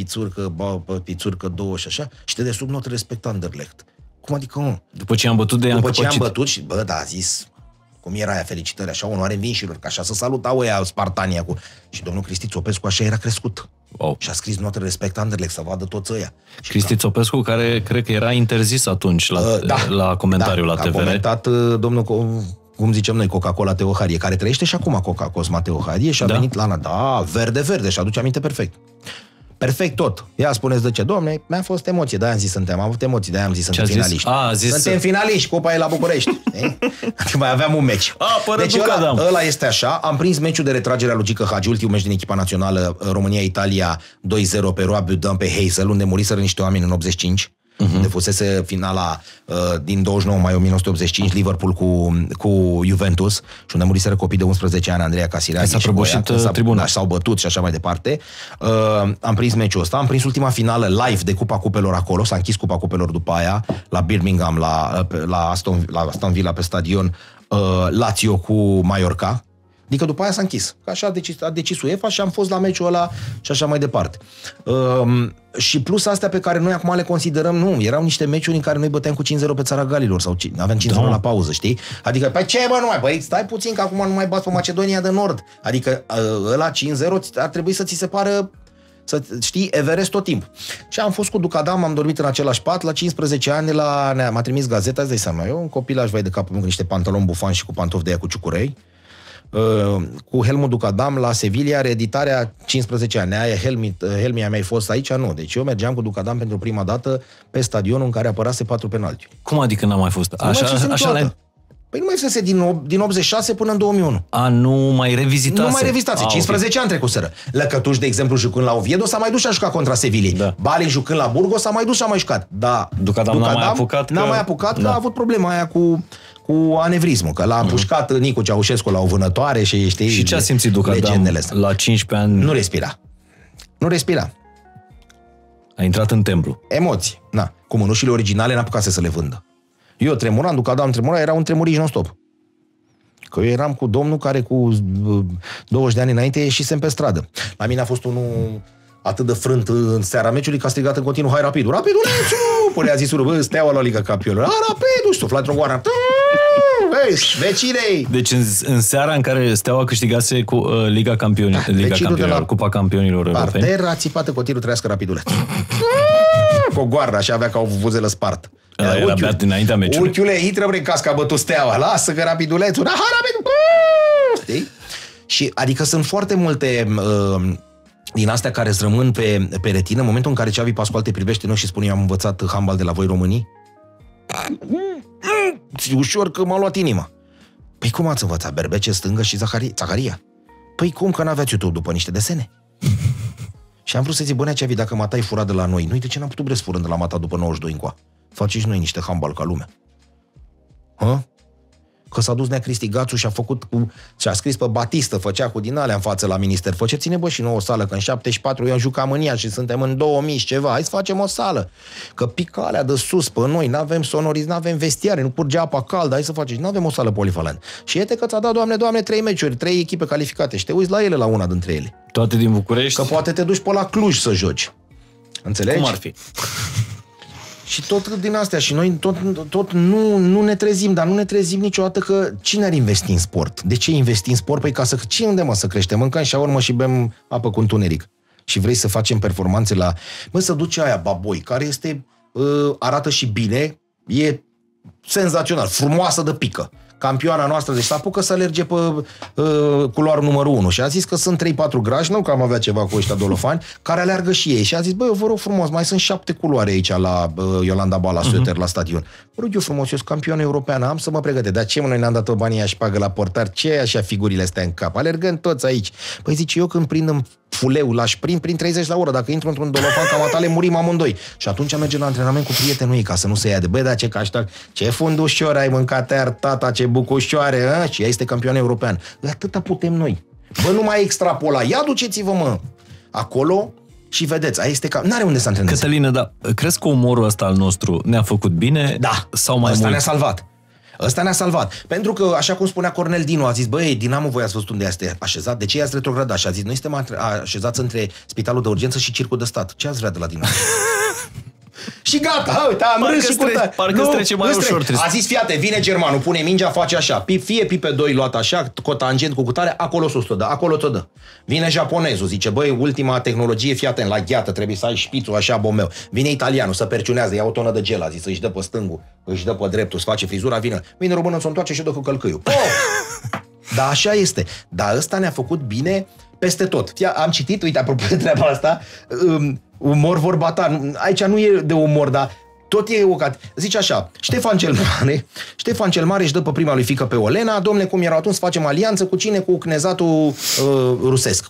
Pițurcă 2 și așa, și de sub notă respect Anderlecht. Cum adică, nu? După ce am bătut de După ce am bătut și, bă, da, a zis, cum era aia, felicitări, așa, onoare învinșilor, că așa să salutau ăia Spartania cu... Și domnul Cristi Țopescu așa era crescut. Wow. Și a scris notă respect Anderlecht, să vadă toți ăia. Cristi Țopescu, care cred că era interzis atunci la comentariul la TVR. A comentat domnul, cum zicem noi, Coca-Cola Teoharie, care trăiește și acum Coca-Cosma Teoharie și a venit la Ana, da, verde, și aduce aminte perfect. Perfect tot. Ia spuneți de ce, domne, mi-a fost emoție, de-aia am zis am avut emoții, de-aia am zis suntem finaliști. Suntem finaliști, cupa e la București. Adică mai aveam un meci. Deci ăla este așa, am prins meciul de retragere a lui Gică Hagi, ultimul meci din echipa națională România-Italia 2-0 pe Roa Budan pe Heysel, unde muriseră niște oameni în 85. Unde fusese finala din 29 mai 1985, Liverpool cu Juventus, și unde muriseră copii de 11 ani, Andreea Casiraghi. S-a prăbușit tribuna. S-au bătut și așa mai departe. Am prins meciul ăsta, am prins ultima finală live de Cupa Cupelor acolo, s-a închis Cupa Cupelor după aia, la Birmingham, la Aston Villa pe stadion, Lazio cu Mallorca. Adică după aia s-a închis. Așa a decis UEFA și am fost la meciul ăla și așa mai departe. Și plus astea pe care noi acum le considerăm, nu, erau niște meciuri în care noi băteam cu 5-0 pe Țara Galilor sau aveam 5-0 la pauză, știi? Adică, pe ce, bă, nu mai, băi, stai puțin că acum nu mai bați pe Macedonia de Nord. Adică ăla 5-0 ar trebui să ți se pară, să știi, Everest tot timpul. Și am fost cu Ducadam, am dormit în același pat, la 15 ani m-a trimis gazeta, îți dai seama, eu un copilaj vai de capul meu cu niște pantaloni bufani și cu pantofi de aia cu ciucurei, cu Helmut Ducadam la Sevilla, reeditarea 15 ani. Aia Helmi a mai fost aici? Nu. Deci eu mergeam cu Ducadam pentru prima dată pe stadionul în care apărase 4 penaltiuri. Cum adică n-a mai fost? Așa Păi nu mai fusese din 86 până în 2001. Nu mai revizitase? Nu mai revizitase. 15 ani trecuseră. Lăcătuș, de exemplu, jucând la Oviedo, s-a mai dus și a jucat contra Sevilla. Da. Balin jucând la Burgos, s-a mai dus și a mai jucat. Da. Ducadam n-a mai apucat că a avut problema aia cu anevrismul, că l-a împușcat Nicu Ceaușescu la o vânătoare și știi. Și ce a simțit Ducadam la 15 ani? Nu respira. A intrat în templu. Emoții. Na. Cu mânușile originale n-a apucat să le vândă. Eu tremuram, Ducadam tremura, era un tremurici non-stop. Că eu eram cu domnul care cu 20 de ani înainte ieșisem pe stradă. La mine a fost atât de frânt în seara meciului că a strigat în continuu, hai Rapidul, Rapidulețu! Până a zis unul, bă, Steaua la Liga Campionilor. Rapidul, sufla într-o goană. Vecinei! Deci în seara în care Steaua câștigase cu Liga Campionilor, Cupa Campionilor Europeni. Parter a țipat în continuu, trăiască Rapidulețu. Cu o goarnă, așa avea ca o vuvuzelă spart. Era beat dinaintea meciului. Unchiule, intră în casca, bătut Steaua, lasă că Rapidulețu, da, Rapidul! Știi? Și adică sunt foarte multe din astea care îți rămân pe retină, în momentul în care Xavi Pascual te privește noi și spune, eu am învățat handbal de la voi românii. Ușor că m-a luat inima. Păi cum ați învățat? Berbece, stângă și Zaharia. Păi cum că n-aveați YouTube după niște desene? Și am vrut să zic, bă, Xavi, dacă Matai fura de la noi de ce n-am putut furând de la Mata după 92 încoa? Faceți și noi niște handbal ca lumea. Hă? Că s-a dus Nea Cristi Gațu și a făcut și a scris pe Batistă, făcea cu din alea în față la minister. Faceți-ne, bă, și nouă o sală, că în 74 eu am jucat în ea și suntem în 2000 și ceva. Hai să facem o sală. Că pică alea de sus pe noi, n-avem sonorizi, n-avem vestiare, nu curge apa caldă, hai să facem. N-avem o sală polivalent. Și iată că ți-a dat, Doamne, 3 meciuri, 3 echipe calificate și te uiți la ele, la una dintre ele. Toate din București? Că poate te duci pe la Cluj să joci. Înțelegi? Cum ar fi? Și tot din astea. Și noi tot nu ne trezim, dar nu ne trezim niciodată că cine ar investi în sport? De ce investi în sport? Păi ca să... Unde mă să creștem? Mâncăm șaormă și bem apă cu întuneric. Și vrei să facem performanțe la... Mă, să duce aia Baboi, care este... arată și bine, e senzațional, frumoasă de pică. Campioana noastră, deci s-apucă să alerge pe culoarul numărul 1 și a zis că sunt 3-4 grași, nu că am avea ceva cu ăștia dolofani, care aleargă și ei. Și a zis, băi, eu vă rog frumos, mai sunt 7 culoare aici la Iolanda Bala, Sueter, la stadion. Vă rog eu frumos, eu sunt campioană europeană, am să mă pregătesc. Dar ce, noi ne-am dat-o banii aia și pagă la portar? Ce așa figurile astea în cap? Alergând toți aici. Păi zice, eu când prind în fuleu, l-aș prin 30 la oră. Dacă intru într-un dolofan cam atale, murim amândoi. Și atunci merge la antrenament cu prietenul ei, ca să nu se ia de, băi, da, ce caștac, ce fundușor ai mâncat iar, tata, ce bucușoare, a? Și ea este campioană european. Atâta putem noi. Bă, nu mai extrapola. Ia duceți-vă, mă, acolo și vedeți, aia este n-are unde să antreneze. Cătăline, da, crezi că umorul ăsta al nostru ne-a făcut bine? Da, sau mai ăsta mult? ne-a salvat. Ăsta ne-a salvat. Pentru că, așa cum spunea Cornel Dinu, a zis, băi, Dinamo, voi ați văzut unde este așezat? De ce i-ați retrogradat? Și a zis, noi suntem așezați între spitalul de urgență și circul de stat. Ce ați vrea de la Dinamo? Și gata, uite, am râs și cu parcă trece mai ușor. A zis, fiate, vine germanul, pune mingea, face așa, fie pipe 2 luat așa, cotangent cu cutare, acolo sus o dă, acolo ți-o dă. Vine japonezul, zice, băi, ultima tehnologie, fii atent, la gheată, trebuie să ai șpițul așa, bombeu. Vine italianul, să perciunează, ia o tonă de gel, a zis, își dă pe stângul, își dă pe dreptul, îți face frizura, vine românul, să-o întoarce și dă cu călcâiul. Da, așa este. Dar ăsta ne-a făcut bine peste tot. Am citit, uite, apropo de treaba asta, umor vorba ta. Aici nu e de umor, dar tot e ocat. Zice așa, Ștefan cel Mare își dă pe prima lui fiică pe Olena, domne, cum erau atunci, facem alianță cu cine? Cu cnezatul rusesc,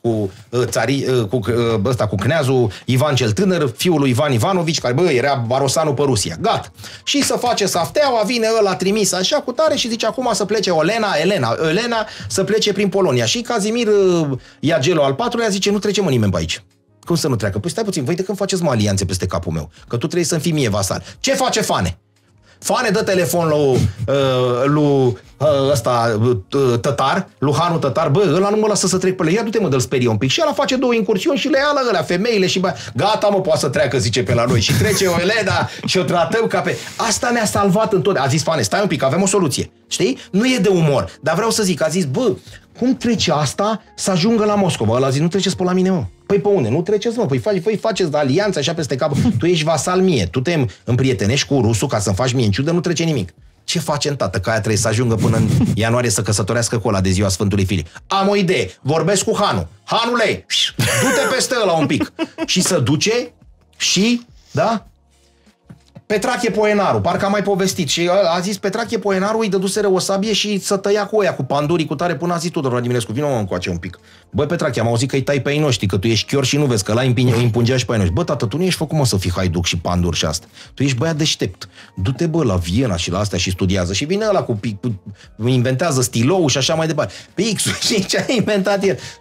cu cneazul Ivan cel Tânăr, fiul lui Ivan Ivanovici, care, bă, era barosanul pe Rusia. Gata. Și să face safteaua, vine ăla trimis așa cu tare și zice acum să plece Elena să plece prin Polonia. Și Kazimir Iagelo al patrulea zice, nu trece nimeni pe aici. Cum să nu treacă? Păi stai puțin, voi de când faceți mă alianțe peste capul meu? Că tu trebuie să-mi fii mie vasal. Ce face Fane? Fane dă telefon lui ăsta Tătar, lui Hanu Tătar, bă, ăla nu mă lasă să trec pe ele, ia du-te mă, dă-l sperie un pic. Și ăla face 2 incursiuni și le ia la ălea, femeile și bă, gata mă, poate să treacă, zice pe la noi. Și trece o Elena și o tratăm ca pe... Asta ne-a salvat în tot. A zis Fane, stai un pic, avem o soluție. Știi? Nu e de umor, dar vreau să zic, a zis, bă, cum trece asta să ajungă la Moscova? Ăla a zis, nu treceți pe la mine, mă. Păi pe unde? Nu treceți, mă. Păi faceți de alianță așa peste cap. Tu ești vasal mie. Tu te împrietenești cu rusul ca să-mi faci mie în ciudă, nu trece nimic. Ce facem, tată? Că aia trebuie să ajungă până în ianuarie să căsătorească cu ăla de ziua Sfântului Filip. Am o idee. Vorbesc cu Hanu. Hanule, du-te peste ăla un pic. Și să duce și, da? Petrache Poenaru, parcă am mai povestit. Și a zis Petrache Poenaru, îi dăduseră o sabie și să tăia cu oia, cu pandurii, cu tare, până a zis Tudor Radimirescu, vină mă încoace un pic. Băi, Petrache, am auzit că îi tai pe ei noștri, că tu ești chior și nu vezi, că ăla îi împungea și pe ei noștri. Bă, tată, tu nu ești făcut, mă, să fii haiduc și pandur și asta. Tu ești băiat deștept. Du-te, bă, la Viena și la astea și studiază. Și vine ăla inventează stilou și așa mai departe. Pixul și ce a inventat el.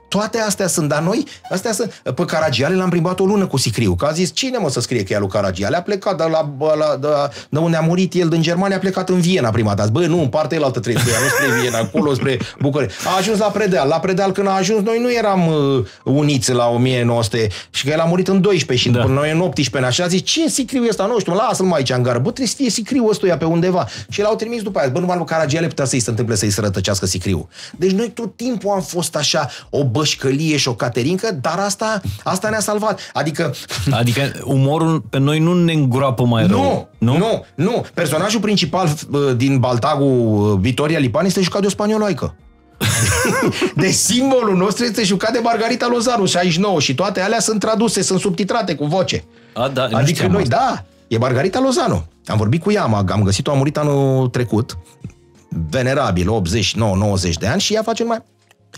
Toate astea sunt, dar noi, astea sunt. Pe Caragiale l-am plimbat o lună cu sicriu, că a zis, cine mă să scrie că e lui Caragiale? A plecat de unde a murit el din Germania, a plecat în Viena prima dată. Bă, nu, în partea elaltă trebuie, nu spre Viena, acolo spre București. A ajuns la Predeal. La Predeal când a ajuns, noi nu eram uniți la 1900 și că el a murit în 12 și până noi în 18 așa a zis, ce sicriu e ăsta? Nu știu, lasă-l mai aici în gară. Bă, trebuie să fie sicriu ăstuia pe undeva. Și l-au trimis după aia. Bă, numai lui Caragiale putea să-i se întâmple să-i se rătăcească sicriu. Deci noi tot timpul am fost așa o bășcălie și o caterincă, dar asta ne-a salvat. Adică umorul pe noi nu ne îngroapă mai rău. Nu. Personajul principal din Baltagul Vitoria Lipan este jucat de o spanioloică. De simbolul nostru este jucat de Margarita Lozano, 69, și toate alea sunt traduse, sunt subtitrate cu voce. Adică noi, e Margarita Lozano. Am vorbit cu ea, am găsit-o, a murit anul trecut, venerabil, 89-90 de ani, și ea face numai...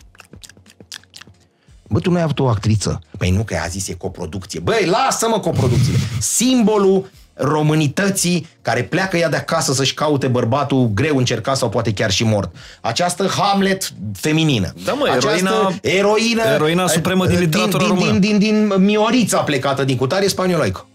Bă, tu nu ai avut o actriță? Păi nu, că a zis e coproducție. Băi, lasă-mă coproducțiile. Simbolul românității care pleacă ea de acasă să-și caute bărbatul greu încercat sau poate chiar și mort. Această Hamlet feminină. Da, mă, eroina supremă din literatura română. Din Miorița plecată din cutare spanioloică.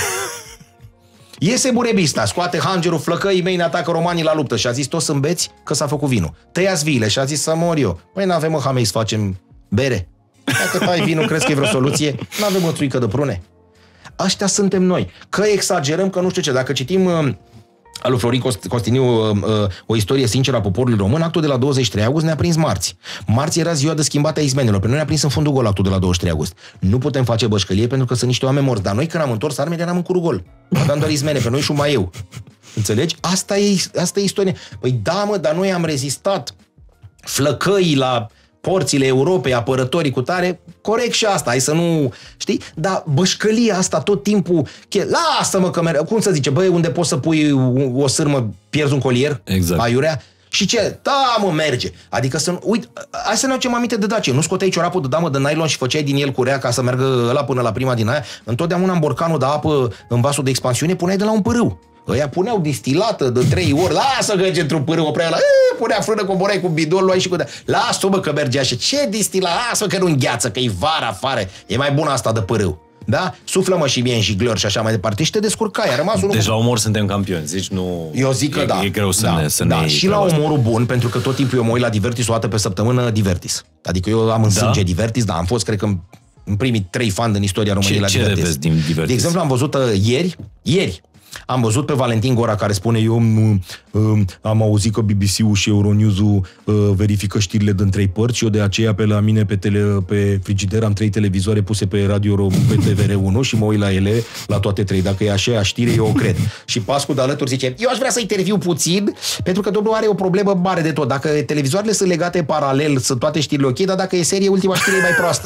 Iese burebista, scoate hangerul, flăcăii mei ne atacă romanii la luptă și a zis toți sunt beți că s-a făcut vinul. Tăiați viile și a zis să mor eu. Păi n-avem, mă, hamei, să facem bere. Dacă tai vinul, crezi că e vreo soluție? N-avem o țuică de prune. Aștia suntem noi. Că exagerăm, că nu știu ce. Dacă citim al lui Florin Costiniu o istorie sinceră a poporului român, actul de la 23 august ne-a prins marți. Marți era ziua de schimbată a izmenilor. Pe noi ne-a prins în fundul gol actul de la 23 august. Nu putem face bășcălie pentru că sunt niște oameni morți. Dar noi când am întors armele eram în curul gol. Aveam doar izmene, pe noi și un maieu. Înțelegi? Asta e istorie. Păi da, mă, dar noi am rezistat flăcăii la porțile Europei, apărătorii cu tare, corect și asta, hai să nu, știi? Dar bășcălia asta tot timpul, lasă-mă că cum să zice, băi, unde poți să pui o sârmă, pierzi un colier, exact. Aiurea? Și ce? Da, mă, merge. Adică să, uite, hai să ne aducem aminte de Dacie. Nu scoteai ciorapul de damă de nylon și făceai din el curea ca să meargă ăla până la prima din aia. Întotdeauna în borcanul de apă, în vasul de expansiune, puneai de la un pârâu. Ăia puneau distilată de 3 ori, lasă că într-un pârâu, oprea ăla, punea frână, coborai cu bidon, luai și cu... Lasă-o, bă, că merge așa. Ce distila? Lasă că nu îngheață, că e vara afară. E mai bună asta de pârâu. Da? Suflă-mă și mie în jiglări și așa mai departe și te descurcai. A rămas unul... Deci la umor suntem campioni, zici, nu... Eu zic că e greu să ne și la umorul bun, pentru că tot timpul eu mă uit la Divertis o dată pe săptămână, Divertis. Adică eu am în sânge Divertis, dar am fost, cred că, în primii 3 fani din istoria României la Divertis. Ce vezi din Divertis? De exemplu, am văzut ieri, am văzut pe Valentin Gora care spune eu am auzit că BBC-ul și Euronews-ul verifică știrile din 3 părți și eu de aceea pe la mine pe frigider am 3 televizoare puse pe radio pe TVR1 și mă uit la ele, la toate 3. Dacă e așa știre, eu o cred. Și Pascu de alături zice, eu aș vrea să interviu puțin, pentru că domnul are o problemă mare de tot. Dacă televizoarele sunt legate paralel, sunt toate știrile ok, dar dacă e serie, ultima știre e mai proastă.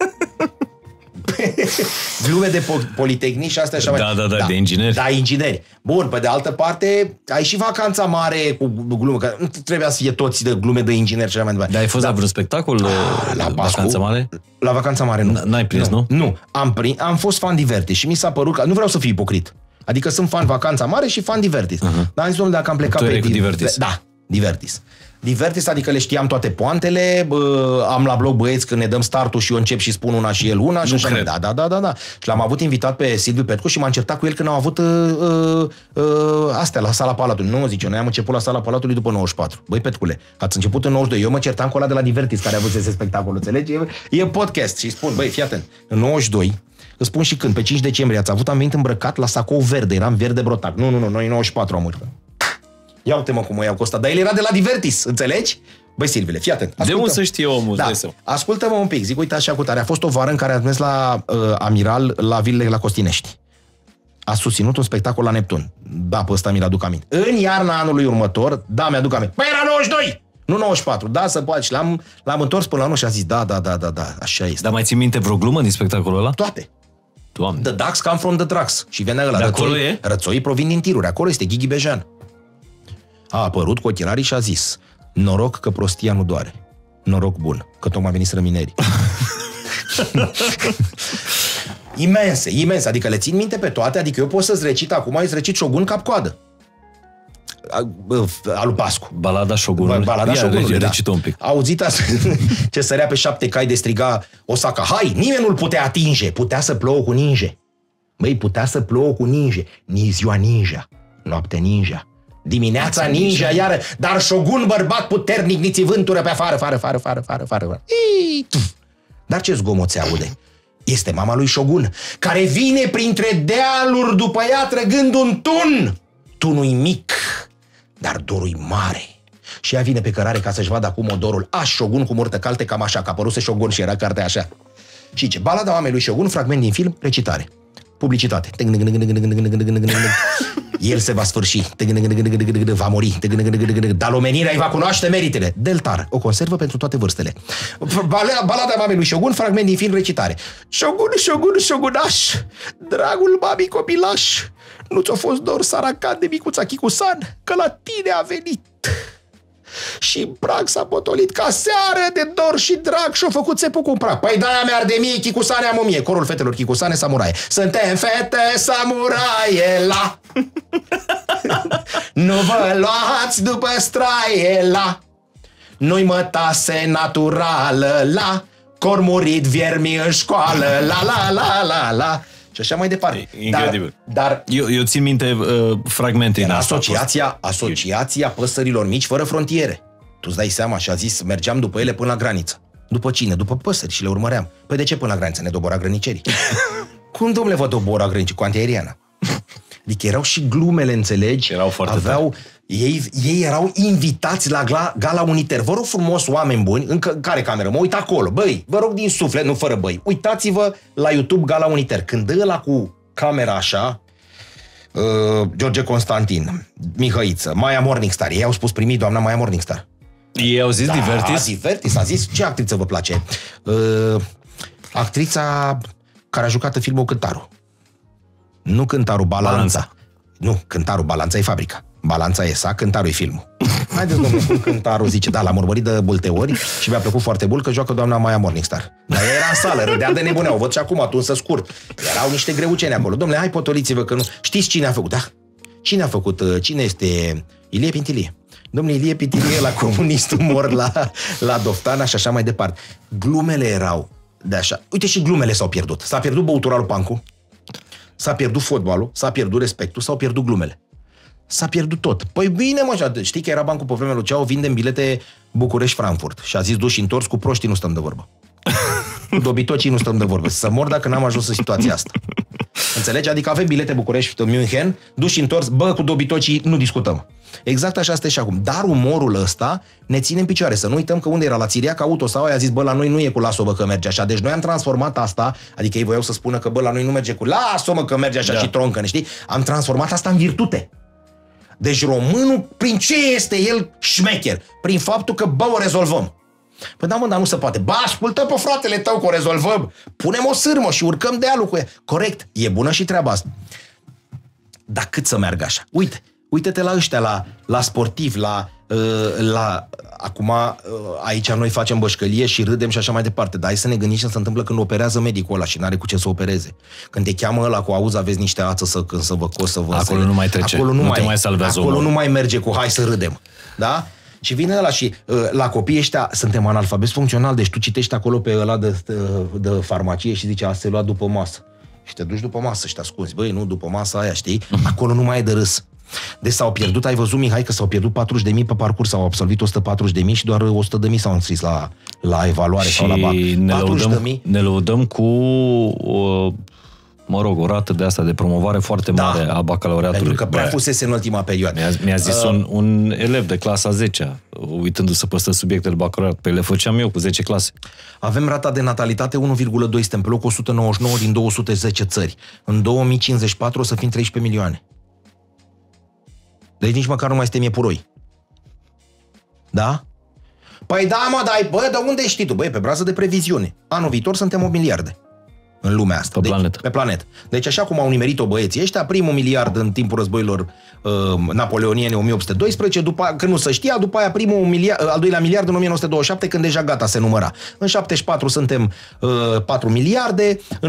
Glume de politehnici și astea așa mai... Da, de ingineri. Da, ingineri. Bun, pe de altă parte, ai și Vacanța Mare cu glume, că nu trebuia să fie toți de glume de ingineri și așa mai departe. Dar ai fost la vreun spectacol la Vacanța Mare? La Vacanța Mare, nu. N-ai prins, nu? Nu, am fost fan Divertis și mi s-a părut că... Nu vreau să fiu ipocrit. Adică sunt fan Vacanța Mare și fan Divertis. Dar am zis, domnule, dacă am plecat pe... Divertis. Da, Divertis. Divertis, adică le știam toate poantele, am la blog băieți când ne dăm startul și eu încep și spun una și el una. Și așa. Da. Și l-am avut invitat pe Silviu Petcu și m-am certat cu el când au avut astea la Sala Palatului. Nu, zice, noi am început la Sala Palatului după 94. Băi, Petcule, ați început în 92. Eu mă certam cu ăla de la Divertis care a avut ese spectacolul, înțelegi? E podcast și spun, băi, fii atent, în 92, îți spun și când, pe 5 decembrie am venit îmbrăcat la sacou verde, eram verde brotac. Nu, noi 94 am urcat. Ia uite-mă cum o iau cu ăsta. Dar el era de la Divertis, înțelegi? Băi, Silvile, fii atent. De unde să știe omul? Da. Ascultă-mă un pic, zic, uite așa cu tare. A fost o vară în care a mers la Amiral, la vilele la Costinești. A susținut un spectacol la Neptun. Da, pe ăsta mi-l aduc aminte. În iarna anului următor, da, mi-aduc aminte. Păi era 92! Nu 94, da, să poate. Și l-am întors până la anul și a zis, da, așa este. Dar mai ții minte vreo glumă din spectacolul ăla? Toate. Doamne. The Ducks come from the trucks. Și venea ăla. De acolo e? Rățoii provin din tiruri. Acolo este Ghighi Bejan. A apărut cu ochelarii și a zis, noroc că prostia nu doare. Noroc bun, că tocmai veniseră minerii. Imense. Adică le țin minte pe toate, adică eu pot să-ți recit acum, îți recit Șogun cap-coadă. lui Pascu. Balada Șogunului. Balada Șogunului, da. Recită un pic. Auzit ce sărea pe 7 cai de striga Osaka, hai, nimeni nu-l putea atinge, putea să plouă cu ninge. Băi, putea să plouă cu ninge. Ziua ninja, noaptea ninja, dimineața ninja, iară, dar Șogun, bărbat puternic, niți vântură pe afară, fară. Dar ce zgomot se aude? Este mama lui Șogun, care vine printre dealuri după ea trăgând un tun. Tunul-i mic, dar dorul-i mare. Și ea vine pe cărare ca să-și vadă acum odorul. Șogun cu murtă calte, cam așa, că apăruse Șogun și era cartea așa. Și ce? Balada mamei lui Șogun, fragment din film, recitare. Publicitate. El se va sfârși. Va muri. Dar omenirea îi va cunoaște meritele. Deltar, o conservă pentru toate vârstele. Balada mamei lui Șogun, fragment din film, recitare. Șogun, șogunaș, dragul mamii copilaș, nu ți-a fost dor saracan de micuța Chicusan, că la tine a venit. Și în prag s-a potolit ca seară de dor și drag și-o făcut țepul cu prag. Păi de-aia mi-ar de mie, Chicusane am o mie. Corul fetelor Chicusane samuraie. Suntem fete samuraie la. Nu vă luați după straie la. Nu-i mătase naturală la. Cor murit viermi în școală la. Și așa mai departe. Incredibil. Dar eu țin minte fragmente din asta. Asociația Păsărilor Mici Fără Frontiere. Tu-ți dai seama și a zis, mergeam după ele până la graniță. După cine? După păsări și le urmăream. Păi de ce până la graniță? Ne dobora grănicerii. Cum, domnule, vă dobora grănicerii? Cu antiaeriană. Adică erau și glumele, înțelegi? Erau foarte ei erau invitați la Gala Uniter. Vă rog frumos, oameni buni, în care cameră? Mă uit acolo. Băi, vă rog din suflet, nu fără băi. Uitați-vă la YouTube Gala Uniter. Când dă ăla cu camera așa, George Constantin, Mihăiță, Maia Morningstar. Ei au spus primit doamna Maia Morningstar. Ei au zis Divertis? Divertis. A zis, ce actriță vă place? Actrița care a jucat în filmul Cântarul. Nu Cântarul, Balanța. Nu, Cântarul, Balanța e fabrica. Balanța e sa, Cântarul e filmul. Haideți, domnule, cum Cântarul zice, da, l-am urmărit de multe ori și mi-a plăcut foarte mult că joacă doamna Maia Morningstar. Dar ea era în sală, râdea de nebunea, o văd și acum, atunci să scurt. Erau niște greuceni acolo. Domnule, hai potoliți-vă că nu... Știți cine a făcut, da? Cine a făcut? Cine este? Ilie Pintilie. Domnule, Ilie Pintilie la comunistul mor la Doftana și așa mai departe. Glumele erau de așa. Uite, și glumele s-au pierdut. S-a pierdut băutura lui Pancu, s-a pierdut fotbalul, s-a pierdut respectul, s-au pierdut glumele. S-a pierdut tot. Păi bine, mă, știi că era bancul pe vremea lui Ceau, vindem bilete București-Frankfurt. Și a zis, duși întors, cu proștii nu stăm de vorbă. Cu dobitocii nu stăm de vorbă. Să mor dacă n-am ajuns în situația asta. Înțelegi? Adică avem bilete București-München, duși întors, bă, cu dobitocii nu discutăm. Exact așa este și acum. Dar umorul ăsta ne ține în picioare. Să nu uităm că unde era la Țiriac Auto sau aia a zis, bă, la noi nu e cu las-o, bă, că merge așa. Deci noi am transformat asta, adică ei voiau să spună că, bă, la noi nu merge cu las-o, mă, că merge așa, da, și troncă, știi? Am transformat asta în virtute. Deci românul, prin ce este el șmecher? Prin faptul că, bă, o rezolvăm. Păi da, mă, dar nu se poate. Ba, ascultă pe fratele tău că o rezolvăm. Punem o sârmă și urcăm dealul cu ea. Corect, e bună și treaba asta. Dar cât să meargă așa? Uite-te la ăștia, la sportivi, acum aici noi facem bășcălie și râdem și așa mai departe. Dar hai să ne gândim ce se întâmplă când operează medicul ăla și n-are cu ce să opereze. Când te cheamă ăla cu auzi, aveți niște ață când să vă cos, să vă... Acolo nu mai trece, acolo nu te mai salvează omul. Acolo nu mai merge cu hai să râdem. Da? Și vine ăla și la copiii ăștia suntem analfabeti funcțional, deci tu citești acolo pe ăla de farmacie și zice, a se lua după masă. Și te duci după masă și te ascunzi. Băi, nu, după masa aia, știi? Acolo nu mai e de râs. Deci s-au pierdut, ai văzut, Mihai, că s-au pierdut 40.000 pe parcurs, s-au absolvit 140.000 și doar 100.000 s-au înscris la evaluare și sau la BAC. Ne lăudăm cu o rată de asta de promovare foarte mare a bacalaureatului. Pentru că prea fusese în ultima perioadă. Mi-a zis un elev de clasa 10-a, uitându-se pe ăsta subiectele bacalaureat, pe le făceam eu cu 10 clase. Avem rata de natalitate 1,2, suntem pe locul 199 din 210 țări. În 2054 o să fim 13 milioane. Deci nici măcar nu mai suntem iepuroi. Da? Păi da, mă, dai, bă, de unde știi tu? Băi, pe brază de previziune. Anul viitor suntem 8 miliarde. în lumea asta. Pe planetă. Deci așa cum au nimerit-o băieții ăștia, primul miliard în timpul războilor napoleoniene 1812, după, când nu se știa, după aia al doilea miliard în 1927, când deja gata se număra. În 74 suntem 4 miliarde, în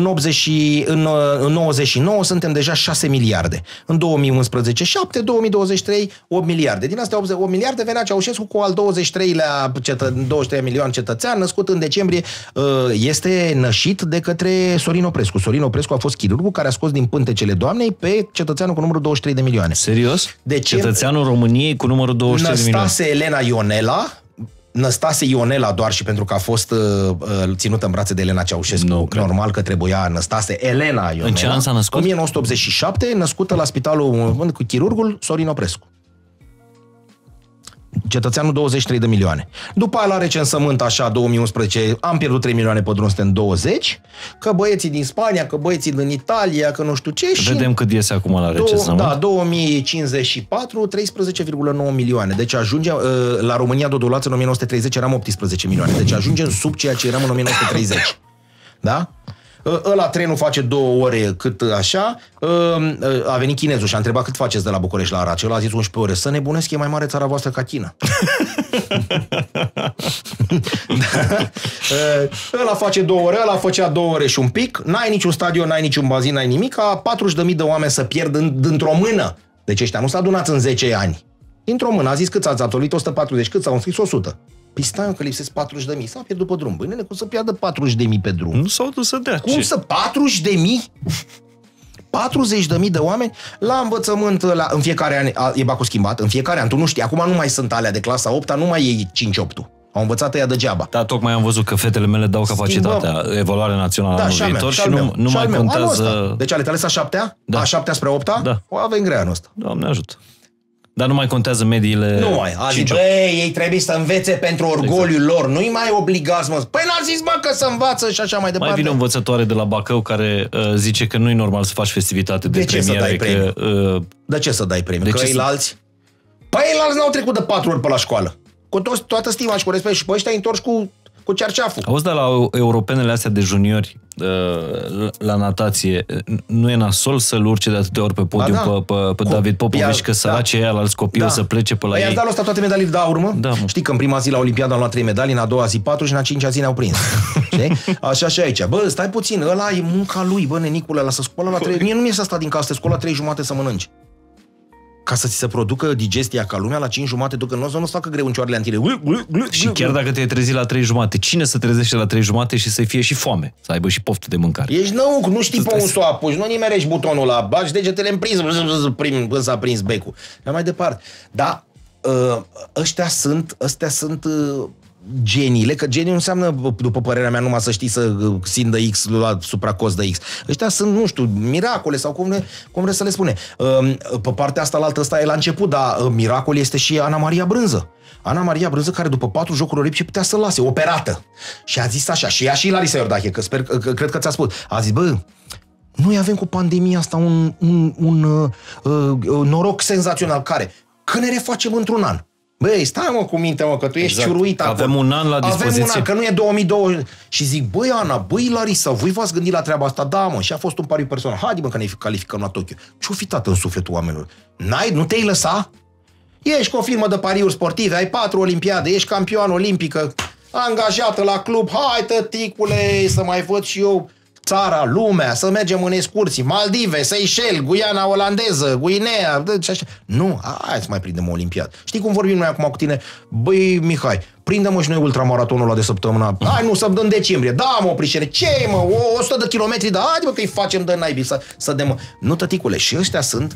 99 suntem deja 6 miliarde. În 2011 7, 2023 8 miliarde. Din astea 8 miliarde venea Ceaușescu cu al 23 milioane cetățean, născut în decembrie, este nășit de către Sorin Oprescu. Sorin Oprescu a fost chirurgul care a scos din pântecele doamnei pe cetățeanul cu numărul 23 de milioane. Serios? Cetățeanul României cu numărul 23 de milioane. Năstase Elena Ionela, Năstase Ionela doar și pentru că a fost ținută în brațe de Elena Ceaușescu. Normal că trebuia Năstase Elena Ionela. În ce an s-a născut? 1987, născută la spitalul cu chirurgul Sorin Oprescu. Cetățeanul 23 de milioane. După aia la recensământ, așa, 2011, am pierdut 3 milioane pe drum, suntem 20, că băieții din Spania, că băieții din Italia, că nu știu ce. Vedem cât iese acum la recensământ. Da, 2054, 13,9 milioane. Deci ajungem, la România Dodolață în 1930 eram 18 milioane. Deci ajungem sub ceea ce eram în 1930. Da? Ăla trenul face 2 ore cât așa, a venit chinezul și a întrebat cât faceți de la București la Arad. Ăla a zis 11 ore. Să nebunesc, e mai mare țara voastră ca China. Ăla face 2 ore, ăla făcea 2 ore și un pic, n-ai niciun stadion, n-ai niciun bazin, n-ai nimic, ca 40.000 de oameni să pierd dintr-o mână. Deci ăștia nu s-au adunat în 10 ani. Dintr-o mână, a zis cât ați absolvit? 140, cât s-au înscris? 100. Păi stai că lipsesc 40.000. S-a pierdut pe drum. Băi, nene, cum să pierdă 40.000 pe drum? Nu s-au dus să dea. Cum să 40.000? 40.000 de oameni la învățământ, în fiecare an e bacul schimbat, în fiecare an, tu nu știi, acum nu mai sunt alea de clasa 8-a, nu mai e 5-8-ul. Au învățat ea degeaba. Da, tocmai am văzut că fetele mele dau capacitatea, evaluare națională anul viitor și nu mai contează... Deci ale tale s-a 7-a? Da. A 7-a spre 8-a? Da. O avem grea anul ăsta. Doamne ajută. Dar nu mai contează mediile... Nu mai. A zis, băi, ei trebuie să învețe pentru orgoliul lor. Nu-i mai obligați, mă. Păi n-a zis, mă, că să învață și așa mai departe. Mai vine o învățătoare de la Bacău care zice că nu-i normal să faci festivitate de premiere. De ce să dai premiu? De ce să dai premiu? Că ei-lalți? Păi ei-lalți n-au trecut de 4 ori pe la școală. Cu toată stima și cu respect. Și pe ăștia întorci cu cerceaful. Auzi, dar la europenele astea de juniori la natație, nu e nasol să-l urce de atâtea ori pe podium pe David Popovici, că sărace ăia alți copii o să plece pe la ei? I-a dat ăsta toate medalii de aur, mă? Da, știi că în prima zi la Olimpiadă am luat 3 medalii, în a doua zi 4 și în a 5-a zi ne-au prins. Știi? Așa și aici. Bă, stai puțin, ăla e munca lui, bă, nenicule, ăla să scoală la 3. Mie nu mi-e să sta din casă, te scoală la 3 jumate să mănânci. Ca să ți se producă digestia ca lumea la 5 jumate, tu că nu-ți facă greu în cioarele antile. Și chiar dacă te-ai trezit la 3 jumate, cine să trezește la 3 jumate și să-i fie și foame? Să aibă și poftă de mâncare. Ești năuc, nu știi pe un să o apuci, nu nimerești butonul ăla, bagi degetele în prins, până s-a prins becul. Mai departe. Da, astea sunt geniile, că genii nu înseamnă, după părerea mea, numai să știi să sindă X la supracost de X. Ăștia sunt, nu știu, miracole sau cum vreți să le spune. Pe partea asta, la altă ăsta e la început, dar miracol este și Ana Maria Brânză. Ana Maria Brânză, care după 4 jocuri olimpice putea să lase, operată. Și a zis așa, și ea și Larisa Iordache, că cred că ți-a spus. A zis, bă, noi avem cu pandemia asta un noroc senzațional, care, când ne refacem într-un an. Băi, stai mă cu minte, mă, că tu ești ciuruit acolo. Avem un an la dispoziție. Avem un an, că nu e 2020. Și zic, băi Ana, băi Larisa, voi v-ați gândit la treaba asta? Da, mă, și a fost un pariu personal. Haide, mă, că ne calificăm la Tokyo. Ce-o fi tată în sufletul oamenilor? Nu te-ai lăsa? Ești cu o firmă de pariuri sportive, ai 4 olimpiade, ești campion olimpică, angajată la club. Hai, tăticule, să mai văd și eu țara, lumea, să mergem în excursii, Maldive, Seychelles, Guiana olandeză, Guinea, și așa. Nu, hai să mai prindem o olimpiadă. Știi cum vorbim noi acum cu tine? Băi, Mihai, prindem și noi ultramaratonul ăla de săptămână. Hai, nu, să dăm decembrie. Da, mă, oprișere. Ce, mă, 100 de kilometri, da, hai, mă, că îi facem de naibii, să dăm. Nu, tăticule, și ăștia sunt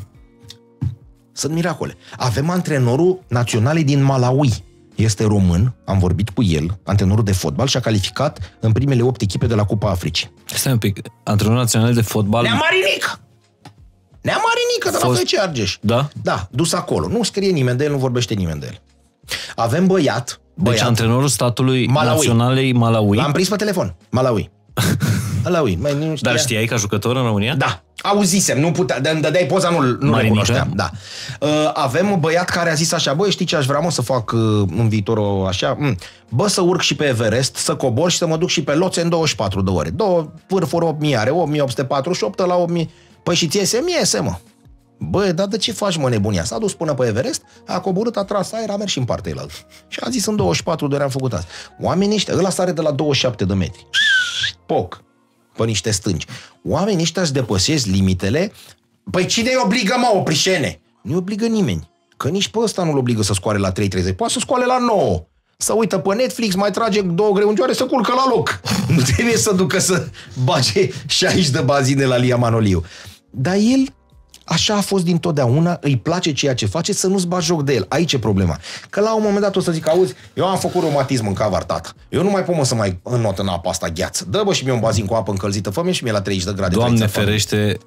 miracole. Avem antrenorul național din Malawi. Este român, am vorbit cu el, antrenorul de fotbal, și a calificat în primele 8 echipe de la Cupa Africii. Stai un pic, antrenorul național de fotbal... Nea Marinică! Nea Marinică, de la FC Argeș. Da? Da, dus acolo. Nu scrie nimeni de el, nu vorbește nimeni de el. Avem băiat. Deci antrenorul statului naționalei Malawi. L-am prins pe telefon. Malawi. Halloween. Dar știai ca jucător în România? Da. Auzisem, nu putea, îmi dădeai poza, nu recunoșteam. Da. Avem un băiat care a zis așa, băi, știi ce aș vrea, să fac în viitor așa? Bă, să urc și pe Everest, să cobor și să mă duc și pe Lhotse în 24 de ore. 2 vârfuri 8000 are, 8848 la 8000. Păi și ție se miese, mă. Bă, dar de ce faci, mă, nebunia? S-a dus până pe Everest, a coborât, a tras aer, a mers și în partea elaltă. Și a zis, în 24 de ore am făcut asta. Oamenii ăștia, ăla sare de la 27 de metri. Poc. Pe niște stânci. Oamenii ăștia își depășesc limitele. Păi cine îi obligă, mă, oprișene? Nu-i obligă nimeni. Că nici pe ăsta nu-l obligă să scoale la 3:30. Poate să scoale la 9. Să uită pe Netflix, mai trage 2 greungioare, să culcă la loc. Nu trebuie să ducă să bage 60 de bazine la Lia Manoliu. Dar el așa a fost dintotdeauna, îi place ceea ce face, să nu-ți bagi joc de el. Aici e problema. Că la un moment dat o să zic, auzi, eu am făcut reumatism în cavar, tată. Eu nu mai pot, să mai înnot în apa asta gheață. Dă, bă, și mie un bazin cu apă încălzită, fă-mi și mie la 30 de grade. Doamne ferește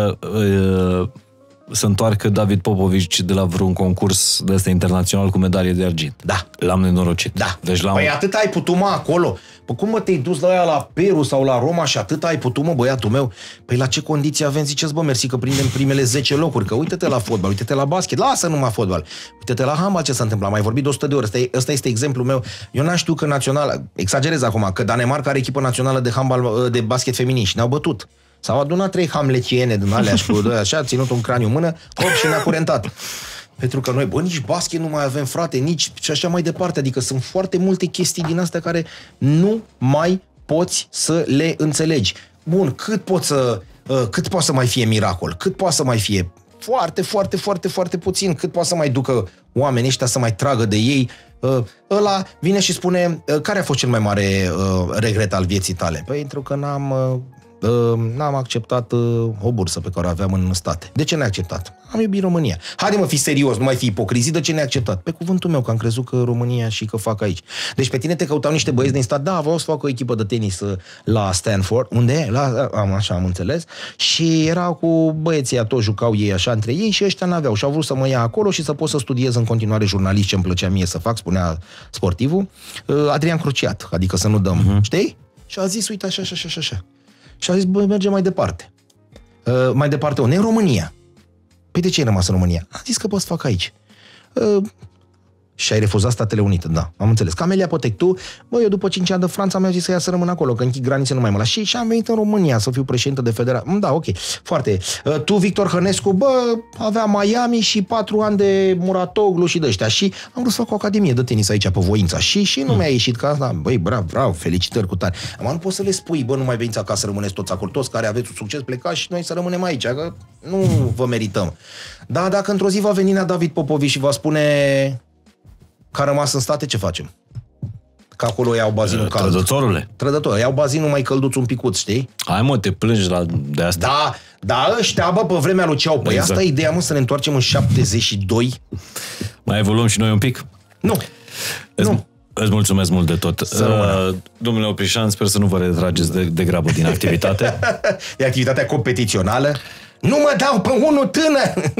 să întoarcă David Popovici de la vreun concurs de ăsta internațional cu medalie de argint. Da. L-am nenorocit. Da. Deci păi atât ai putut, mă, acolo. Păi cum, mă, te-ai dus la aia la Peru sau la Roma și atât ai putut, mă, băiatul meu? Păi la ce condiții avem? Ziceți, bă, mersi că prindem primele 10 locuri, că uite-te la fotbal, uite-te la basket, lasă numai fotbal, uite-te la handbal ce s-a întâmplat, mai vorbit de 100 de ori, ăsta este exemplul meu. Eu n-am știut că național, exagerez acum, că Danemarca are echipă națională de handbal, de basket feminin și ne-au bătut. S-au adunat 3 hamletiene din alea și cu 2 așa, ținut un craniu în mână, hop, și ne-a curentat. Pentru că noi, bă, nici basket nu mai avem, frate, nici și așa mai departe. Adică sunt foarte multe chestii din astea care nu mai poți să le înțelegi. Bun, cât poate să mai fie miracol? Cât poate să mai fie? Foarte, foarte, foarte, foarte puțin. Cât poate să mai ducă oamenii ăștia să mai tragă de ei? Ăla vine și spune, care a fost cel mai mare regret al vieții tale? Păi, pentru că n-am acceptat o bursă pe care o aveam în state. De ce n-ai acceptat? Am iubit România. Haide, mă, fi serios, nu mai fi ipocrizit, de ce n-ai acceptat? Pe cuvântul meu, că am crezut că România și că fac aici. Deci pe tine te căutau niște băieți din stat, da, vreau să fac o echipă de tenis la Stanford. Unde e? Așa am înțeles. Și erau cu băieții, toți jucau ei așa între ei și ăștia n-aveau. Și au vrut să mă ia acolo și să pot să studiez în continuare jurnalist, ce îmi plăcea mie să fac, spunea sportivul, Adrian Cruciat, adică să nu dăm, știi? Și a zis, uite, așa. Și a zis, băi, mergem mai departe. Mai departe unde? În România. Păi de ce ai rămas în România? A zis că pot să fac aici. Și ai refuzat Statele Unite, da, am înțeles. Camelia Potectu, băi, eu după 5 ani de Franța mi-a zis să ia să rămân acolo, că închid granițe nu mai mă las. Și am venit în România să fiu președinte de federație. Da, ok, foarte. Tu, Victor Hănescu, bă, avea Miami și 4 ani de Muratoglu și de ăștia. Și am vrut să fac o academie de tenis aici pe Voința. Și nu mi-a ieșit ca asta. Băi, bravo, felicitări cu tare. Am nu poți să le spui, bă, nu mai veniți acasă, rămâneți toți acolo, toți care aveți un succes, plecați și noi să rămânem aici, că nu vă merităm. Da, dacă într-o zi va veni David Popovici și va spune că a rămas în state, ce facem? Că acolo iau bazinul cald. Trădătorule. Trădător. Iau bazinul mai călduț un picuț, știi? Hai, mă, te plângi de asta. Da, ăștia, bă, pe vremea lui Ceau. Păi exact. Asta e ideea, mă, să ne întoarcem în 72. Mai evoluăm și noi un pic? Nu. Îți mulțumesc mult de tot. Domnule Oprișan, sper să nu vă retrageți de grabă din activitate. E activitatea competițională. Nu mă dau pe unul tânăr!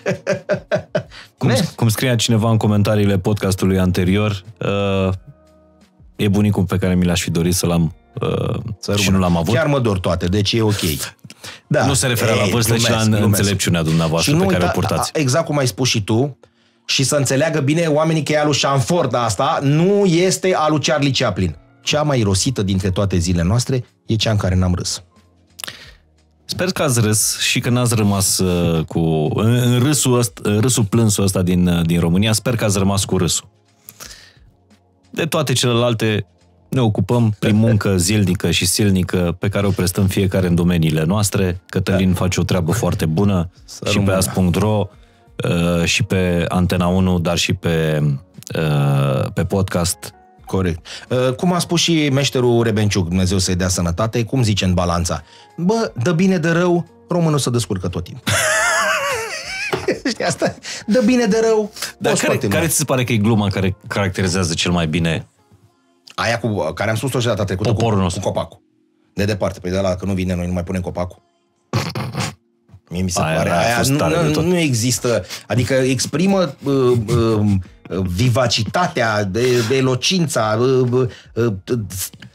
Cum scria cineva în comentariile podcastului anterior, e bunicul pe care mi l-aș fi dorit să-l am și nu l-am avut. Chiar mă dor toate, deci e ok. Da. Nu se referă la vârstă, ci la înțelepciunea dumneavoastră pe care o purtați. Exact cum ai spus și tu, și să înțeleagă bine oamenii că e alu Shanford asta, nu este alu Charlie Chaplin. Cea mai irosită dintre toate zilele noastre e cea în care n-am râs. Sper că ați râs și că n-ați rămas în râsul plânsul ăsta din România. Sper că ați rămas cu râsul. De toate celelalte ne ocupăm prin muncă zilnică și silnică pe care o prestăm fiecare în domeniile noastre. Cătălin face o treabă foarte bună și pe as.ro și pe Antena 1, dar și pe podcast. Corect. Cum a spus și meșterul Rebenciuc, Dumnezeu să-i dea sănătate, cum zice în Balanța? Bă, de bine de rău, românul se descurcă tot timpul. Știi asta? De bine de rău. Dar care ți se pare că e gluma care caracterizează cel mai bine? Aia cu care am spus-o și data trecută cu copacul. De departe, păi de la că nu vine, noi nu mai punem copacul. Mie mi se pare. Aia nu există. Adică exprimă vivacitatea, elocința,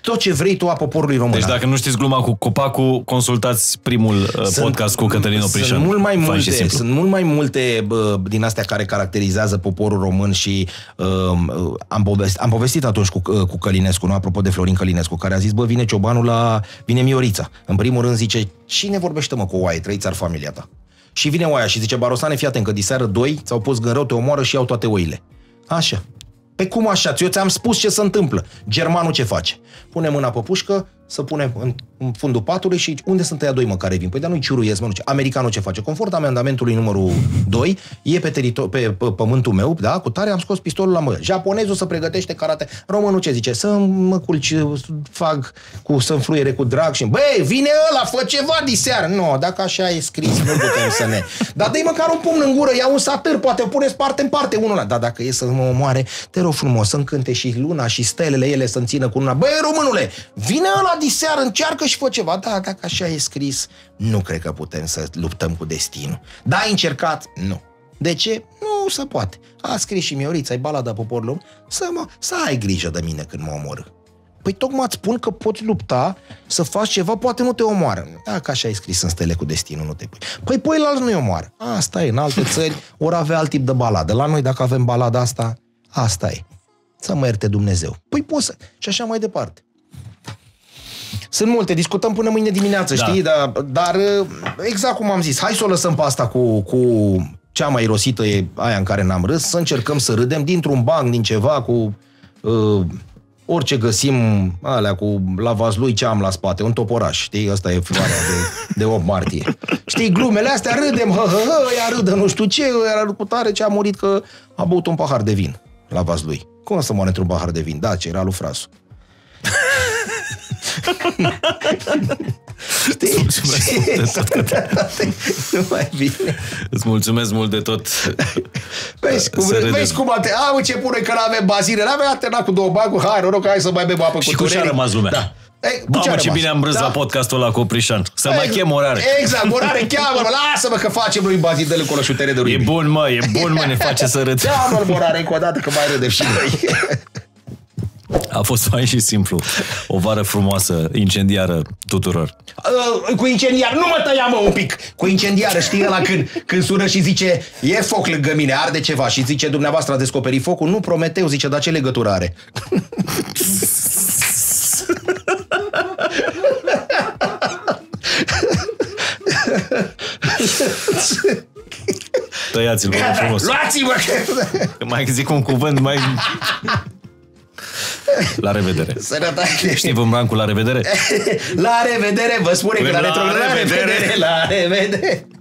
tot ce vrei tu a poporului român. Deci dacă nu știți gluma cu copacul, consultați primul podcast cu Cătălin Oprișan. Sunt mult mai multe din astea care caracterizează poporul român și am povestit atunci cu Călinescu, nu? Apropo de Florin Călinescu, care a zis, bă, vine Miorița. În primul rând zice, cine vorbește, mă, cu oaie? Trăiți ar familia ta. Și vine oaia și zice, Barosane, fii atent că diseară 2 ți-au pus gând rău, te omoară și iau toate oile. Așa. Pe cum așa? Eu ți-am spus ce se întâmplă. Germanul ce face? Pune mâna pe pușcă, să pune în fundul patului și unde sunt ăia 2, mă, care vin? Păi dar nu-i ciuruiesc, mă, nu. Americanul ce face? Conform amendamentului numărul 2, e pe pământul meu, da, cu tare am scos pistolul la mână. Japonezul se pregătește karate. Românul ce zice? Să mă culci, să-mi fluiere cu drag și băi, vine ăla, fă ceva diseară. Nu, dacă așa e scris, nu putem să ne... Dar dă-i măcar un pumn în gură, ia un satâr, poate o puneți parte în parte unul ăla. Dar dacă e să mă omoare, te rog frumos, să-mi cânte și luna și stelele ele să-mi țină cu luna. Băi, românule, vine ăla diseară, încearcă și fă ceva. Da, dacă așa e scris, nu cred că putem să luptăm cu destinul. Da, ai încercat? Nu. De ce? Nu se poate. A scris și Miorița, ai balada poporului, să ai grijă de mine când mă omor. Păi tocmai îți spun că poți lupta, să faci ceva, poate nu te omoară. Dacă așa ai scris în stele cu destinul, nu te pui. Păi la alți nu-i omoară. Asta e, în alte țări ori avea alt tip de baladă. La noi, dacă avem balada asta, asta e. Să mă ierte Dumnezeu. Păi poți să... Și așa mai departe. Sunt multe, discutăm până mâine dimineață, știi? Dar exact cum am zis, hai să o lăsăm pe asta cu cea mai rosită e aia în care n-am râs, să încercăm să râdem dintr-un banc, din ceva, cu orice găsim, alea cu la Vaslui ce am la spate, un toporaș, știi? Asta e floarea de 8 martie. Știi, glumele astea, râdem, ea râdă nu știu ce, era cu tare ce a murit că a băut un pahar de vin la Vaslui. Cum să moare într-un pahar de vin? Da, ce era lui Frasu. Nu mai bine. Îți mulțumesc mult de tot. Vezi cum am început că n-avem bazine, n-avem aternat cu 2 baguri, hai, noroc, hai să mai bem apă cu și cu ce a rămas lumea. Da. Mamă, ce bine am râs la podcastul ăla cu Oprișan. Să mai chem orare. Exact, orare, cheamă-mă, lasă-mă că facem noi bazin, dă-l cu șutere de ruibii. E bun, mă, ne face să râd. Cheamă-l orare încă o dată că mai râdem și noi. A fost fain și simplu. O vară frumoasă, incendiară tuturor. Cu incendiar, nu mă tăia, mă, un pic. Cu incendiară, știi ăla când sună și zice, e foc lângă mine, arde ceva. Și zice, dumneavoastră a descoperit focul? Nu, Prometeu, zice, dar ce legătură are? Tăiați-l, vă rog frumos. Luați-mă! Că mai zic un cuvânt, mai... La revedere. Sănătate. Știi Vâmbrancu, la revedere? La revedere, vă spune că la retrogradare. La revedere.